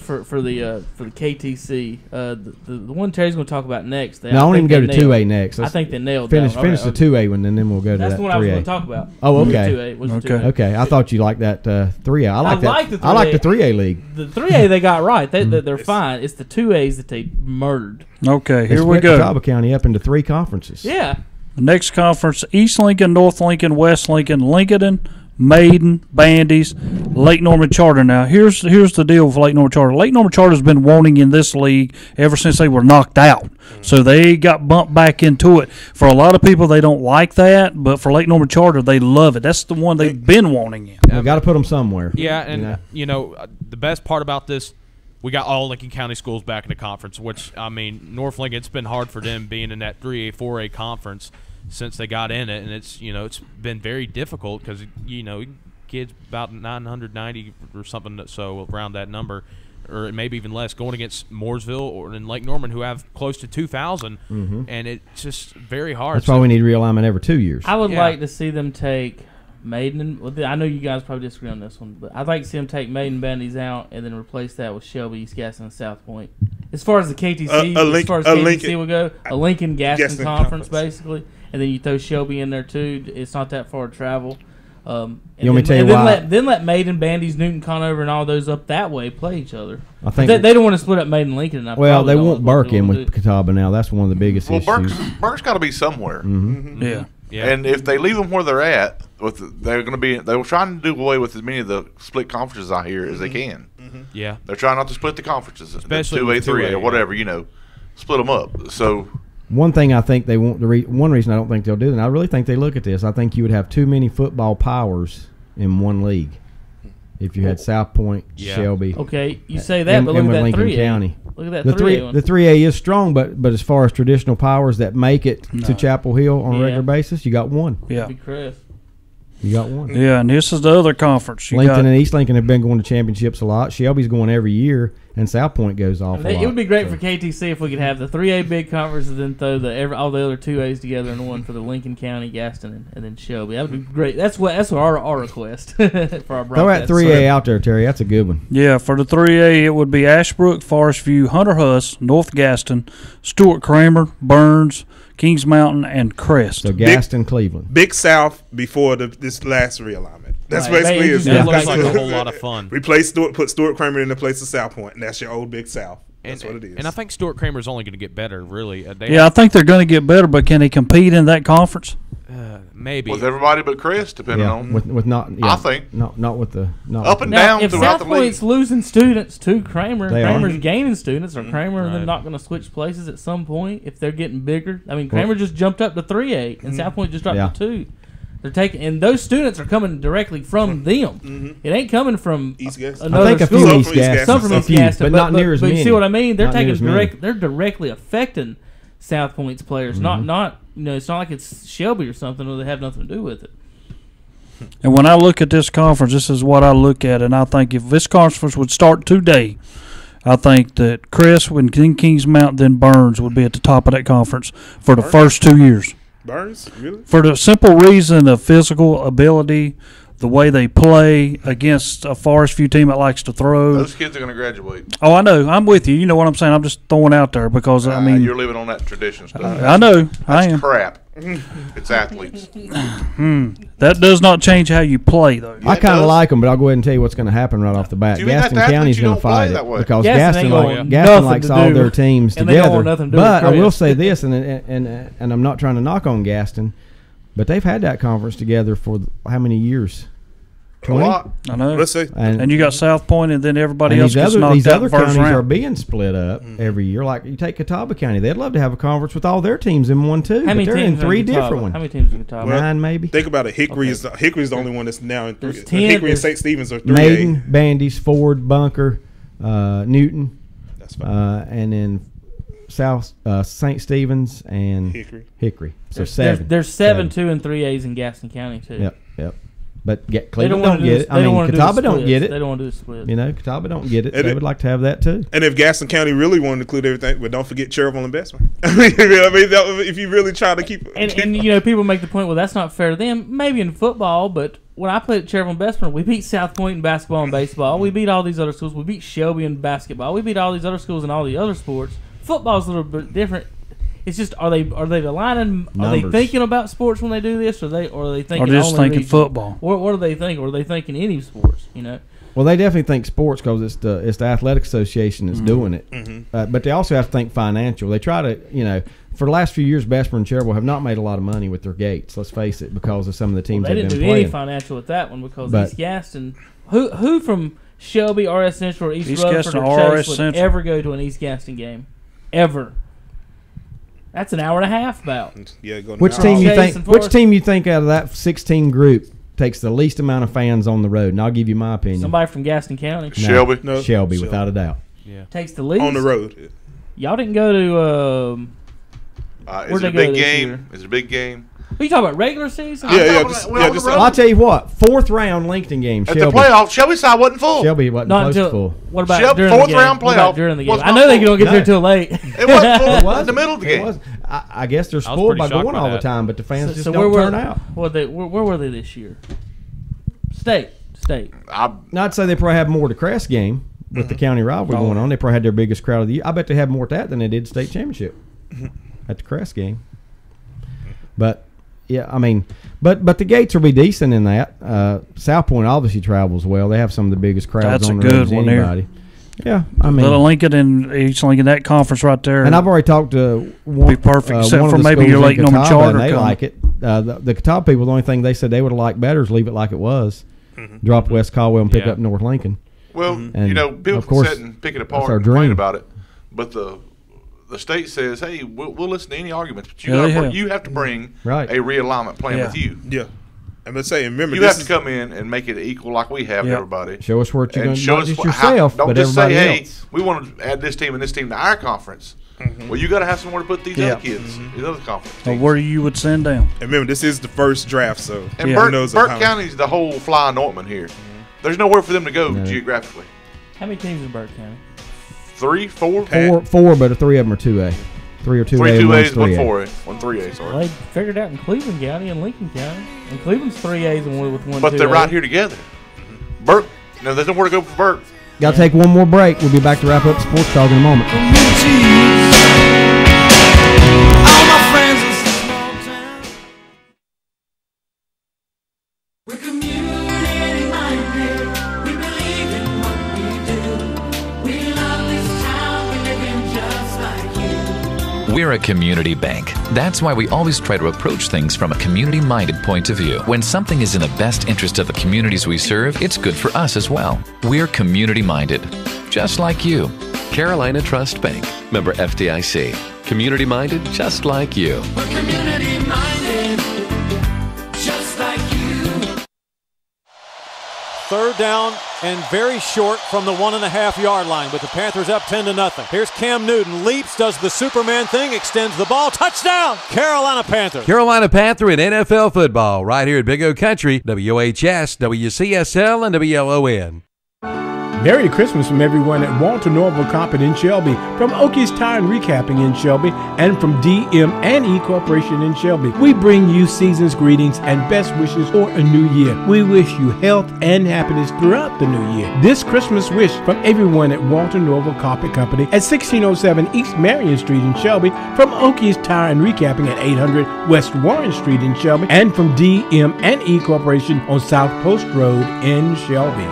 KTC. The one Terry's going to talk about next. No, I won't even go to 2A next. I think they nailed finish that. Finish the 2A one, and then we'll go to That's that the one I was 3A. going to talk about. Oh, Was the okay. 2A, was the 2A. Okay, I thought you liked that 3A. I like the 3A. I like the 3A league. The 3A they got right. They're fine. It's the 2As that they murdered. Okay, They here we split go. Catawba County up into 3 conferences. Yeah. The next conference: East Lincoln, North Lincoln, West Lincoln, Lincoln, Maiden, Bandy's, Lake Norman Charter. Now, here's the deal with Lake Norman Charter. Lake Norman Charter has been wanting in this league ever since they were knocked out. So they got bumped back into it. For a lot of people, they don't like that, but for Lake Norman Charter, they love it. That's the one they've been wanting in. We got to put them somewhere. Yeah, and the best part about this, we got all Lincoln County schools back in the conference, which, I mean, North Lincoln, it's been hard for them being in that 3A, 4A conference since they got in it, and it's been very difficult because, kids about 990 or something, so around that number, or maybe even less, going against Mooresville or in Lake Norman, who have close to 2,000, and it's just very hard. That's why we need realignment every 2 years. I would like to see them take Maiden and I know you guys probably disagree on this one, but I'd like to see them take Maiden Bandies out and then replace that with Shelby, East Gaston, and South Point. As far as the KTC, will go, a Lincoln Gaston conference basically, and then you throw Shelby in there too. It's not that far to travel. You want me to tell you why? Then let Maiden, Bandies, Newton, Conover, and all those up that way play each other. I think they don't want to split up Maiden, Lincoln. And well, they want Burke in with Catawba now. That's one of the biggest issues. Burke's got to be somewhere. Mm-hmm. Yeah. And if they leave them where they're at, they're trying to do away with as many of the split conferences I hear as they can. Mm-hmm. Yeah. They're trying not to split the conferences, especially 2A, 3A, or whatever, split them up. So one thing I think they want one reason I don't think they'll do that, and I really think they look at this, I think you would have too many football powers in one league. If you had South Point, Shelby. Okay, you say that, but look at that Lincoln 3A. County. Look at that 3A one. The 3A is strong, but as far as traditional powers that make it to Chapel Hill on a regular basis, you got one. Yeah. You got one. Yeah, and this is the other conference. Lincoln and East Lincoln have been going to championships a lot. Shelby's going every year, and South Point goes off a lot. It would be great for KTC if we could have the 3A big conference and then throw all the other 2As together in one for the Lincoln County, Gaston, and then Shelby. That would be great. That's what our request for our broadcast. Throw that 3A out there, Terry. That's a good one. Yeah, for the 3A, it would be Ashbrook, Forest View, Hunter Huss, North Gaston, Stuart Kramer, Burns, Kings Mountain, and Crest. So Gaston, Cleveland. Big South before this last realignment. That's Right, basically it it. just looks like a whole lot of fun. Put Stuart Kramer in the place of South Point, and that's your old Big South. That's what it is. And I think Stuart Kramer's only going to get better, really. I think they're going to get better, but can they compete in that conference? Maybe with everybody but Chris, depending on with not. Yeah, I think not with the up and down if throughout South the league. Point's losing students to Kramer, They Kramer's are. gaining students, or Kramer and them not going to switch places at some point if they're getting bigger. I mean, Kramer just jumped up to 3A, and South Point just dropped to 2. They're taking, and those students are coming directly from them. It ain't coming from East Gaston. I think a few East Gaston, some from East Gaston, but not near as many. But you see what I mean? They're Not near taking as many. they're directly affecting South Point's players. Not it's not like it's Shelby or something, or they have nothing to do with it. And when I look at this conference, this is what I look at, and I think if this conference would start today, I think that Crest, when Kings Mountain, then Burns would be at the top of that conference for the first 2 years. Burns, really? For the simple reason of physical ability, the way they play against a Forest View team that likes to throw. Those kids are going to graduate. Oh, I know. I'm with you. You know what I'm saying. I'm just throwing out there because, I mean. You're living on that tradition stuff. I know. That's I am. crap. It's athletes. That does not change how you play, though. I kind of like them, but I'll go ahead and tell you what's going to happen right off the bat. Do you mean Gaston that the County's athletes going to you don't fight play it that way? because Gaston ain't Gaston got Gaston nothing likes to all do. their teams And they don't together. want nothing to do But with I will Crest. say this, and I'm not trying to knock on Gaston, but they've had that conference together for how many years? 20? I know. Let's say And you got South Point, and then everybody And else gets knocked these out other the first counties are round. being split up every year. Like you take Catawba County, they'd love to have a conference with all their teams in one too. How many but they're teams in are 3 Catawba? different ones. How many teams in Catawba? 9 maybe. Think about it. Hickory's the only one that's now in 3. There's 10, Hickory and there's- St. Stephen's are 3A. Maiden, Bandy's, Ford, Bunker, Newton, That's fine. and then South St. Stephen's and Hickory. So 7. There's 7 2 and 3As in Gaston County too. Yep. But They Cleveland wanna don't get it. they I wanna mean, do Catawba the don't splits. get it. They don't want to do the split. You know, Catawba don't get it. And They it- would like to have that too. And if Gaston County really wanted to include everything, but don't forget charitable investment. I mean, if you really try to keep And you know, people make the point, well, that's not fair to them. Maybe in football, but when I played at Charitable Investment, we beat South Point in basketball and baseball. We beat all these other schools. We beat Shelby in basketball. We beat all these other schools in all the other sports. Football's a little bit different. It's just are they aligning? Are they Numbers. thinking about sports when they do this, or are they thinking? Or just only thinking region? football. What do they think? Or are they thinking any sports? You know. Well, they definitely think sports because it's the athletic association that's doing it. But they also have to think financial. They try to, for the last few years, Bessemer and Cherryville have not made a lot of money with their gates. Let's face it, because of some of the teams They they've didn't been do any playing. financial with that one because But- East Gaston. Who from Shelby, RS Central, or East East Rutherford, Gaston, or RS Chase would Central. ever go to an East Gaston game? Ever. That's an hour and a half about. Yeah, go to Which Mount team you Olive. think? Jason Which Forrest? team you think out of that 16 group takes the least amount of fans on the road? And I'll give you my opinion. Somebody from Gaston County. No, Shelby. No, Shelby, Shelby. without a doubt. Yeah. Takes the least. On the road. Y'all didn't go to. Is Where'd it a they go big this game? year? Is it a big game? Are you talking about regular season? Yeah, Just just Well, I'll tell you what. 4th round Lincoln game. At Shelby. the playoff, Shelby side wasn't full. Shelby wasn't Not close until. to full. What about Shelby, during fourth the game? round What about playoff during the game? was I not know they full. don't get No. there till late. It wasn't full It was in the middle of the It game. was. I guess they're I was spoiled pretty by shocked going by all the that. time, but the fans just where don't were turn out. where were they this year? State. I'd say they probably have more at the Crest game with the county rivalry going on. They probably had their biggest crowd of the year. I bet they have more at that than they did state championship at the Crest game. But yeah, I mean, but the gates will be decent in that. South Point obviously travels well. They have some of the biggest crowds That's on a the road good as one anybody. Yeah, I mean, Little Lincoln and East Lincoln, that conference right there. And I've already talked to one. Be perfect, except one for of the maybe you're schools in waiting on the Catawba, charter and they coming. like it. The Catawba people, the only thing they said they would have liked better is leave it like it was. Drop West Caldwell and pick up North Lincoln. Well, And, you know, people of course, can sit and pick it that's apart our and complain dream. about it, but the state says, "Hey, we'll listen to any arguments, but Yeah, you have to bring Right. a realignment plan with you. Yeah, I'm gonna say, remember, You this have to come in and make it equal like we have to everybody. Show us what you're And going to show not us just what- yourself, don't but just everybody say, else. "Hey, we want to add this team and this team to our conference." Well, you got to have somewhere to put these Yeah. other kids, these other conference. Or where you would send down. And remember, this is the first draft, so And who Burke knows Burke how- County's the whole fly in ointment here. There's nowhere for them to go geographically. How many teams in Burke County? 3, 4? Four, but 3 of them are 2A. 3 or 2A. 3 and 2As, 1 3A. 4A, 1 3A. Sorry. Well, they figured out in Cleveland County and Lincoln County. And Cleveland's 3A's and with one. But they're 2A. right here together. Burke, no, there's nowhere to go for Burke. Got to take one more break. We'll be back to wrap up Sports Talk in a moment. All my friends in this small town. We're community minded. We believe in what we do. We love this town. We live in just like you. We're a community bank. That's why we always try to approach things from a community-minded point of view. When something is in the best interest of the communities we serve, it's good for us as well. We're community-minded, just like you. Carolina Trust Bank, member FDIC. Community minded, just like you. We're community minded. Just like you. Third down and very short from the 1.5-yard line with the Panthers up 10-0. Here's Cam Newton, leaps, does the Superman thing, extends the ball, touchdown, Carolina Panthers. Carolina Panther in NFL football right here at Big O Country, WOHS, WCSL, and WLON. Merry Christmas from everyone at Walter Norval Carpet in Shelby, from Okies Tire and Recapping in Shelby, and from DM&E Corporation in Shelby. We bring you season's greetings and best wishes for a new year. We wish you health and happiness throughout the new year. This Christmas wish from everyone at Walter Norval Carpet Company at 1607 East Marion Street in Shelby, from Okies Tire and Recapping at 800 West Warren Street in Shelby, and from DM&E Corporation on South Post Road in Shelby.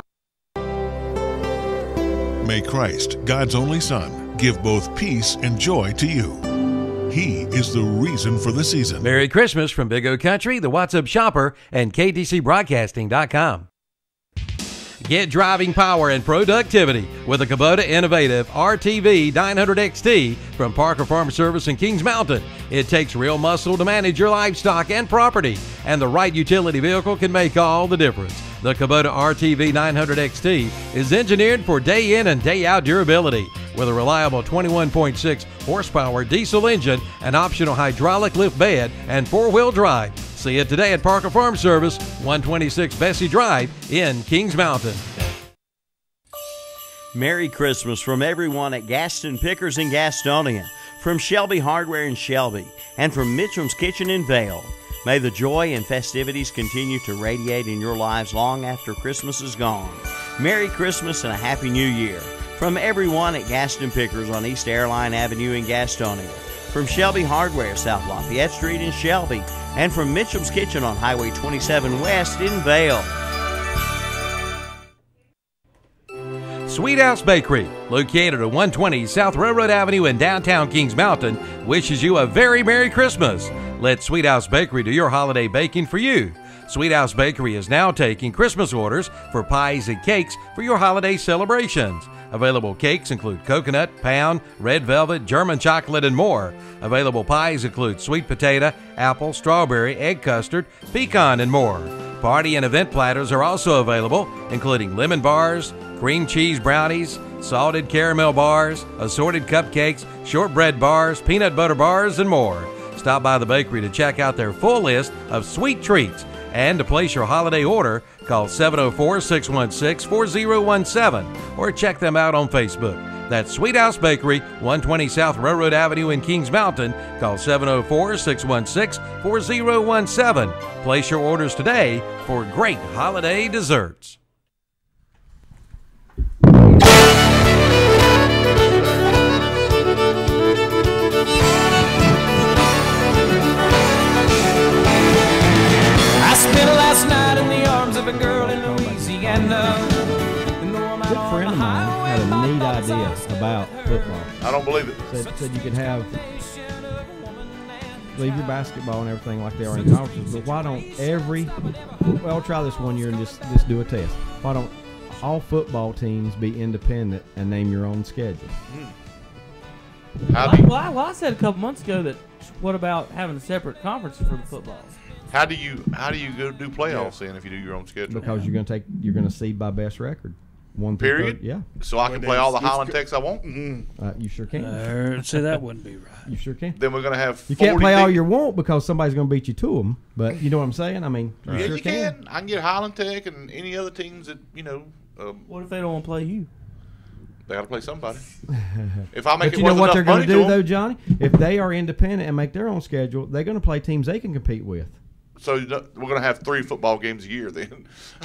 May Christ, God's only Son, give both peace and joy to you. He is the reason for the season. Merry Christmas from Big O Country, the What's Up Shopper, and KTCBroadcasting.com. Get driving power and productivity with the Kubota Innovative RTV 900XT from Parker Farm Service in Kings Mountain. It takes real muscle to manage your livestock and property, and the right utility vehicle can make all the difference. The Kubota RTV 900XT is engineered for day in and day out durability with a reliable 21.6 horsepower diesel engine, an optional hydraulic lift bed, and 4-wheel drive. See it today at Parker Farm Service, 126 Bessie Drive in Kings Mountain. Merry Christmas from everyone at Gaston Pickers in Gastonia, from Shelby Hardware in Shelby, and from Mitchum's Kitchen in Vale. May the joy and festivities continue to radiate in your lives long after Christmas is gone. Merry Christmas and a Happy New Year from everyone at Gaston Pickers on East Airline Avenue in Gastonia, from Shelby Hardware, South Lafayette Street in Shelby, and from Mitchum's Kitchen on Highway 27 West in Vale. Sweet House Bakery, located at 120 South Railroad Avenue in downtown Kings Mountain, wishes you a very Merry Christmas. Let Sweet House Bakery do your holiday baking for you. Sweet House Bakery is now taking Christmas orders for pies and cakes for your holiday celebrations. Available cakes include coconut, pound, red velvet, German chocolate, and more. Available pies include sweet potato, apple, strawberry, egg custard, pecan, and more. Party and event platters are also available, including lemon bars, cream cheese brownies, salted caramel bars, assorted cupcakes, shortbread bars, peanut butter bars, and more. Stop by the bakery to check out their full list of sweet treats. And to place your holiday order, call 704-616-4017 or check them out on Facebook. That's Sweet House Bakery, 120 South Railroad Avenue in Kings Mountain. Call 704-616-4017. Place your orders today for great holiday desserts. I spent last night in the arms of a girl in Louisiana. A good friend of mine had a neat idea about football. I don't believe it. Said you could leave your basketball and everything like they are in conferences, but why don't I'll try this one year and just do a test. Why don't all football teams be independent and name your own schedule? I said a couple months ago that what about having a separate conference for the football? How do you go do playoffs then if you do your own schedule? Because you're going to seed by best record. One through Period? third, yeah. So I can play all the Highland Techs I want? You sure can. See, that wouldn't be right. You sure can. Then we're going to have You can't 40 play all teams. you want because somebody's going to beat you to them. But you know what I'm saying? I mean, you Yeah, sure you can. I can get Highland Tech and any other teams that, what if they don't want to play you? They got to play somebody. If I make But it you know worth what they're enough going to money do, to though, them, Johnny? If they are independent and make their own schedule, they're going to play teams they can compete with. so we're going to have 3 football games a year then.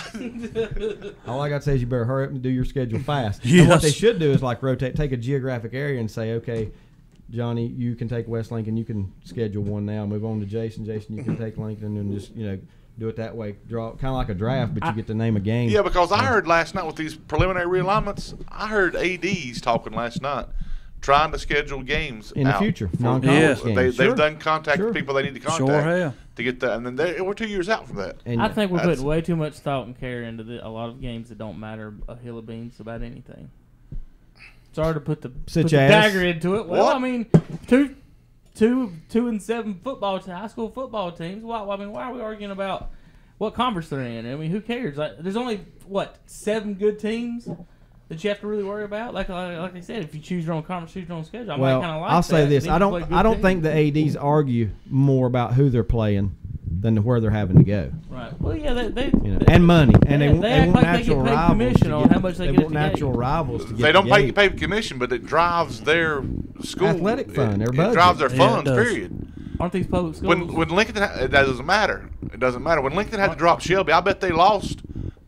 All I got to say is you better hurry up and do your schedule fast. And what they Yes. should do is take a geographic area and say, okay, Johnny, you can take West Lincoln, you can schedule one now. Move on to Jason. Jason, you can take Lincoln, and just do it that way. Draw kind of like a draft, but you get to name a game. Yeah, because I heard last night with these preliminary realignments, I heard ADs talking last night, trying to schedule games In the out future, for- non-conference games. They've Sure. done contact Sure. people they need to contact Sure have. to get that, and then we're 2 years out from that. I think we're putting way too much thought and care into a lot of games that don't matter a hill of beans about anything. It's hard to put the dagger into it. Well, What? I mean, two and 7 high school football teams. Why are we arguing about what conference they're in? I mean, who cares? There's only 7 good teams that you have to really worry about. Like I said, if you choose your own conference, choose your own schedule. I might kind of like I'll say that. this: They I can play don't good think teams. the ADs argue more about who they're playing than where they're having to go. Right. Well, yeah, they And money, and they want act like they natural get paid rivals. commission to on get- how much they they get want at the natural game. rivals to get. They don't the pay game. commission, but it drives their school Athletic fund, their It budget. drives their Yeah, it funds. does. Period. Aren't these public schools? When Lincoln, it doesn't matter. It doesn't matter. When Lincoln had to drop Shelby, I bet they lost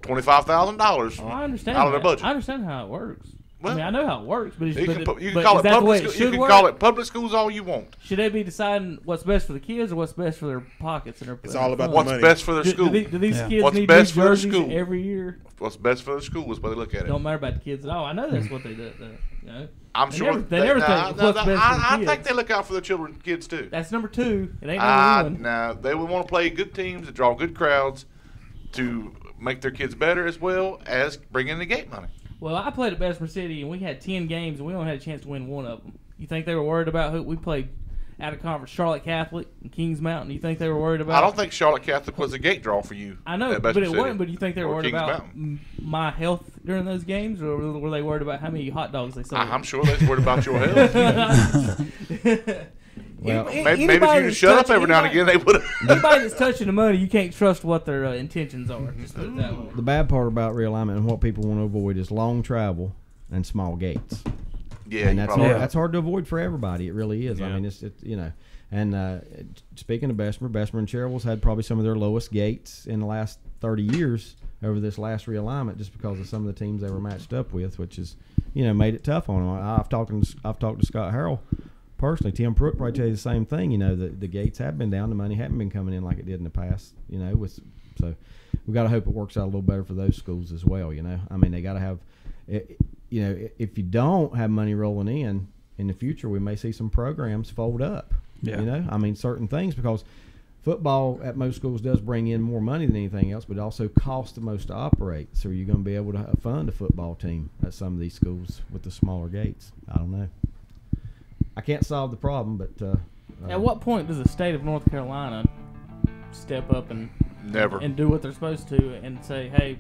$25,000 I understand out of their that. budget. I understand how it works. Well, I mean, I know how it works, but You can but call is it that the way public. it You should can work? call it public schools all you want. Should they be deciding what's best for the kids or what's best for their pockets and their? It's all about the What's money. best for their Do school. these kids What's need best new for their jerseys school every year? What's best for their school is what they look at it. Don't matter about the kids at all. I know that's what they do. I'm sure they never think what's best for the I kids. think they look out for their kids too. That's number 2. It ain't number 1. No, they would want to play good teams that draw good crowds to make their kids better as well as bring in the gate money. Well, I played at Bessemer City, and we had 10 games, and we only had a chance to win one of them. You think they were worried about who we played out of conference? Charlotte Catholic and Kings Mountain. You think they were worried about? I don't think Charlotte Catholic was a gate draw for you. I know, at but Bessemer it City wasn't. But you think they were or worried Kings about Mountain. my health during those games, or were they worried about how many hot dogs they sold? I'm sure they was worried about your health. Well, maybe if you just shut up every now and again, they would have. Anybody that's touching the money, you can't trust what their intentions are. Just put it that way. The bad part about realignment and what people want to avoid is long travel and small gates. Yeah, and you that's probably hard, right. that's hard to avoid for everybody. It really is. I Yeah. mean, it's And speaking of Bessemer and Cherville's had probably some of their lowest gates in the last 30 years over this last realignment, just because of some of the teams they were matched up with, which is made it tough on them. I've talked to Scott Harrell personally. Tim Pruitt probably tell you the same thing. The gates have been down, the money hadn't been coming in like it did in the past. So we got to hope it works out a little better for those schools as well. I mean, they got to have, if you don't have money rolling in the future, we may see some programs fold up. Yeah. I mean, certain things, because football at most schools does bring in more money than anything else, but it also costs the most to operate. So you're going to be able to fund a football team at some of these schools with the smaller gates. I don't know. I can't solve the problem, but at what point does the state of North Carolina step up and Never. and do what they're supposed to and say, hey,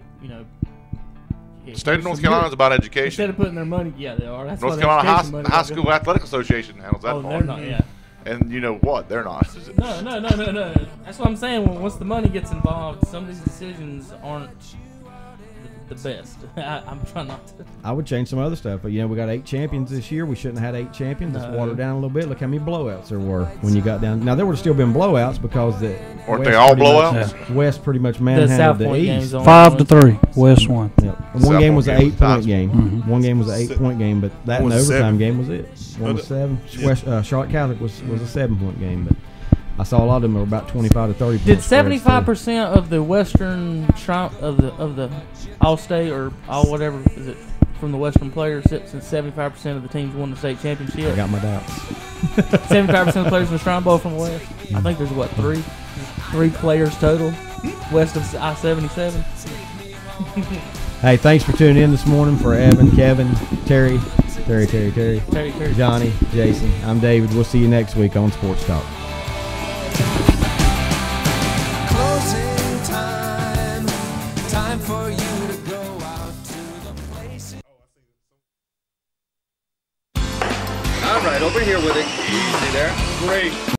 State of North Carolina is about education. Instead of putting their money, yeah, they are. That's North why Carolina education money High goes School in. Athletic Association handles that Oh, part. they're not, yeah. And you know what? They're not. No. That's what I'm saying. Once the money gets involved, some of these decisions aren't the best. I'm trying not to. I would change some other stuff, but we got 8 champions this year. We shouldn't have had 8 champions. Let's water down a little bit. Look how many blowouts there were when you got down. Now there would have still been blowouts because the weren't they all blowouts? West pretty much manhandled the East. 5-3. West won. Yep. And one game was an 8-point game. Mm-hmm. One game was an 8-point game, but that and overtime game was it. One was 7. Charlotte Catholic was a 7-point game, but I saw a lot of them were about 25 to 30 points. Did 75% of the Western of the All-State or all whatever is it from the Western players, since 75% of the teams won the state championship? I got my doubts. 75% of the players in the Shrine Bowl from the West. I think there's three players total west of I-77. Hey, thanks for tuning in this morning. For Evan, Kevin, Terry, Johnny, Jason, I'm David. We'll see you next week on Sports Talk. Closing time for you to go out to the place. All right, over here with it. Easy there. Great.